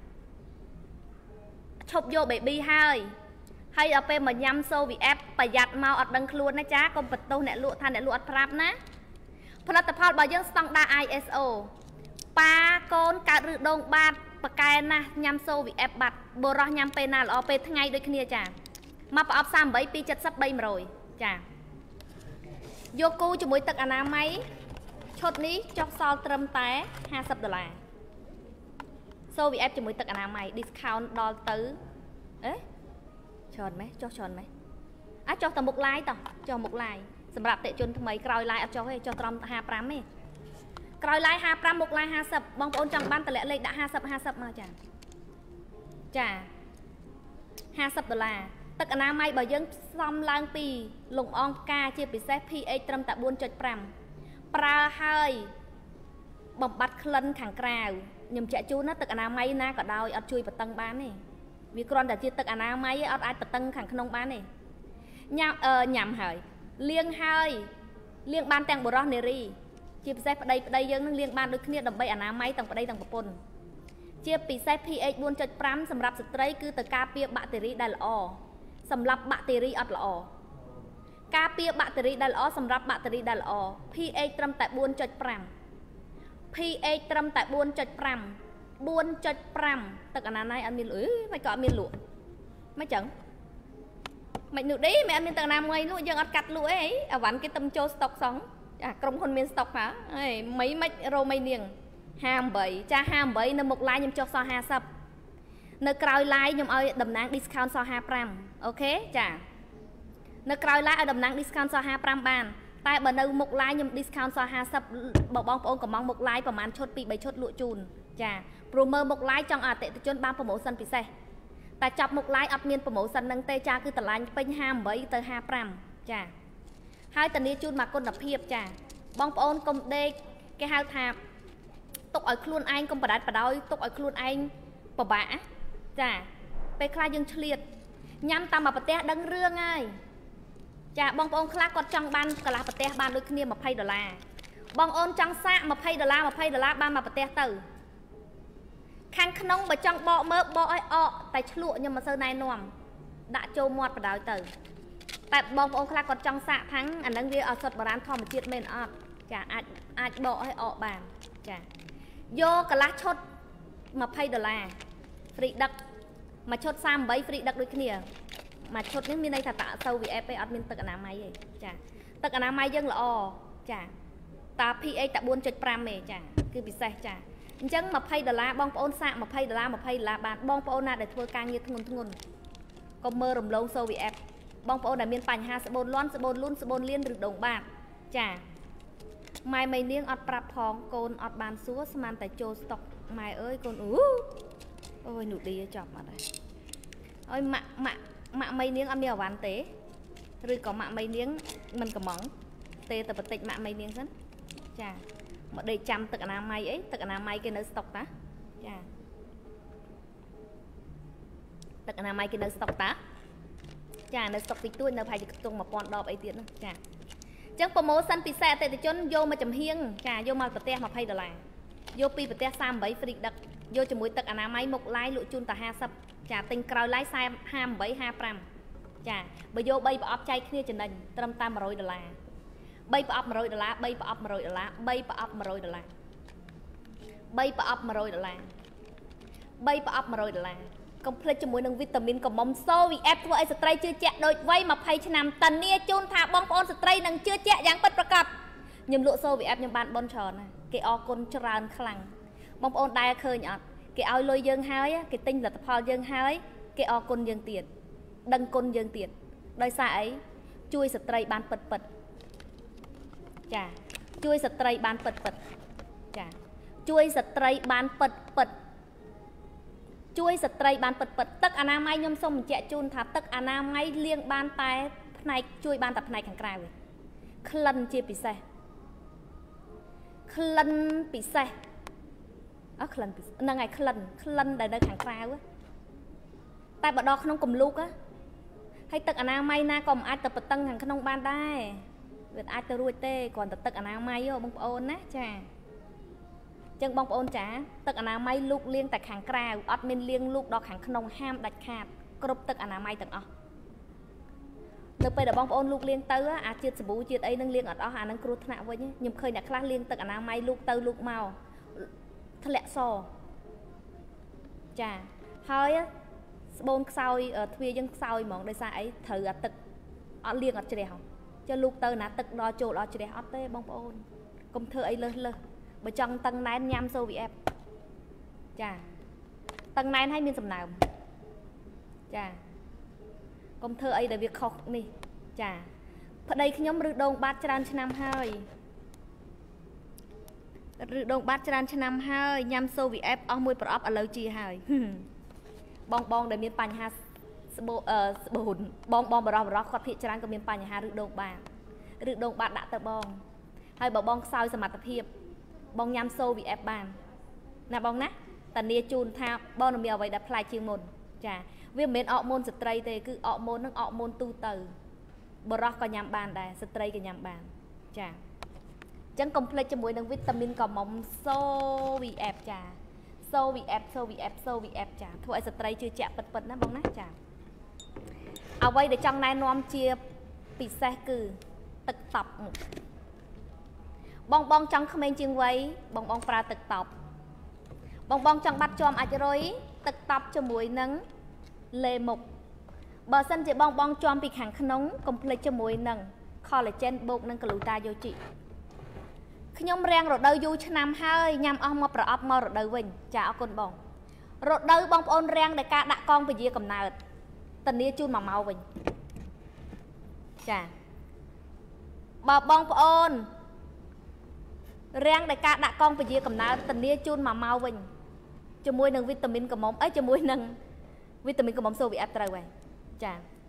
chụp vô baby hai hay ở bên mà nhằm sâu bị ép phải giặt mau ọt đăng luôn á chá con vật tô nẹ lụa than nẹ lụa ọt prap ná phần tập hợp bảo dân song đa i ét o ba con cả rự đông ba và cái na nhằm sâu bị ép bật bồ rò nhằm bên nào ở bên ngay đôi kia chả mà bảo ấp xăm bấy pi chật sắp bay rồi chà vô cu cho mỗi tật anh am máy chốt ní cho so trâm té hai mươi đô la so vì ép cho mỗi tật anh am máy discount đo tứ ấy tròn mấy cho tròn mấy á cho tầm một like tao cho một like sầm rạp tệ chôn mấy còi like cho hay cho trâm hai pram ấy còi like hai pram một like hai sập bong ôn trong ban tờ lệ lên đã hai sập hai sập mà chà chà hai mươi đô la tất cả nam ai bảo dân xong lang pi lùng on ca chia bị xe pH trâm tại buôn chật pram pra hơi bồng bắt lân thẳng cào nhầm chạy chú nó tất cả nam ai na cả đôi ở chui bật tăng bán này vì con đã chia tất cả nam ai ở ai bật tăng thẳng không bán này nhằm ờ nhằm hỏi liêng hơi liêng ban tàng bồ rò neri chia xe đây đây dân liêng ban đôi khi đầm bay ở nam ai tầng ở đây tầng bờ pôn chia bị xe pH buôn chật pram sầm rạp sợi trai cứ từ ca pia bạ teri đài lọสำหรับแบตเตอรี่อัดละออกาเปียแบตเตอรี่ได้ละอสำหรับแบตเตอรี่ได้ละอ pH ตรำแต่บุญจุดปรำ pH ตรำแต่บุญจุดปรำบุญจุดปรำตึกอันนั้นอันมีหรือไม่ก็มีหลวงไม่จังไม่หนูดิไม่อันมีตึกน้ำไงลูกยังอัดกัดลูกเอ้เอาวันcái tâmโจสต็อกสองกรมคนมีสต็อกหาmấy mấy rô mấy niềng hàm bảy cha hàm bảy nằm một lái nhầm cho so hà sập nơi cào lái nhầm ơi đầm nang discount so hai pram ok chả nơi cào lái ở đầm nang discount so hai pram bàn tại bờ nơi một lái nhầm discount so hai sập bảo bong ôn còn mong một láiประมาณ chốt bị bảy chốt lụa chùn chả promo một lái trong à tệ chốt ba promotion bị xe tại chọc một lái ấp miên promotion nâng tê cha cứ tờ lái pin ham bảy tờ hai pram chả hai tờ nia chun mà con đập hiệp chả bong ôn công đê cái hai thạp tục ở khuôn anh công bà đá bà đôi tục ở khuôn anh bà bả chàไปคลายยังเฉลียดย้ำตามมาประเทศดังเรื่องไงจ่าบองปองคลาก็จังบันกะลาประเทศบ้านโดยเนียมาไพ่ดอลลาร์បងអូនចង់សាកยี่สิบដុល្លារยี่สิบដុល្លារបានមកប្រទេសទៅខាងក្នុងបើចង់បកមើលបកឲ្យអកតែឆ្លក់ខ្ញុំមិនសូវណែនាំដាក់ចូលមាត់បដ ாய் ទៅតែបងប្អូនខ្លះគាត់ចង់សាកថាំងអានឹងវាអត់សុទ្ធបុរាណធម្មជាតិមែនអត់ចាអាចអាចបកឲ្យអកបានចាយកកន្លះឈុតยี่สิบដុល្លារ free ដឹកមួយឈុតสามสิบแปด free ដឹកដូចគ្នាមួយឈុតនេះមានន័យថាតាសូ วี เอฟ ទេអត់មានទឹកអនាម័យទេចាទឹកអនាម័យយើងល្អចាតា pH តែ bốn phẩy năm ទេចាគឺពិសេសចាអញ្ចឹងยี่สิบដុល្លារបងប្អូនសាកยี่สิบដុល្លារยี่สิบដុល្លារបានបងប្អូនណាដែលធ្វើការងារធ្ងន់ធ្ងរកុំមើលរំលងសូ วี เอฟ បងប្អូនដែលមានបញ្ហាស្បូនលាន់ស្បូនលូនស្បូនលៀនឬដងបាតចាម៉ែមីនាងអត់ប្រាប់ផងកូនអត់បានសួរស្មានតែចូលស្តុកម៉ែអើយកូនអូអូយនោះឌីចប់អត់ហើយអើយម៉ាក់ម៉ាក់ម៉ាក់មីនាងអត់មានអវ៉ាន់ទេឬក៏ម៉ាក់មីនាងមិនកំងទេតែបន្តិចម៉ាក់មីនាងសិនចាមកដេកចាំទឹកអនាម័យអីទឹកអនាម័យគេនៅស្តុកតាចាទឹកអនាម័យគេនៅស្តុកតាចានៅស្តុកតិចតួចនៅប្រហែលជាខ្ទង់một nghìnដបអីទៀតនោះចាអញ្ចឹងប្រូម៉ូសិនពិសេសអតិថិជនយកមកចំហៀងចាយកមកប្រទេសยี่สิบដុល្លារយកពីប្រទេសสามสิบแปด free ដឹកយកជាមួយទឹកអនាម័យមុខឡាយលក់ជូនតែห้าสิบចាទិញក្រោយឡាយห้าสิบแปด ห้าสิบห้าចាបើយកបីប្រអប់ចែកគ្នាចំណេញត្រឹមតែmột trămដុល្លារបីប្រអប់một trămដុល្លារបីប្រអប់một trămដុល្លារបីប្រអប់một trămដុល្លារបីប្រអប់một trămដុល្លារបីប្រអប់một trămដុល្លារកុំភ្លេចជាមួយនឹងវីតាមីនកុំមុំសូ วี เอฟ ធ្វើឲ្យស្ត្រីជឿជាក់ដូចវ័យยี่สิบឆ្នាំតានីជូនថាបងប្អូនស្ត្រីនឹងជឿជាក់យ៉ាងពិតប្រាកដខ្ញុំលក់សូ วี เอฟ ខ្ញុំបានបនច្រើនណាគេអរគុណច្រើនខ្លាំងបងប្អូនដែលឃើញអត់គេឲ្យលុយយើងហើយគេទិញផលិតផលយើងហើយគេអរគុណយើងទៀតដឹងគុណយើងទៀតដោយសារអីជួយស្ត្រីបានពិតពិតចាជួយស្ត្រីបានពិតពិតចាជួយស្ត្រីបានពិតពិតជួយស្ត្រីបានពិតពិតទឹកអនាម័យខ្ញុំសូមបញ្ជាក់ជូនថាទឹកអនាម័យលាងបានតែផ្នែកជួយបានតែផ្នែកខាងក្រៅទេក្លិនជាពិសេសក្លិនពិសេសអើក្លិនហ្នឹងហើយក្លិនក្លិនដែលនៅខាងក្រៅតែបើដល់ក្នុងកំលូកហើយទឹកអនាម័យណាក៏មិនអាចទៅបតឹងខាងក្នុងបានដែរវាអាចទៅរួចទេគ្រាន់តែទឹកអនាម័យបងប្អូនណាចាអញ្ចឹងបងប្អូនចាទឹកអនាម័យលូកលាងតែខាងក្រៅអត់មានលាងលូកដល់ខាងក្នុងហាមដាច់ខាតគ្រប់ទឹកអនាម័យទាំងអស់នៅពេលដែលបងប្អូនលូកលាងទៅអាជាតិសាប៊ូជាតិអីនឹងលាងអត់អស់អានឹងគ្រោះថ្នាក់វិញខ្ញុំឃើញអ្នកខ្លះលាងទឹកអនាម័យលូកទៅលូកមកធ្លាក់សចាហើយស្បូនខ្សោយទ្វារយើងខ្សោយហ្មងដោយសារអីត្រូវអាទឹកអត់លាងអត់ជ្រះចុះលូកទៅណាទឹកដល់ចូលអត់ជ្រះអត់ទេបងប្អូនកុំធ្វើអីលើសលើសបើចង់តឹងណែនញ៉ាំសូ วี เอฟ ចាតឹងណែនឲ្យមានសំណើមចាកុំធ្វើអីដែលវាខុសនេះចាប្តីខ្ញុំឬដងបាតច្រើនឆ្នាំហើយឬដងបាតច្រើនឆ្នាំហើយញ៉ាំសូ วี เอฟ អស់មួយប្រអប់ឥឡូវជាហើយបងបងដែលមានបញ្ហាស្បូអឺស្បូនបងបងបរោះបរោះគាត់ភាគច្រើនក៏មានបញ្ហាឬដងបាតឬដងបាតដាក់ទៅបងហើយបើបងខ្សោយសមត្ថភាពបងញ៉ាំសូ วี เอฟ បានណាបងណាតានីជូនថាបងនឹងមានអ្វីដែលប្លែកជាងមុនចាវាមិនមែនអកមុនស្ត្រីទេគឺអកមុននឹងអកមុនទូទៅបរោះក៏ញ៉ាំបានដែរស្ត្រីក៏ញ៉ាំបានចាអញ្ចឹងកុំភ្លេចជាមួយនឹងវីតាមីនកុំមុំសូ วี เอฟ ចាសូ วี เอฟ សូ วี เอฟ សូ วี เอฟ ចាធ្វើឲ្យស្ត្រីជឿជាក់ពិតពិតណាបងណាចាអ្វីដែលចង់ណែនាំជាពិសេសគឺទឹកតប់មុខបងបងចង់ក្មេងជាងវ័យបងបងប្រើទឹកតប់បងបងចង់បាត់ជាប់អាចរុយទឹកតប់ជាមួយនឹងលេមុខបើសិនជាបងបងជាប់ពីខាងក្នុងកុំភ្លេចជាមួយនឹង collagen បូកនឹង glutathione ខ្ញុំរាំងរដូវយូរឆ្នាំហើយញ៉ាំអស់មកប្រអប់មករដូវវិញចាអរគុណបងរដូវបងប្អូនរាំងដោយការដាក់កងពជាកំណើតតានីជូនមួយម៉ោងវិញចាបើបងប្អូនរាំងដោយការដាក់កងពជាកំណើតតានីជូនមួយម៉ោងវិញជាមួយនឹងវីតាមីនកុំមុំអីជាមួយនឹងវីតាមីនកុំមុំសូ วี เอฟ ត្រូវហើយចា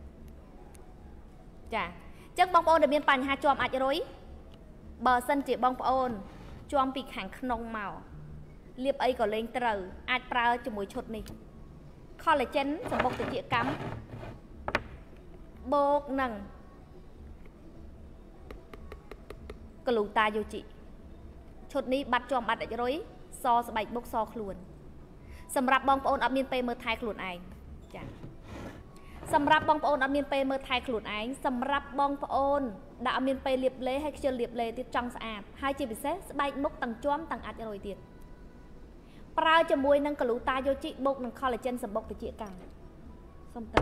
ចាអញ្ចឹងបងប្អូនដែលមានបញ្ហាជាប់អាចរុយបើសិនជាបងប្អូនជាប់ពីខាងក្នុងមកលាបអីក៏លេងត្រូវអាចប្រើជាមួយឈុតនេះ collagen សម្បុកត្រចៀកកម្មបូកនឹង glutathione ឈុតនេះបាត់ជាប់បាត់រុយសស្បែកមុខសខ្លួនសម្រាប់បងប្អូនអត់មានពេលមើលថែខ្លួនឯងចាសម្រាប់បងប្អូនអត់មានពេលមើលថែខ្លួនឯងសម្រាប់បងប្អូនដែលអត់មានពេលលាបលេហើយខ្ជិលលាបលេទៀតចង់ស្អាតហើយជាពិសេសស្បែកមុខទាំងជាំទាំងអាចរុយទៀតប្រើជាមួយនឹងកលូតាយោជីបូកនឹង collagen សម្បុកតិចកម្មសុំតើ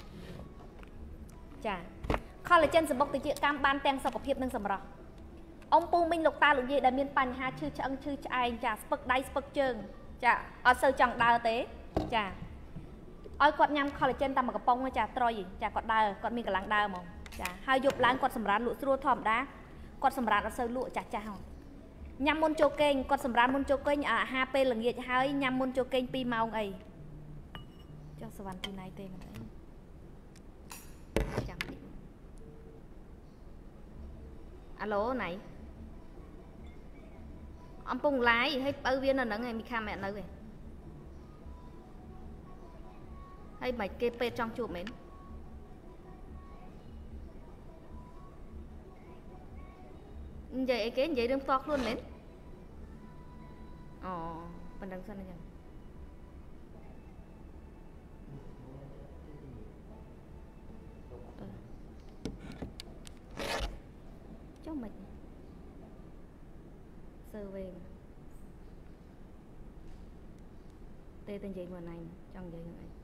ចា collagen សម្បុកតិចកម្មបានទាំងសុខភាពនិងសម្រស់អ៊ំពូមីងលោកតាលោកយាយដែលមានបញ្ហាឈឺឆ្អឹងឈឺឆ្អែងចាស្ពឹកដៃស្ពឹកជើងចាអត់សូវចង់ដើរទេចាឲ្យគាត់ញ៉ាំ collagen តាមមួយកំប៉ុងចាត្រុយចាគាត់ដើរគាត់មានកម្លាំងដើរហ្មងចាហើយយប់ឡើងគាត់សម្រានលក់ស្រួលធម្មតាគាត់សម្រានអត់សូវលក់ចាស់ចាស់ហ្នឹងញ៉ាំមុនចូលគេងគាត់សម្រានមុនចូលគេងអាហារពេលល្ងាចហើយញ៉ាំមុនចូលគេងពីរម៉ោងអីចុះសវណ្ណទីណៃទេមិនអីចាំតិចអាឡូណៃអំពងឡាយហើយបើវានៅហ្នឹងឯងមីខាមែននៅឯងហើយមិនគេពេទ្យចង់ជួបមែននិយាយអីគេនិយាយរឿងផ្ទាល់ខ្លួនមែនអូប៉ុណ្្នឹងសិនអញ្ចឹងចុះមិន survey ទេតែនិយាយមកណៃចង់និយាយនឹងអី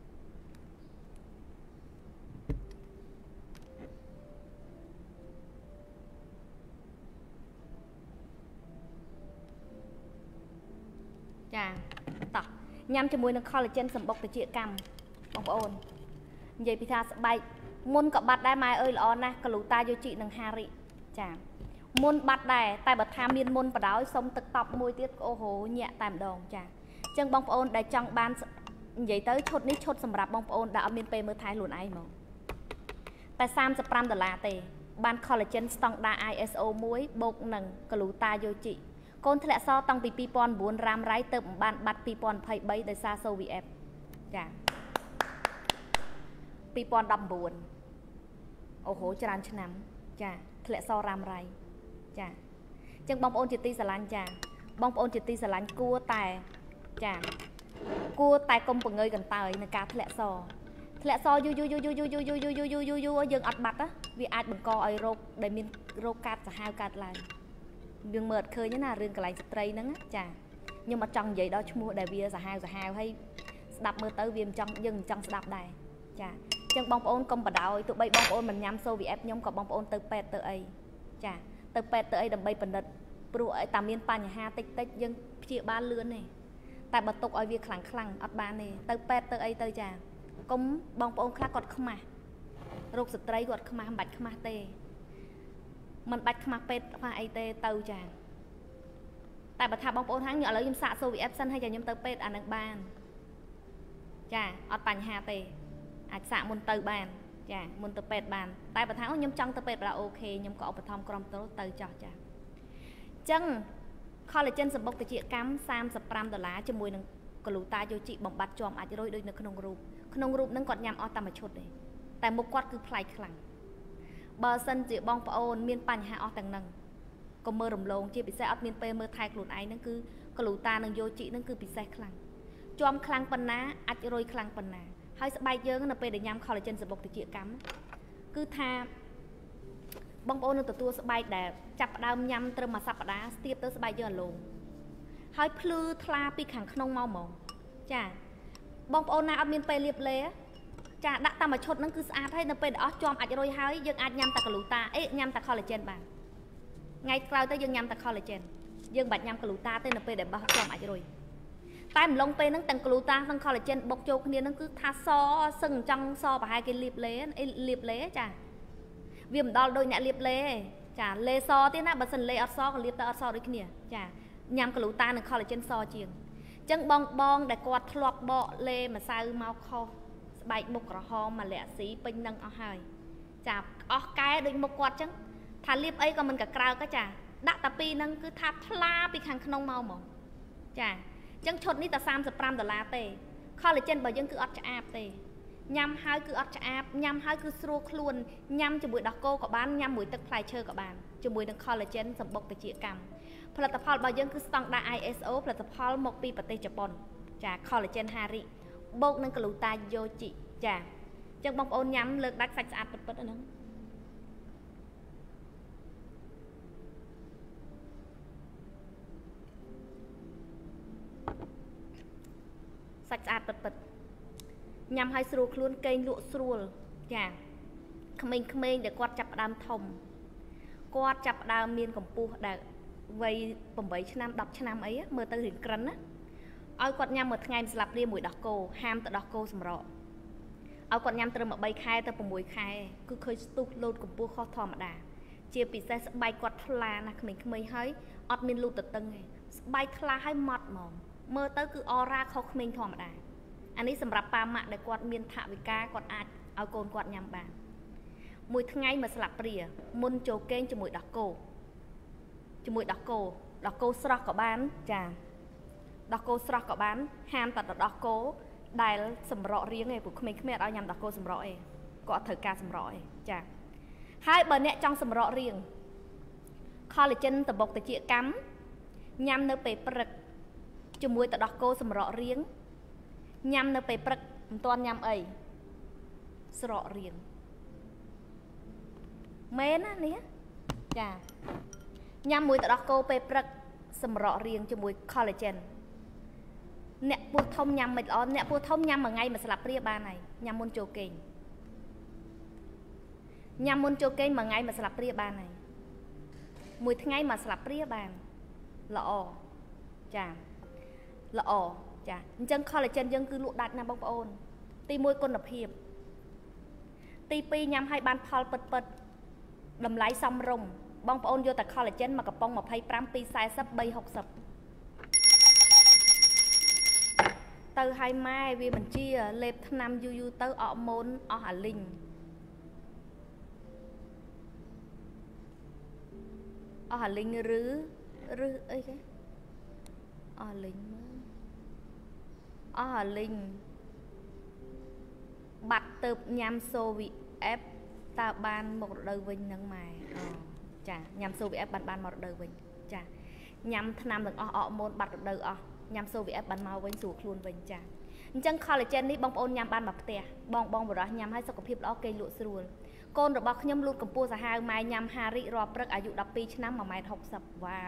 ចាតោះញ៉ាំជាមួយនឹង collagen សម្បុកតិចកម្មបងប្អូននិយាយពីថាស្បែកមុនក៏បាត់ដែរម៉ែអើយល្អណាស់កលូតាយោជីនឹងហារិចាមុនបាត់ដែរតែបើថាមានមុនបដ ாய் សុំទឹកតប់មួយទៀតអូហូញាក់តែម្ដងចាអញ្ចឹងបងប្អូនដែលចង់បាននិយាយទៅឈុតនេះឈុតសម្រាប់បងប្អូនដែលអត់មានពេលមើលថែខ្លួនឯងហ្មងតែសាមសិបប្រាំដុល្លារទេបាន collagen ស្តង់ដារ I S O មួយបូកនឹងកលូតាយោជីកូនធ្លាក់សតាំងពីពីរពាន់៩រ៉ាំរ៉ៃទៅបានបាត់ពីរពាន់ยี่สิบสามដោយសារ សូវីអេត ចាពីរពាន់ដប់៩អូហូច្រើនឆ្នាំចាធ្លាក់សរ៉ាំរ៉ៃចាអញ្ចឹងបងប្អូនជាទីស្រឡាញ់ចាបងប្អូនជាទីស្រឡាញ់គួរតែចាគួរតែកុំបង្ងើយកន្តើយនឹងការធ្លាក់សធ្លាក់សយូរយូរយូរយូរយូរយូរយូរយូរយូរយូរយូរយើងអត់បាត់ណាវាអាចបង្កឲ្យរោគដែលមានរោគកាត់សាហាវកើតឡើងយើងមើលអត់ឃើញណារឿងកន្លែងស្ត្រីហ្នឹងចាខ្ញុំអត់ចង់និយាយដល់ឈ្មោះដែលវាសាហាវសាហាវហើយស្ដាប់មើលទៅវាមិនចង់យើងមិនចង់ស្ដាប់ដែរចាអញ្ចឹងបងប្អូនកុំបដោយទោះបីបងប្អូនមិនញ៉ាំ សូវីអេត ខ្ញុំក៏បងប្អូនទៅពេទ្យទៅអីចាទៅពេទ្យទៅអីដើម្បីពិនិត្យព្រោះតែមានបញ្ហាតិចតិចយើងព្យាបាលលឿនទេតែបើទុកឲ្យវាខ្លាំងខ្លាំងអត់បានទេទៅពេទ្យទៅអីទៅចាកុំបងប្អូនខ្លះគាត់ខ្មាស់រោគស្ត្រីគាត់ខ្មាស់មិនបាច់ខ្មាស់ទេមិនបាច់ខ្មាស់ពេទ្យខ្មាស់អីទេទៅចាតែបើថាបងប្អូនហាងខ្ញុំឥឡូវខ្ញុំសាក សូវីអេត សិនហើយខ្ញុំទៅពេទ្យអានឹងបានចាអត់បញ្ហាទេអាចសាកមុនទៅបានចាមុនទៅពេទ្យបានតែបើថាខ្ញុំចង់ទៅពេទ្យបើអូខេខ្ញុំក៏ឧបត្ថម្ភក្រុមទៅចោះចាអញ្ចឹង collagen សម្បុកតិចកម្មសាមសិបប្រាំដុល្លារជាមួយនឹងកលូតាយោជីបំបត្តិជាប់អាចរុយដូចនៅក្នុងរូបក្នុងរូបហ្នឹងគាត់ញ៉ាំអស់តែមួយឈុតទេតែមុខគាត់គឺប្លែកខ្លាំងបើសិនជាបងប្អូនមានបញ្ហាអស់ទាំងហ្នឹងក៏មើលរំលងជាពិសេសអត់មានពេលមើលថែខ្លួនឯងហ្នឹងគឺកលូតានិងយោជីហ្នឹងគឺពិសេសខ្លាំងជាប់ខ្លាំងប៉ុណ្ណាអាចរុយខ្លាំងប៉ុណ្ណាហើយស្បែកយើងនៅពេលដែលញ៉ាំ collagen សម្បុកតិចកម្មគឺថាបងប្អូននឹងទទួលស្បែកដែលចាប់ផ្ដើមញ៉ាំត្រឹមមួយសប្តាហ៍ស្ទាបទៅស្បែកយើងអាឡូងហើយភ្លឺថ្លាពីខាងក្នុងមកហ្មងចាបងប្អូនណាអត់មានពេលលាបលេចាដាក់តាមមួយឈុតហ្នឹងគឺស្អាតហើយនៅពេលដែលអស់ជាប់អាចរុយហើយយើងអាចញ៉ាំតែកលូតាអេញ៉ាំតែ collagen បានថ្ងៃក្រោយទៅយើងញ៉ាំតែ collagen យើងមិនបាច់ញ៉ាំកលូតាទេនៅពេលដែលបោះជាប់អាចរុយតែម្លងពេលហ្នឹងទាំងកលូតាទាំង collagen បុកចូលគ្នាហ្នឹងគឺថាសសឹងចង់សប្រហែលគេលាបលេអីលាបលេចាវាមិនដល់ដូចអ្នកលាបលេទេចាលេសទៀតណាបើសិនលេអត់សក៏លាបទៅអត់សដូចគ្នាចាញ៉ាំកលូតានិង collagen សជាងអញ្ចឹងបងបងដែលគាត់ធ្លាប់បកលេម្សៅមកខុសស្បែកមុខក្រហមមកលាក់ស៊ីពេញនឹងអស់ហើយចាអស់កែដូចមុខគាត់អញ្ចឹងថាលាបអីក៏មិនកក្រើកចាដាក់តែពីរហ្នឹងគឺថាថ្លាពីខាងក្នុងមកហ្មងចាអញ្ចឹងឈុតនេះតែសាមសិបប្រាំដុល្លារទេ collagen របស់យើងគឺអត់ឆ្អាបទេញ៉ាំហើយគឺអត់ឆ្អាបញ៉ាំហើយគឺស្រួលខ្លួនញ៉ាំជាមួយដោះគោក៏បានញ៉ាំមួយទឹកផ្លែឈើក៏បានជាមួយនឹង collagen សម្បុកតិចកម្មผลิตផលរបស់យើងគឺស្តង់ដារ ไอ เอส โอ ផលិតផលមកពីប្រទេសជប៉ុនចា collagen Hari បូកនឹង gluta yoji ចាអញ្ចឹងបងប្អូនញ៉ាំលើកដាច់សាច់ស្អាតពិតៗហ្នឹងសាច់ស្អាតពិតៗញ៉ាំឲ្យស្រួលខ្លួនកេងលក់ស្រួលចាក្មេងៗដែលគាត់ចាប់ផ្ដើមធំគាត់ចាប់ផ្ដើមមានកម្ពស់ដែលវ័យeightឆ្នាំtenឆ្នាំអីមើលទៅរៀងក្រិនណាឲ្យគាត់ញ៉ាំមួយថ្ងៃស្លាប់ព្រាមួយដោះគោហាមទៅដោះគោសម្រក់ឲ្យគាត់ញ៉ាំត្រឹមeightខែទៅsixខែគឺឃើញស្ទុះលោតកម្ពស់ខុសធម្មតាជាពិសេសស្បែកគាត់ថ្លាណាក្មេងៗហើយអត់មានលូតតឹងទេស្បែកថ្លាហើយម៉ត់ហ្មងមើលទៅគឺអរ៉ាខុសក្មេងធម្មតាអានេះសម្រាប់ប៉ាម៉ាក់ដែលគាត់មានថវិកាគាត់អាចឲ្យកូនគាត់ញ៉ាំបានមួយថ្ងៃមួយស្លាបព្រាមុនចូលគេងជាមួយដោះគោជាមួយដោះគោដោះគោស្រស់ក៏បានចាដោះគោស្រស់ក៏បានហាមតែដោះគោដែលសម្រក់រៀងឯងពួកក្មេងៗអត់ឲ្យញ៉ាំដោះគោសម្រក់ឯងគាត់ត្រូវការសម្រក់ឯងចាហើយបើអ្នកចង់សម្រក់រៀង collagen តបុកតិចកម្មញ៉ាំនៅពេលព្រឹកជាមួយទៅដោះគោសម្រក់រៀងញ៉ាំនៅពេលព្រឹកមិនទាន់ញ៉ាំអីស្រក់រៀងមែនណានេះចាញ៉ាំមួយទៅដោះគោពេលព្រឹកសម្រក់រៀងជាមួយ collagen អ្នកពោះធំញ៉ាំមិនល្អអ្នកពោះធំញ៉ាំមួយថ្ងៃមួយស្លាបព្រាបានហើយញ៉ាំមុនចូលគេងញ៉ាំមុនចូលគេងមួយថ្ងៃមួយស្លាបព្រាបានហើយមួយថ្ងៃមួយស្លាបព្រាបានល្អចាល្អចាអញ្ចឹង collagen យើងគឺលក់ដាច់ណាបងប្អូនទីoneគុណភាពទីtwoញ៉ាំឲ្យបានផលពិតពិតតម្លៃសមរម្យបងប្អូនយកតែ collagen មួយកំប៉ុងtwenty-five two forty three sixtyទៅឲ្យម៉ែវាបញ្ជាលេបថ្នាំយូរយូរទៅអរម៉ូនអស់អាលីងអស់អាលីងឬឬអីគេអស់អាលីងអស់អាលីងបាត់ទៅញ៉ាំសូវីអេបតើបានមករដូវវិញនឹងម៉ែអូចាញ៉ាំសូវីអេបបានបានមករដូវវិញចាញ៉ាំថ្នាំទាំងអស់អរម៉ូនបាត់រដូវអស់ញ៉ាំសូវីអេបបានមកវិញស្រួលខ្លួនវិញចាអញ្ចឹង collagen នេះបងប្អូនញ៉ាំបានមកផ្ទះបងបងបរោះញ៉ាំឲ្យសុខភាពល្អគេលក់ស្រួលកូនរបស់ខ្ញុំលូតកម្ពស់សាហាវម៉ែញ៉ាំ Hari រាល់ព្រឹកអាយុtwelveឆ្នាំone meter sixtyវ៉ាវ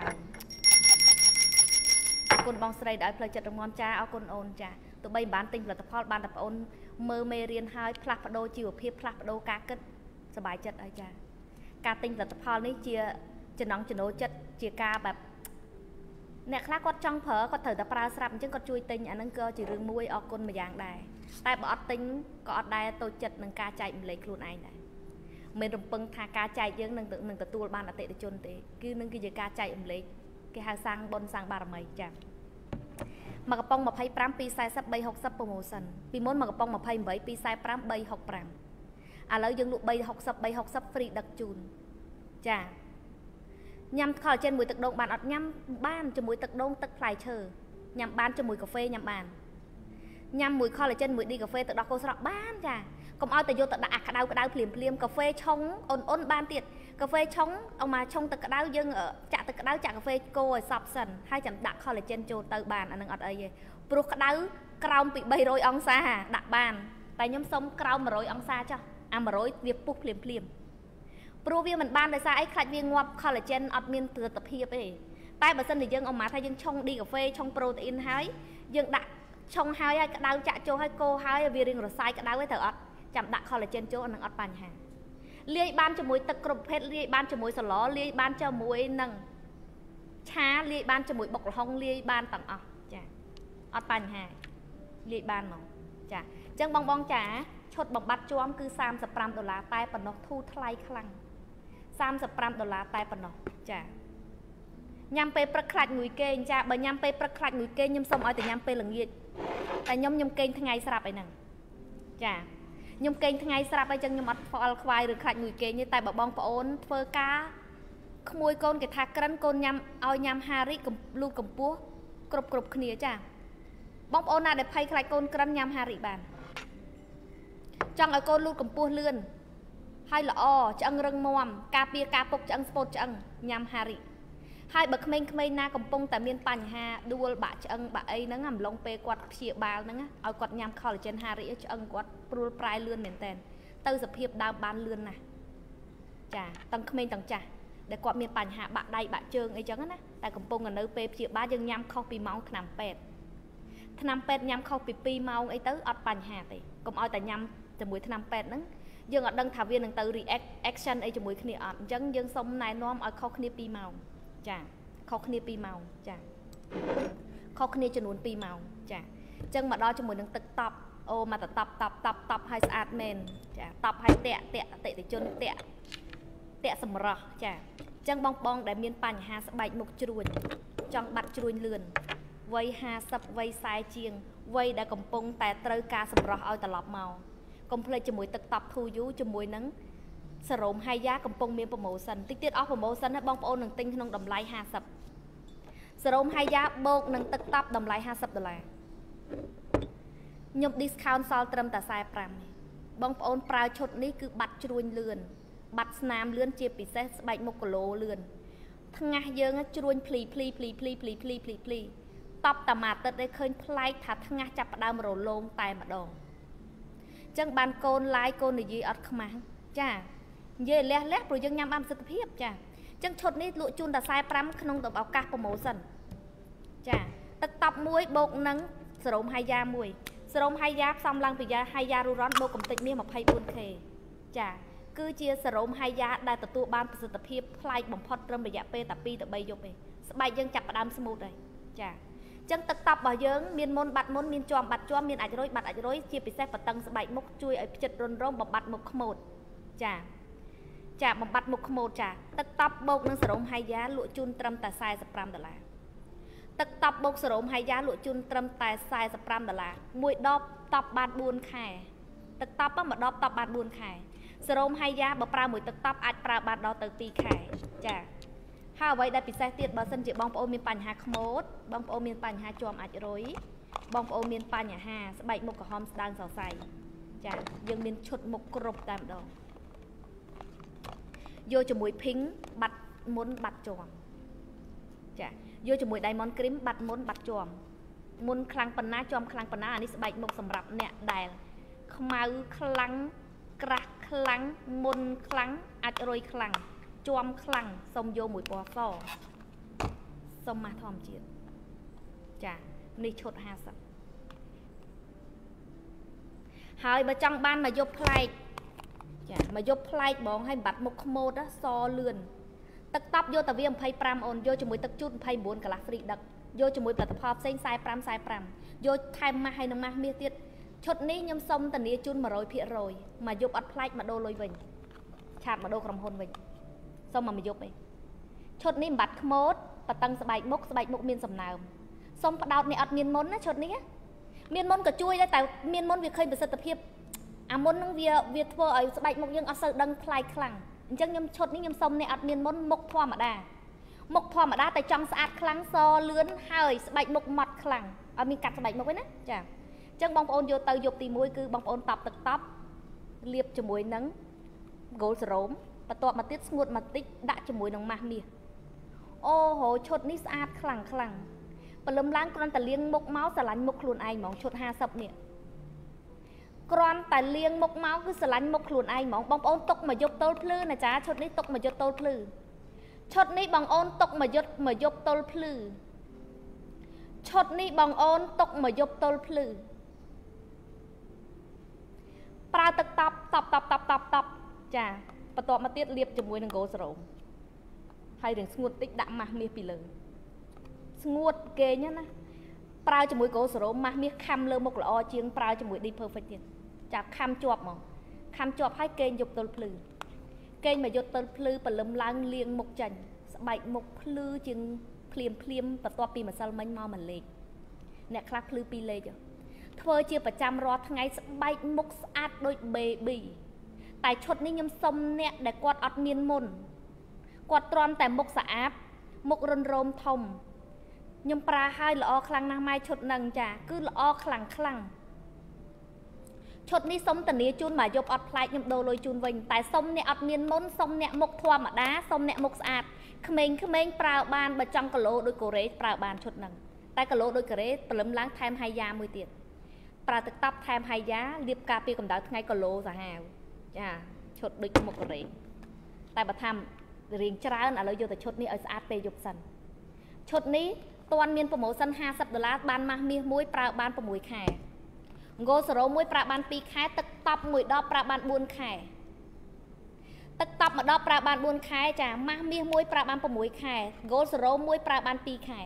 អរគុណបងស្រីដែលផ្លូវចិត្តរងំចាអរគុណអូនចាទោះបីមិនបានទិញផលិតផលបានតែបងអូនមើលមេរៀនហើយផ្លាស់ប្ដូរជីវភាពផ្លាស់ប្ដូរការគិតសប្បាយចិត្តហើយចាការទិញផលិតផលនេះជាចំណង់ចំណូលចិត្តជាការแบบអ្នកខ្លះគាត់ចង់ប្រើគាត់ត្រូវតែប្រើស្រាប់អញ្ចឹងគាត់ជួយទិញអាហ្នឹងក៏ជារឿងមួយអរគុណម្យ៉ាងដែរតែបើអត់ទិញក៏អត់ដែរតូចចិត្តនឹងការចែកម្លែកខ្លួនឯងដែរមិនរំពឹងថាការចែកយើងនឹងនឹងទទួលបានអតិថិជនទេគឺនឹងគឺជាការចែកម្លែកគេហៅសាងបុណ្យសាងបារមីចាមួយកំប៉ុងtwenty-five two forty three sixty ប្រូម៉ូសិនពីមុនមួយកំប៉ុងtwenty-eight two forty-five three sixty-fiveឥឡូវយើងលក់three sixty three sixty free ដឹកជូនចាញ៉ាំ collagen មួយទឹកដូងបានអត់ញ៉ាំបានជាមួយទឹកដូងទឹកផ្លែឈើញ៉ាំបានជាមួយកាហ្វេញ៉ាំបានញ៉ាំមួយ collagen មួយ D កាហ្វេទឹកដោះគោស្រស់បានចាកុំឲ្យតែយកទៅដាក់អាក្តៅក្តៅភ្លាមភ្លាមកាហ្វេឆុងអ៊ុនអ៊ុនបានទៀតកាហ្វេឆុងเอาមកឆុងទឹកក្តៅយើងចាក់ទឹកក្តៅចាក់កាហ្វេគោឲ្យសប់សិនហើយចាំដាក់ collagen ចូលទៅបានអានឹងអត់អីទេព្រោះក្តៅក្រោមពីthree hundredអង្សាដាក់បានតែខ្ញុំសុំក្រោមone hundredអង្សាចុះអាone hundredវាពុះភ្លាមភ្លាមព្រោះវាមិនបានដោយសារអីខ្លាចវាងាប់ collagen អត់មានទិដ្ឋភាពទេតែបើសិនជាយើងអមថាយើងឆុង D កាហ្វេឆុង protein ហើយយើងដាក់ឆុងហើយឲ្យក្តៅចាក់ចូលឲ្យកោហើយវារៀងរសាយក្តៅហើយត្រូវអត់ចាំដាក់ collagen ចូលអានឹងអត់បញ្ហាលាយបានជាមួយទឹកគ្រប់ប្រភេទលាយបានជាមួយស្លលាយបានជាមួយនឹងឆាលាយបានជាមួយបុកល្ហុងលាយបានទាំងអស់ចាអត់បញ្ហាលាយបានហ្មងចាអញ្ចឹងបងបងចាឈុតបំបត្តិជាំគឺthirty-fiveដុល្លារតែប៉ុណ្ណោះធូរថ្លៃខ្លាំងthirty-fiveដុល្លារតែប៉ុណ្ណោះចាញ៉ាំពេលព្រឹកខ្លាចងុយគេងចាបើញ៉ាំពេលព្រឹកខ្លាចងុយគេងខ្ញុំសុំឲ្យតែញ៉ាំពេលល្ងាចតែខ្ញុំខ្ញុំគេងថ្ងៃស្រាប់អីហ្នឹងចាខ្ញុំគេងថ្ងៃស្រាប់អីចឹងខ្ញុំអត់ផ្អល់ខ្វាយឬខ្លាចងុយគេងទេតែបើបងប្អូនធ្វើការក្មួយកូនគេថាក្រិនកូនញ៉ាំឲ្យញ៉ាំ Hari លូតកម្ពស់គ្រប់គ្រប់គ្នាចាបងប្អូនណាដែលភ័យខ្លាចកូនក្រិនញ៉ាំ Hari បានចង់ឲ្យកូនលូតកម្ពស់លឿនហើយល្អឆ្អឹងរឹងមាំការពារការពុកឆ្អឹងស្ពោតឆ្អឹងញ៉ាំ Hari hai bậc mình mình na cầm pông tại miền Pành Hà đua bạ chân bạ ấy nó ngầm lông pe quạt chia ba nó á ở quạt nhằm collagen Hà rỉ chân quạt pro prai lươn mền tèn từ sập hiệp đào ban lươn này chà tầng mình tầng chà để quạt miền Pành Hà bạ đây bạ trơn ấy chân á tại cầm pông ở nơi pe chia ba dân nhằm khâu pi máu nằm pet nằm pet nhằm khâu pi pi máu ấy tới ở Pành Hà thì cũng ở tại nhằm từ mũi nằm pet nó dương ở đằng thảo viên đằng từ reaction ấy cho mũi kia ở chân dương sông này nó ở khâu kia pi máu chà khâu kia pi màu chà khâu kia cho nuôn pi màu chà chân mà đo cho mùi nâng tực tập ô mà tập tập tập tập hay sát men chà tập hay tẹt tẹt tẹt để chôn tẹt tẹt sầm rọ chà chân bong bong để miên Pành Hà bạch một chuồn trong bạch chuồn lườn vây hà sập vây sai chiêng vây đã cầm pungแต่ត្រូវការសម្រស់ឲ្យត្រឡប់មកកុំភ្លេចជាមួយទឹកតប់ធូយូជាមួយនឹងសរោមហើយយ៉ាកំពុងមានប្រម៉ូសិនតិចទៀតអស់ប្រម៉ូសិនហើយបងប្អូននឹងទិញក្នុងតម្លៃห้าสิบសរោមហើយយ៉ាបូកនឹងទឹកតប់តម្លៃห้าสิบដុល្លារខ្ញុំ discount សល់ត្រឹមតែสี่สิบห้าបងប្អូនប្រើឈុតនេះគឺបាត់ជ្រួញលឿនបាត់ស្នាមលឿនជាពិសេសស្បែកមុខគីឡូលឿនថ្ងាសយើងជ្រួញភ្លីភ្លីភ្លីភ្លីភ្លីភ្លីភ្លីភ្លីតប់តាម៉ាទឹកឲ្យឃើញប្លែកថាថ្ងាសចាប់ផ្ដើមរលោងតែម្ដងអញ្ចឹងបានកូនឡាយកូននិយាយអត់ខ្មាស់ចានិយាយលះលះព្រោះយើងញ៉ាំបានប្រសិទ្ធភាពចាអញ្ចឹងឈុតនេះលក់ជូនតែสี่สิบห้าក្នុងឱកាសប្រម៉ូសិនចាទឹកតប់មួយបូកនឹងសរោមហើយយ៉ាមួយសរោមហើយយ៉ាផ្សំឡើងពីយ៉ាហើយយ៉ារូរ៉នបូកកំតិចមាស twenty-four K ចាគឺជាសរោមហើយយ៉ាដែលទទួលបានប្រសិទ្ធភាពប្លែកបំផុតត្រឹមរយៈពេលតែtwoទៅthreeយប់ទេស្បែកយើងចាប់ផ្ដើមស្មូតហើយចាអញ្ចឹងទឹកតប់របស់យើងមានមុនបាត់មុនមានជាប់បាត់ជាប់មានអាចរុយបាត់អាចរុយជាពិសេសបតឹងស្បែកមុខជួយឲ្យផ្ចិតរុនរោមបំបត្តិមុខខ្មោចចាចាបំបត្តិមុខខ្មោចចាទឹកតប់បូកនឹងសរោមហើយយ៉ាលក់ជូនត្រឹមតែสี่สิบห้าដុល្លារទឹកតប់បូកសរោមហើយយ៉ាលក់ជូនត្រឹមតែสี่สิบห้าដុល្លារមួយដបតប់បានfourខែទឹកតប់មួយដបតប់បានfourខែសរោមហើយយ៉ាបើប្រើមួយទឹកតប់អាចប្រើបានដល់ទៅtwoខែចាហើយអ្វីដែលពិសេសទៀតបើសិនជាបងប្អូនមានបញ្ហាខ្មោចបងប្អូនមានបញ្ហាជាំអាចរុយបងប្អូនមានបញ្ហាស្បែកមុខក្រហមស្ដើងសរសៃចាយើងមានឈុតមុខគ្រប់តែម្ដងយកជាមួយ pink បាត់មុនបាត់ជាំចាយកជាមួយ diamond cream បាត់មុនបាត់ជាំមុនខ្លាំងប៉ុណ្ណាជាំខ្លាំងប៉ុណ្ណាអានេះស្បែកមុខសម្រាប់អ្នកដែលខ្មៅខ្លាំងក្រាស់ខ្លាំងមុនខ្លាំងអាចរុយខ្លាំងជាំខ្លាំងសុំយកមួយពណ៌សសុំមកធម្មជាតិចានេះឈុតห้าสิบហើយបើចង់បានមកយកប្លែកចាមកយកប្លែកបងឲ្យបាត់មុខខ្មោតសលឿនទឹកតប់យកតែវាtwenty-fiveអូនយកជាមួយទឹកជូតtwenty-nineកន្លះហ្វ្រីដឹកយកជាមួយផលិតផលផ្សេងforty-five forty-fiveយកថែមម៉ាស់ហើយនឹងម៉ាស់មាសទៀតឈុតនេះខ្ញុំសុំធានាជូនone hundred percentមកយកអត់ប្លែកមកដូរលុយវិញឆាតមកដូរក្រុមហ៊ុនវិញសុំមកមកយកឯងឈុតនេះបំបត្តិខ្មោចបតឹងស្បែកមុខស្បែកមុខមានសំណើមសុំផ្ដោតនេះអត់មានមុនណាឈុតនេះមានមុនក៏ជួយដែរតែមានមុនវាឃើញប្រសិទ្ធភាពអាមុននឹងវាវាធ្វើឲ្យស្បែកមុខយើងអត់សូវដឹងថ្លៃខ្លាំងអញ្ចឹងខ្ញុំឈុតនេះខ្ញុំសុំនេះអត់មានមុនមុខធម្មតាមុខធម្មតាតែចង់ស្អាតខ្លាំងសលឿនហើយស្បែកមុខម៉ត់ខ្លាំងអត់មានកាត់ស្បែកមុខទេណាចាអញ្ចឹងបងប្អូនយកទៅយកទីoneគឺបងប្អូនតប់ទឹកតប់លាបជាមួយនឹង gold serum បន្ទាប់មកទៀតស្ងួតមកតិចដាក់ជាមួយនឹងម៉ាស់មាសអូហូឈុតនេះស្អាតខ្លាំងខ្លាំងព្រលឹមឡើងគ្រាន់តែលាងមុខមកស្រឡាញ់មុខខ្លួនឯងហ្មងឈុតห้าสิบនេះគ្រាន់តែលាងមុខមកគឺស្រឡាញ់មុខខ្លួនឯងហ្មងបងប្អូនទុកមកយកទល់ភ្លឺណាចាឈុតនេះទុកមកយកទល់ភ្លឺឈុតនេះបងអូនទុកមកយកមកយកទល់ភ្លឺឈុតនេះបងអូនទុកមកយកទល់ភ្លឺប្រើទឹកតប់តប់តប់តប់តប់តប់ចាបន្ទាប់មកទៀតលាបជាមួយនឹង gold serum ហើយរឿងស្ងួតតិចដាក់ម៉ាស់មាសពីលើស្ងួតគេញណាប្រើជាមួយ gold serum ម៉ាស់មាសខំលើមុខល្អជាងប្រើជាមួយ deep perfect ទៀតចាខំជាប់ហ្មងខំជាប់ហើយគេយកទល់ភ្លឺគេមកយកទល់ភ្លឺបលឹមឡើងលាងមុខចាញ់ស្បែកមុខភ្លឺជាងភ្លាមភ្លាមបន្ទាប់ពីម្សិលមិញមកមួយលេខអ្នកខ្លះភ្លឺពីរលេខធ្វើជាប្រចាំរាល់ថ្ងៃស្បែកមុខស្អាតដូច baby តែឈុតនេះខ្ញុំសុំអ្នកដែលគាត់អត់មានមុនគាត់ទ្រាំតែមុខស្អាតមុខរុនរោមធំខ្ញុំប្រើឲ្យល្អខ្លាំងណាស់ម៉ែឈុតនឹងចាគឺល្អខ្លាំងខ្លាំងឈុតនេះសុំតានីជូនមកយកអត់ផ្លែកខ្ញុំដូរលុយជូនវិញតែសុំអ្នកអត់មានមុនសុំអ្នកមុខធម្មតាសុំអ្នកមុខស្អាតក្មេងក្មេងប្រើបានបើចង់គីឡូដូចកូរ៉េប្រើបានឈុតហ្នឹងតែគីឡូដូចកូរ៉េព្រលឹមឡើងថែមហាយ៉ាមួយទៀតប្រើទឹកតប់ថែមហាយ៉ាលាបការពារកម្ដៅថ្ងៃគីឡូសាហាវចាឈុតដូចមុខកូរ៉េតែបើថារៀងច្រើនឥឡូវយកតែឈុតនេះឲ្យស្អាតពេលយប់សិនឈុតនេះតន់មានប្រូម៉ូសិនห้าสิบដុល្លារបានម៉ាស់មាសមួយប្រើបានหกខែហ្គោសារ៉ូមួយប្រើបានtwoខែទឹកតប់មួយដបប្រើបានfourខែទឹកតប់មួយដបប្រើបានfourខែចាម៉ាស់មាសមួយប្រើបានsixខែហ្គោសារ៉ូមួយប្រើបានtwoខែ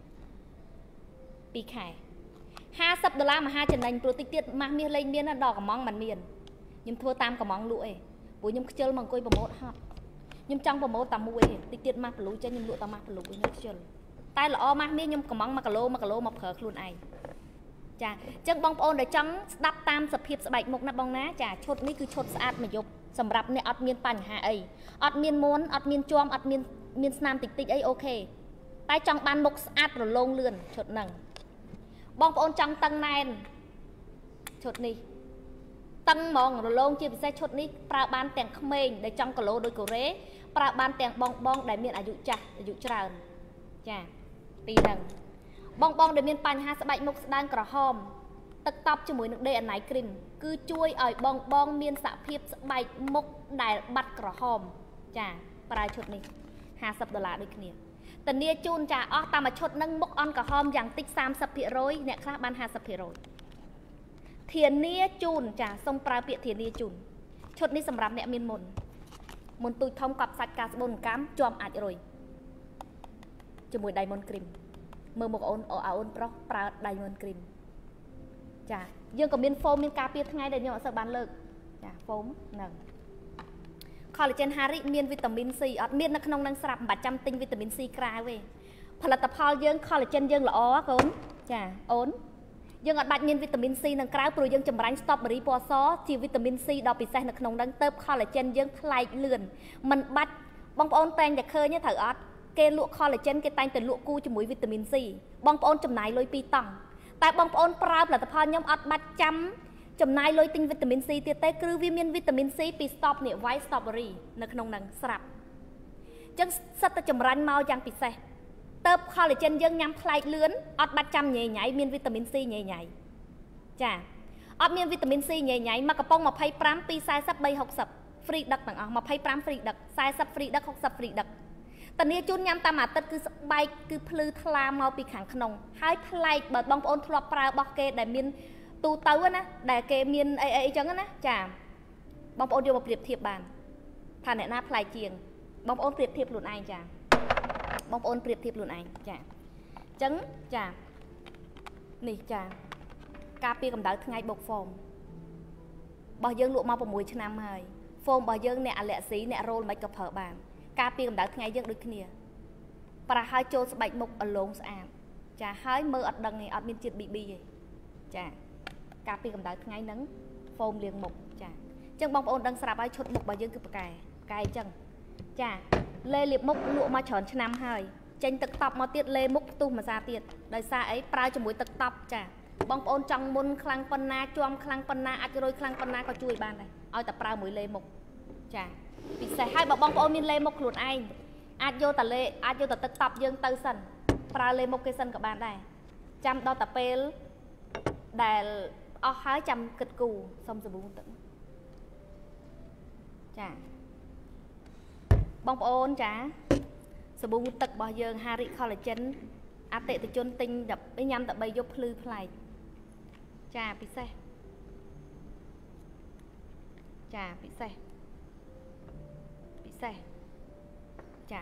twoខែห้าสิบដុល្លារមហាចំណេញព្រោះតិចទៀតម៉ាស់មាសលេងមានដល់កំងមិនមានខ្ញុំធ្វើតាមកំងលក់អីព្រោះខ្ញុំខ្ជិលមកអង្គុយប្រម៉ូតហត់ខ្ញុំចង់ប្រម៉ូតតែមួយឯងតិចទៀតម៉ាស់ប្លូចេញខ្ញុំលក់តែម៉ាស់ប្លូខ្ញុំខ្ជិលតែល្អម៉ាស់មាសខ្ញុំកំងoneគីឡូoneគីឡូមកប្រើខ្លួនឯងចាអញ្ចឹងបងប្អូនដែលចង់ស្ដាប់តាមសភាពស្បែកមុខណាបងណាចាឈុតនេះគឺឈុតស្អាតមួយយប់សម្រាប់អ្នកអត់មានបញ្ហាអីអត់មានមូនអត់មានជាំអត់មានមានស្នាមតិចតិចអីអូខេតែចង់បានមុខស្អាតរលោងលឿនឈុតហ្នឹងបងប្អូនចង់តឹងណែនឈុតនេះតឹងហ្មងរលោងជាពិសេសឈុតនេះប្រើបានទាំងក្មេងដែលចង់គីឡូដូចកូរ៉េប្រើបានទាំងបងបងដែលមានអាយុចាស់អាយុច្រើនចាពីហ្នឹងបងបងដែលមានបញ្ហាស្បែកមុខស្ដើងក្រហមទឹកតប់ជាមួយនឹង ដេ អេន អៃ cream គឺជួយឲ្យបងបងមានសភាពស្បែកមុខដែលបាត់ក្រហមចាប្រើឈុតនេះห้าสิบដុល្លារដូចគ្នាធានាជូនចាអស់តាមមួយឈុតនឹងមុខអន់ក្រហមយ៉ាងតិច三十ភាគរយអ្នកខ្លះបានห้าสิบភាគរយធានាជូនចាសូមប្រើពាក្យធានាជូនឈុតនេះសម្រាប់អ្នកមានមុនមុនទូចធំកប់សាច់ការស្បូនកម្មជាប់អាចរុយជាមួយ Diamond Cream មើលមុខអូនអូអូនប្រុសប្រើ Diamond Cream ចាយើងក៏មាន foam មានការពារថ្ងៃដែលខ្ញុំអត់សូវបានលើកចា foam ហ្នឹង collagen Harry មានវីតាមីន C អត់មាននៅក្នុងនឹងស្រាប់មិនបាច់ចាំទិញវីតាមីន C ក្រៅទេផលិតផលយើង collagen យើងល្អកូនចាអូនយើងអត់បាច់មានវីតាមីន C នៅក្រៅព្រោះយើងចម្រាញ់ strawberry ពណ៌សជាវីតាមីន C ដ៏ពិសេសនៅក្នុងនឹងទៅ collagen យើងប្លែកលឿនមិនបាច់បងប្អូនតែងតែឃើញទេត្រូវអត់គេលក់ collagen គេតែងតែលក់គូជាមួយវីតាមីន C បងប្អូនចំណាយលុយពីរតង់តែបងប្អូនប្រើផលិតផលខ្ញុំអត់បាច់ចាំចំណាយលុយទិញវីតាមីន C ទៀតទេគឺវាមានវីតាមីន C ពី stop នេះ white strawberry នៅក្នុងនឹងស្រាប់អញ្ចឹងសិតតែចម្រាញ់មកយ៉ាងពិសេសទៅ collagen យើងញ៉ាំប្លែកលឿនអត់បាច់ចាំញ៉ៃញ៉ៃមានវីតាមីន C ញ៉ៃញ៉ៃចាអត់មានវីតាមីន C ញ៉ៃញ៉ៃមកកំប៉ុងtwenty-five two forty 3 60 free ដឹកទាំងអស់twenty-five free ដឹកforty free ដឹកsixty free ដឹកតានីជូនញ៉ាំតាមអាទិត្យគឺស្បែកគឺភ្លឺថ្លាមកពីខាងក្នុងហើយប្លែកបើបងប្អូនធ្លាប់ប្រើរបស់គេដែលមានទូទៅណាដែលគេមានអីអីចឹងណាចាបងប្អូនយកមកប្រៀបធៀបបានថាអ្នកណាប្លែកជាងបងប្អូនប្រៀបធៀបខ្លួនឯងចាបងប្អូនប្រៀបធៀបខ្លួនឯងចាអញ្ចឹងចានេះចាការពារកម្ដៅថ្ងៃបុក foam របស់យើងលក់មកsixឆ្នាំហើយ foam របស់យើងអ្នកអាឡែស៊ីអ្នករ៉ូលមិនក៏ប្រើបានការពារកម្ដៅថ្ងៃយើងដូចគ្នាប្រើឲ្យចូលស្បែកមុខអលងស្អាតចាហើយមើលអត់ដឹងទេអត់មានជាតិ ប៊ី ប៊ី ទេចាការពារកម្ដៅថ្ងៃហ្នឹង foam លាងមុខចាអញ្ចឹងបងប្អូនដឹងស្រាប់ហើយឈុតមុខរបស់យើងគឺប្រកែប្រកែអញ្ចឹងចាលេលាបមុខលក់មកច្រើនឆ្នាំហើយចេញទឹកតប់មកទៀតលេមុខផ្ទុះមួយសាទៀតដោយសារអីប្រើជាមួយទឹកតប់ចាបងប្អូនចង់មុនខ្លាំងប៉ុណ្ណាជាំខ្លាំងប៉ុណ្ណាអាចរុយខ្លាំងប៉ុណ្ណាក៏ជួយបានដែរឲ្យតែប្រើមួយលេមុខចាពិសេសហើយបើបងប្អូនមានលេមុខខ្លួនឯងអាចយកតែលេអាចយកតែទឹកតប់យើងទៅសិនប្រើលេមុខគេសិនក៏បានដែរចាំដល់តែពេលដែលអស់ហើយចាំគិតគូសុំសាប៊ូទឹកចាបងប្អូនចាសាប៊ូទឹករបស់យើង Harry Collagen អតិថិជនទិញញ៉ាំតែបីយប់ភ្លឺប្លែកចាពិសេសចាពិសេសពិសេសចា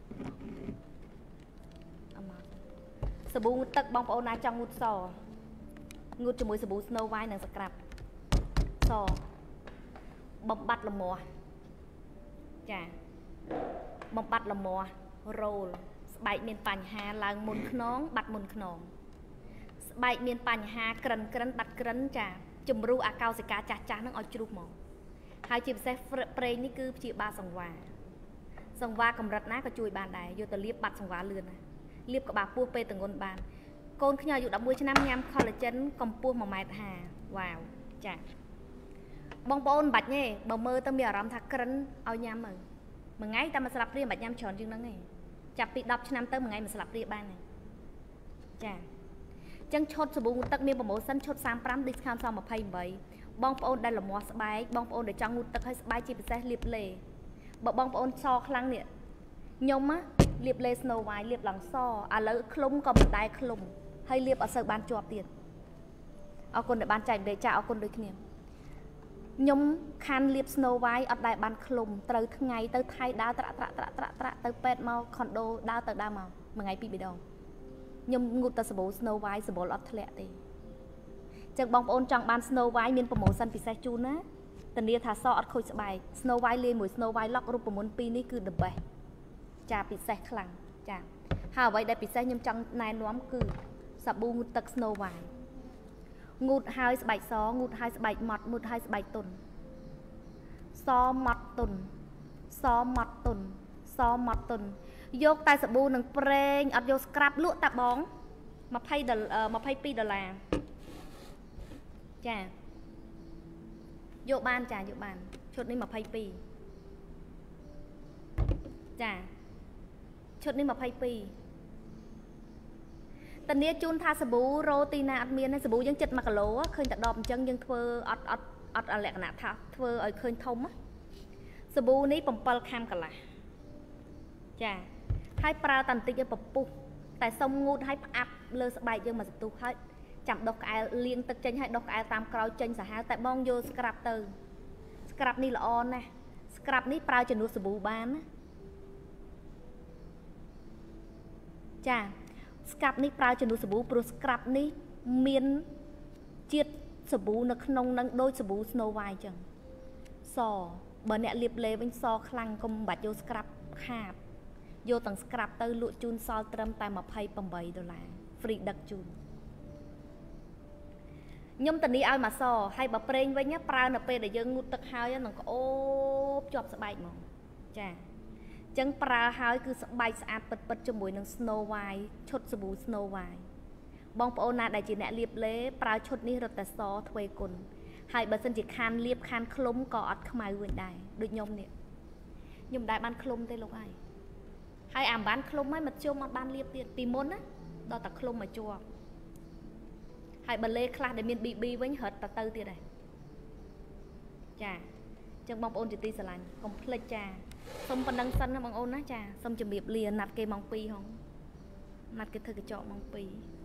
អមសាប៊ូទឹកបងប្អូនណាចង់ងូតសងូតជាមួយសាប៊ូ Snow White និងស្ក្រាប់សបំបត្តិលមាស់ចាបំបត្តិលមាស់រ៉ូលស្បែកមានបញ្ហាឡើងមុនខ្នងបាត់មុនខ្នងស្បែកមានបញ្ហាក្រិនក្រិនបាត់ក្រិនចាជំរុះអាកោសិកាចាស់ចាស់នឹងឲ្យជ្រុះមកហើយជាពិសេសប្រេងនេះគឺព្យាបាលសង្វារសង្វារកម្រិតណាក៏ជួយបានដែរយកទៅលាបបាត់សង្វារលឿនណាលាបក្បាលពោះពេលតងន់បានកូនខ្ញុំអាយុelevenឆ្នាំញ៉ាំ collagen កម្ពស់one meter fiftyវ៉ាវចាបងប្អូនមិនបាច់ទេបើមើលទៅមានអារម្មណ៍ថាក្រិនឲ្យញ៉ាំមើលមួយថ្ងៃតែមួយស្លាបព្រាមិនបាច់ញ៉ាំច្រើនជាងហ្នឹងទេ chặt bị đọc năm tới một ngày mà sập đi ban này chà chân chốt sờ bù tắc miên bộ sân chốt sam pram discount sau một phay bảy bong ôn đây là mò sải bong ôn để trong ngụt tắc hay sải chỉ bị xe liệp lề bọ bong ôn so khăng nè nhôm á liệp lề snow white liệp lằng so à lỡ klung còn một đai klung hay liệp ở sờ ban chuột tiền ở con để ban chạy để trả ở con đôi kia nhôm khăn liệp snow white ở đai ban klung từ ngày từ thay đá tra tra tra tra tra từ pet mau condo đá từ đá màu một ngày bị bị đâu nhôm ngụt từ sờ bố snow white sờ bố lót lẹ đi chẳng bong ôn chẳng ban snow white miền promotion bị xe chun á tần nia thả so ở khôi sờ bài snow white liền mùi snow white lock rụp một pi ní cứ đập bể chà bị xe khăng chà hào vậy đây bị xe nhôm trong này nóm cứ sập bu ngụt tật snow white ngụt hai sờ bài xó ngụt hai sờ bài mọt ngụt hai sờ bài tuần xó mọt tuần xó mọt tuần xó mọt tuần vô tay sập bu nâng preng ở vô scrap lụa tạp bóng mà pay đờ mà pay pi đờ là chà vô ban chà vô ban chốt ní mà pay pi chà chốt ní mà pay pi tần nia chun tha sờ bú rotina ăn miên sờ bú dân chật mặc lố khơi tạt đòn chân dân thưa ọt ọt ọt ở lẹt nạt thà thưa ở khơi thông á sờ bú ní bầm pal kham cả là chà hai pra tần tịch bập pu tại sông ngút hai áp lơ bài dương mà tu hết chạm độc ai liên tật tranh hay độc ai tam cào tranh xã hai tại bong vô scrap từ scrap ní là on nè scrap ní pra cho nuôi sờ bú bán chà scrap ní pra cho nuôi sờ bú pro scrap ní miên chiết sờ bú nó nông nâng đôi sờ bú snow white chẳng sò bờ nẹt liệp lê với sò khăng công bạch vô scrap khạp vô tầng scrap tới lụa chun so trâm tại mà pay bầm bầy đô la free đặc chun nhôm tần đi ai mà so hay bà preng với nhá pra np để dân ngụt tật hai nó có ốp chọp sợi bài mà chà chân pra hai cứ sợi bài sạp bật bật cho mùi nâng snow white chốt sờ bù snow white bong po na đại chỉ nẹt liệp lê pra chốt ní rất là so thuê cồn hay bà sân chỉ khan liệp khan klum có ọt khmai vườn đài được nhôm nè nhôm đại ban klum tây lục ai hai ảm bán klum mấy mặt chôm ban liệp tiền pì môn á đó ta klum mà chua hai bà lê class để miền bị bi với hết ta tư tiền này chà chân bong ôn chỉ ti sờ lạnh complete chà xong phần đăng sân bằng ôn á chà xong chùm biệp liền nạt cây mong pi không nạt cái thơ cái chọ mong pi